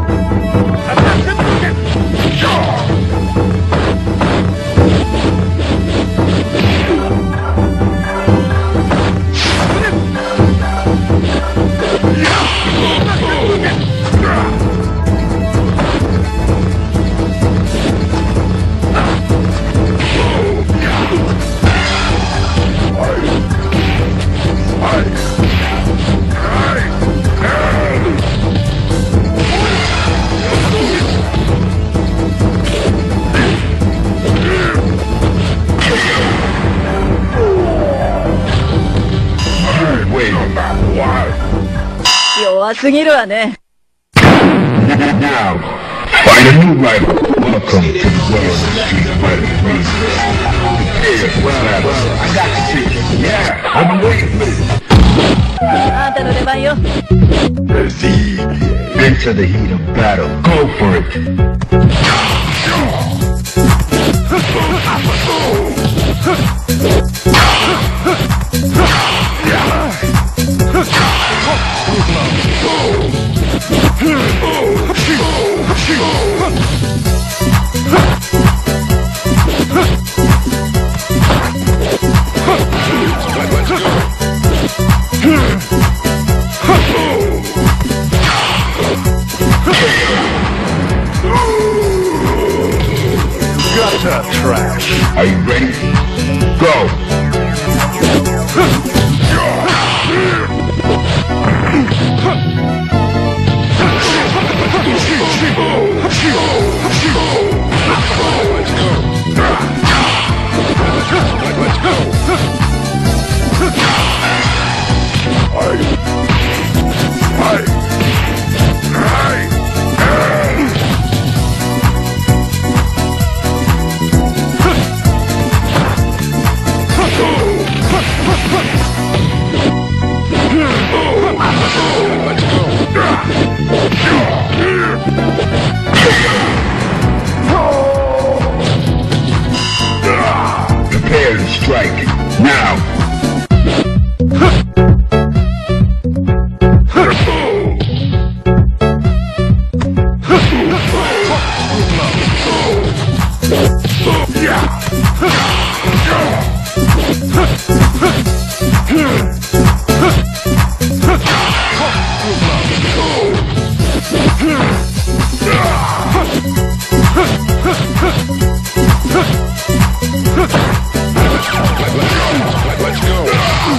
Wait. 弱すぎるわね Now, find a new rival. Welcome to the world of street fighting. Prepare for battle. I got the picture. Yeah, I've been waiting for this. あなたの出番よ Into the heat of battle. Go for it. Gutter trash. Are you ready? Go! Prepare to strike now. Let's go.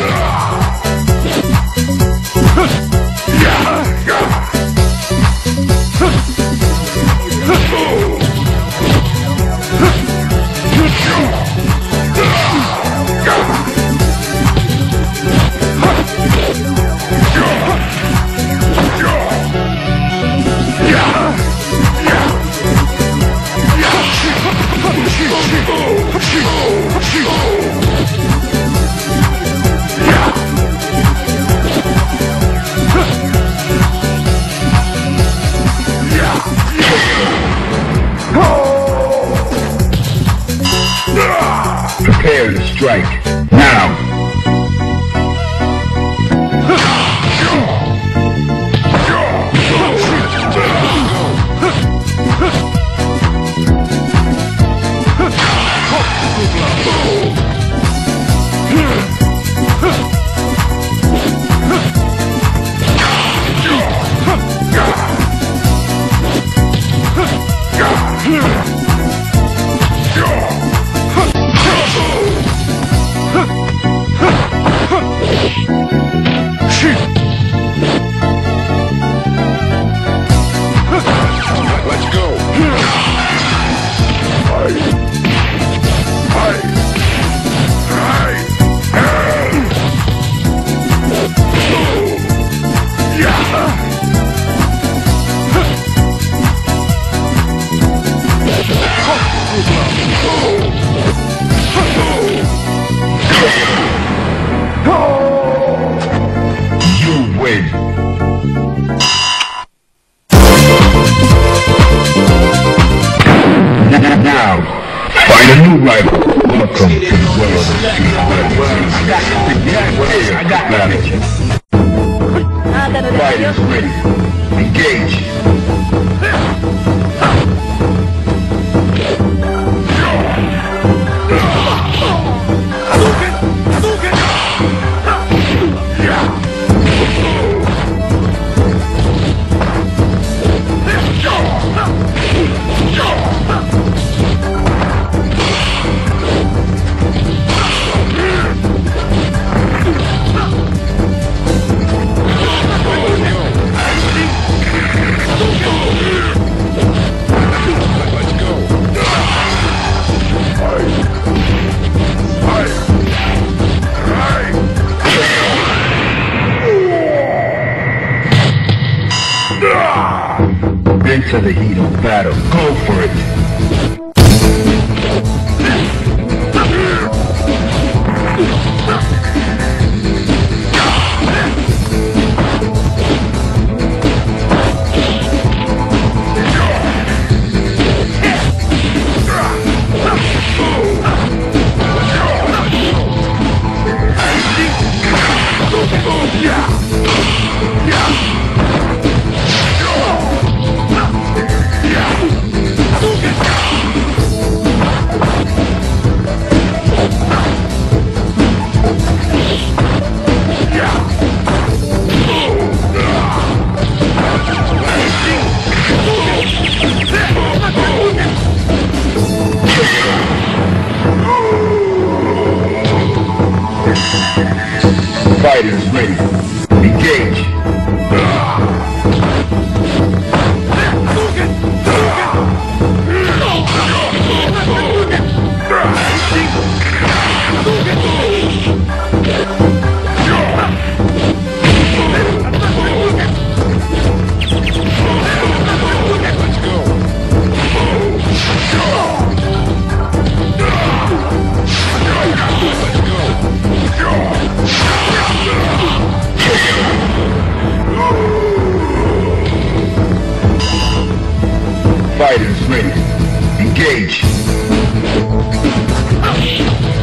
Prepare to strike now. Let's go. You win. Now, find a new rival. Welcome to the world of street fighting. I got strategy. Fighters ready. Engage. Into the heat of battle. Go for it. Fighters ready. Engage. stage.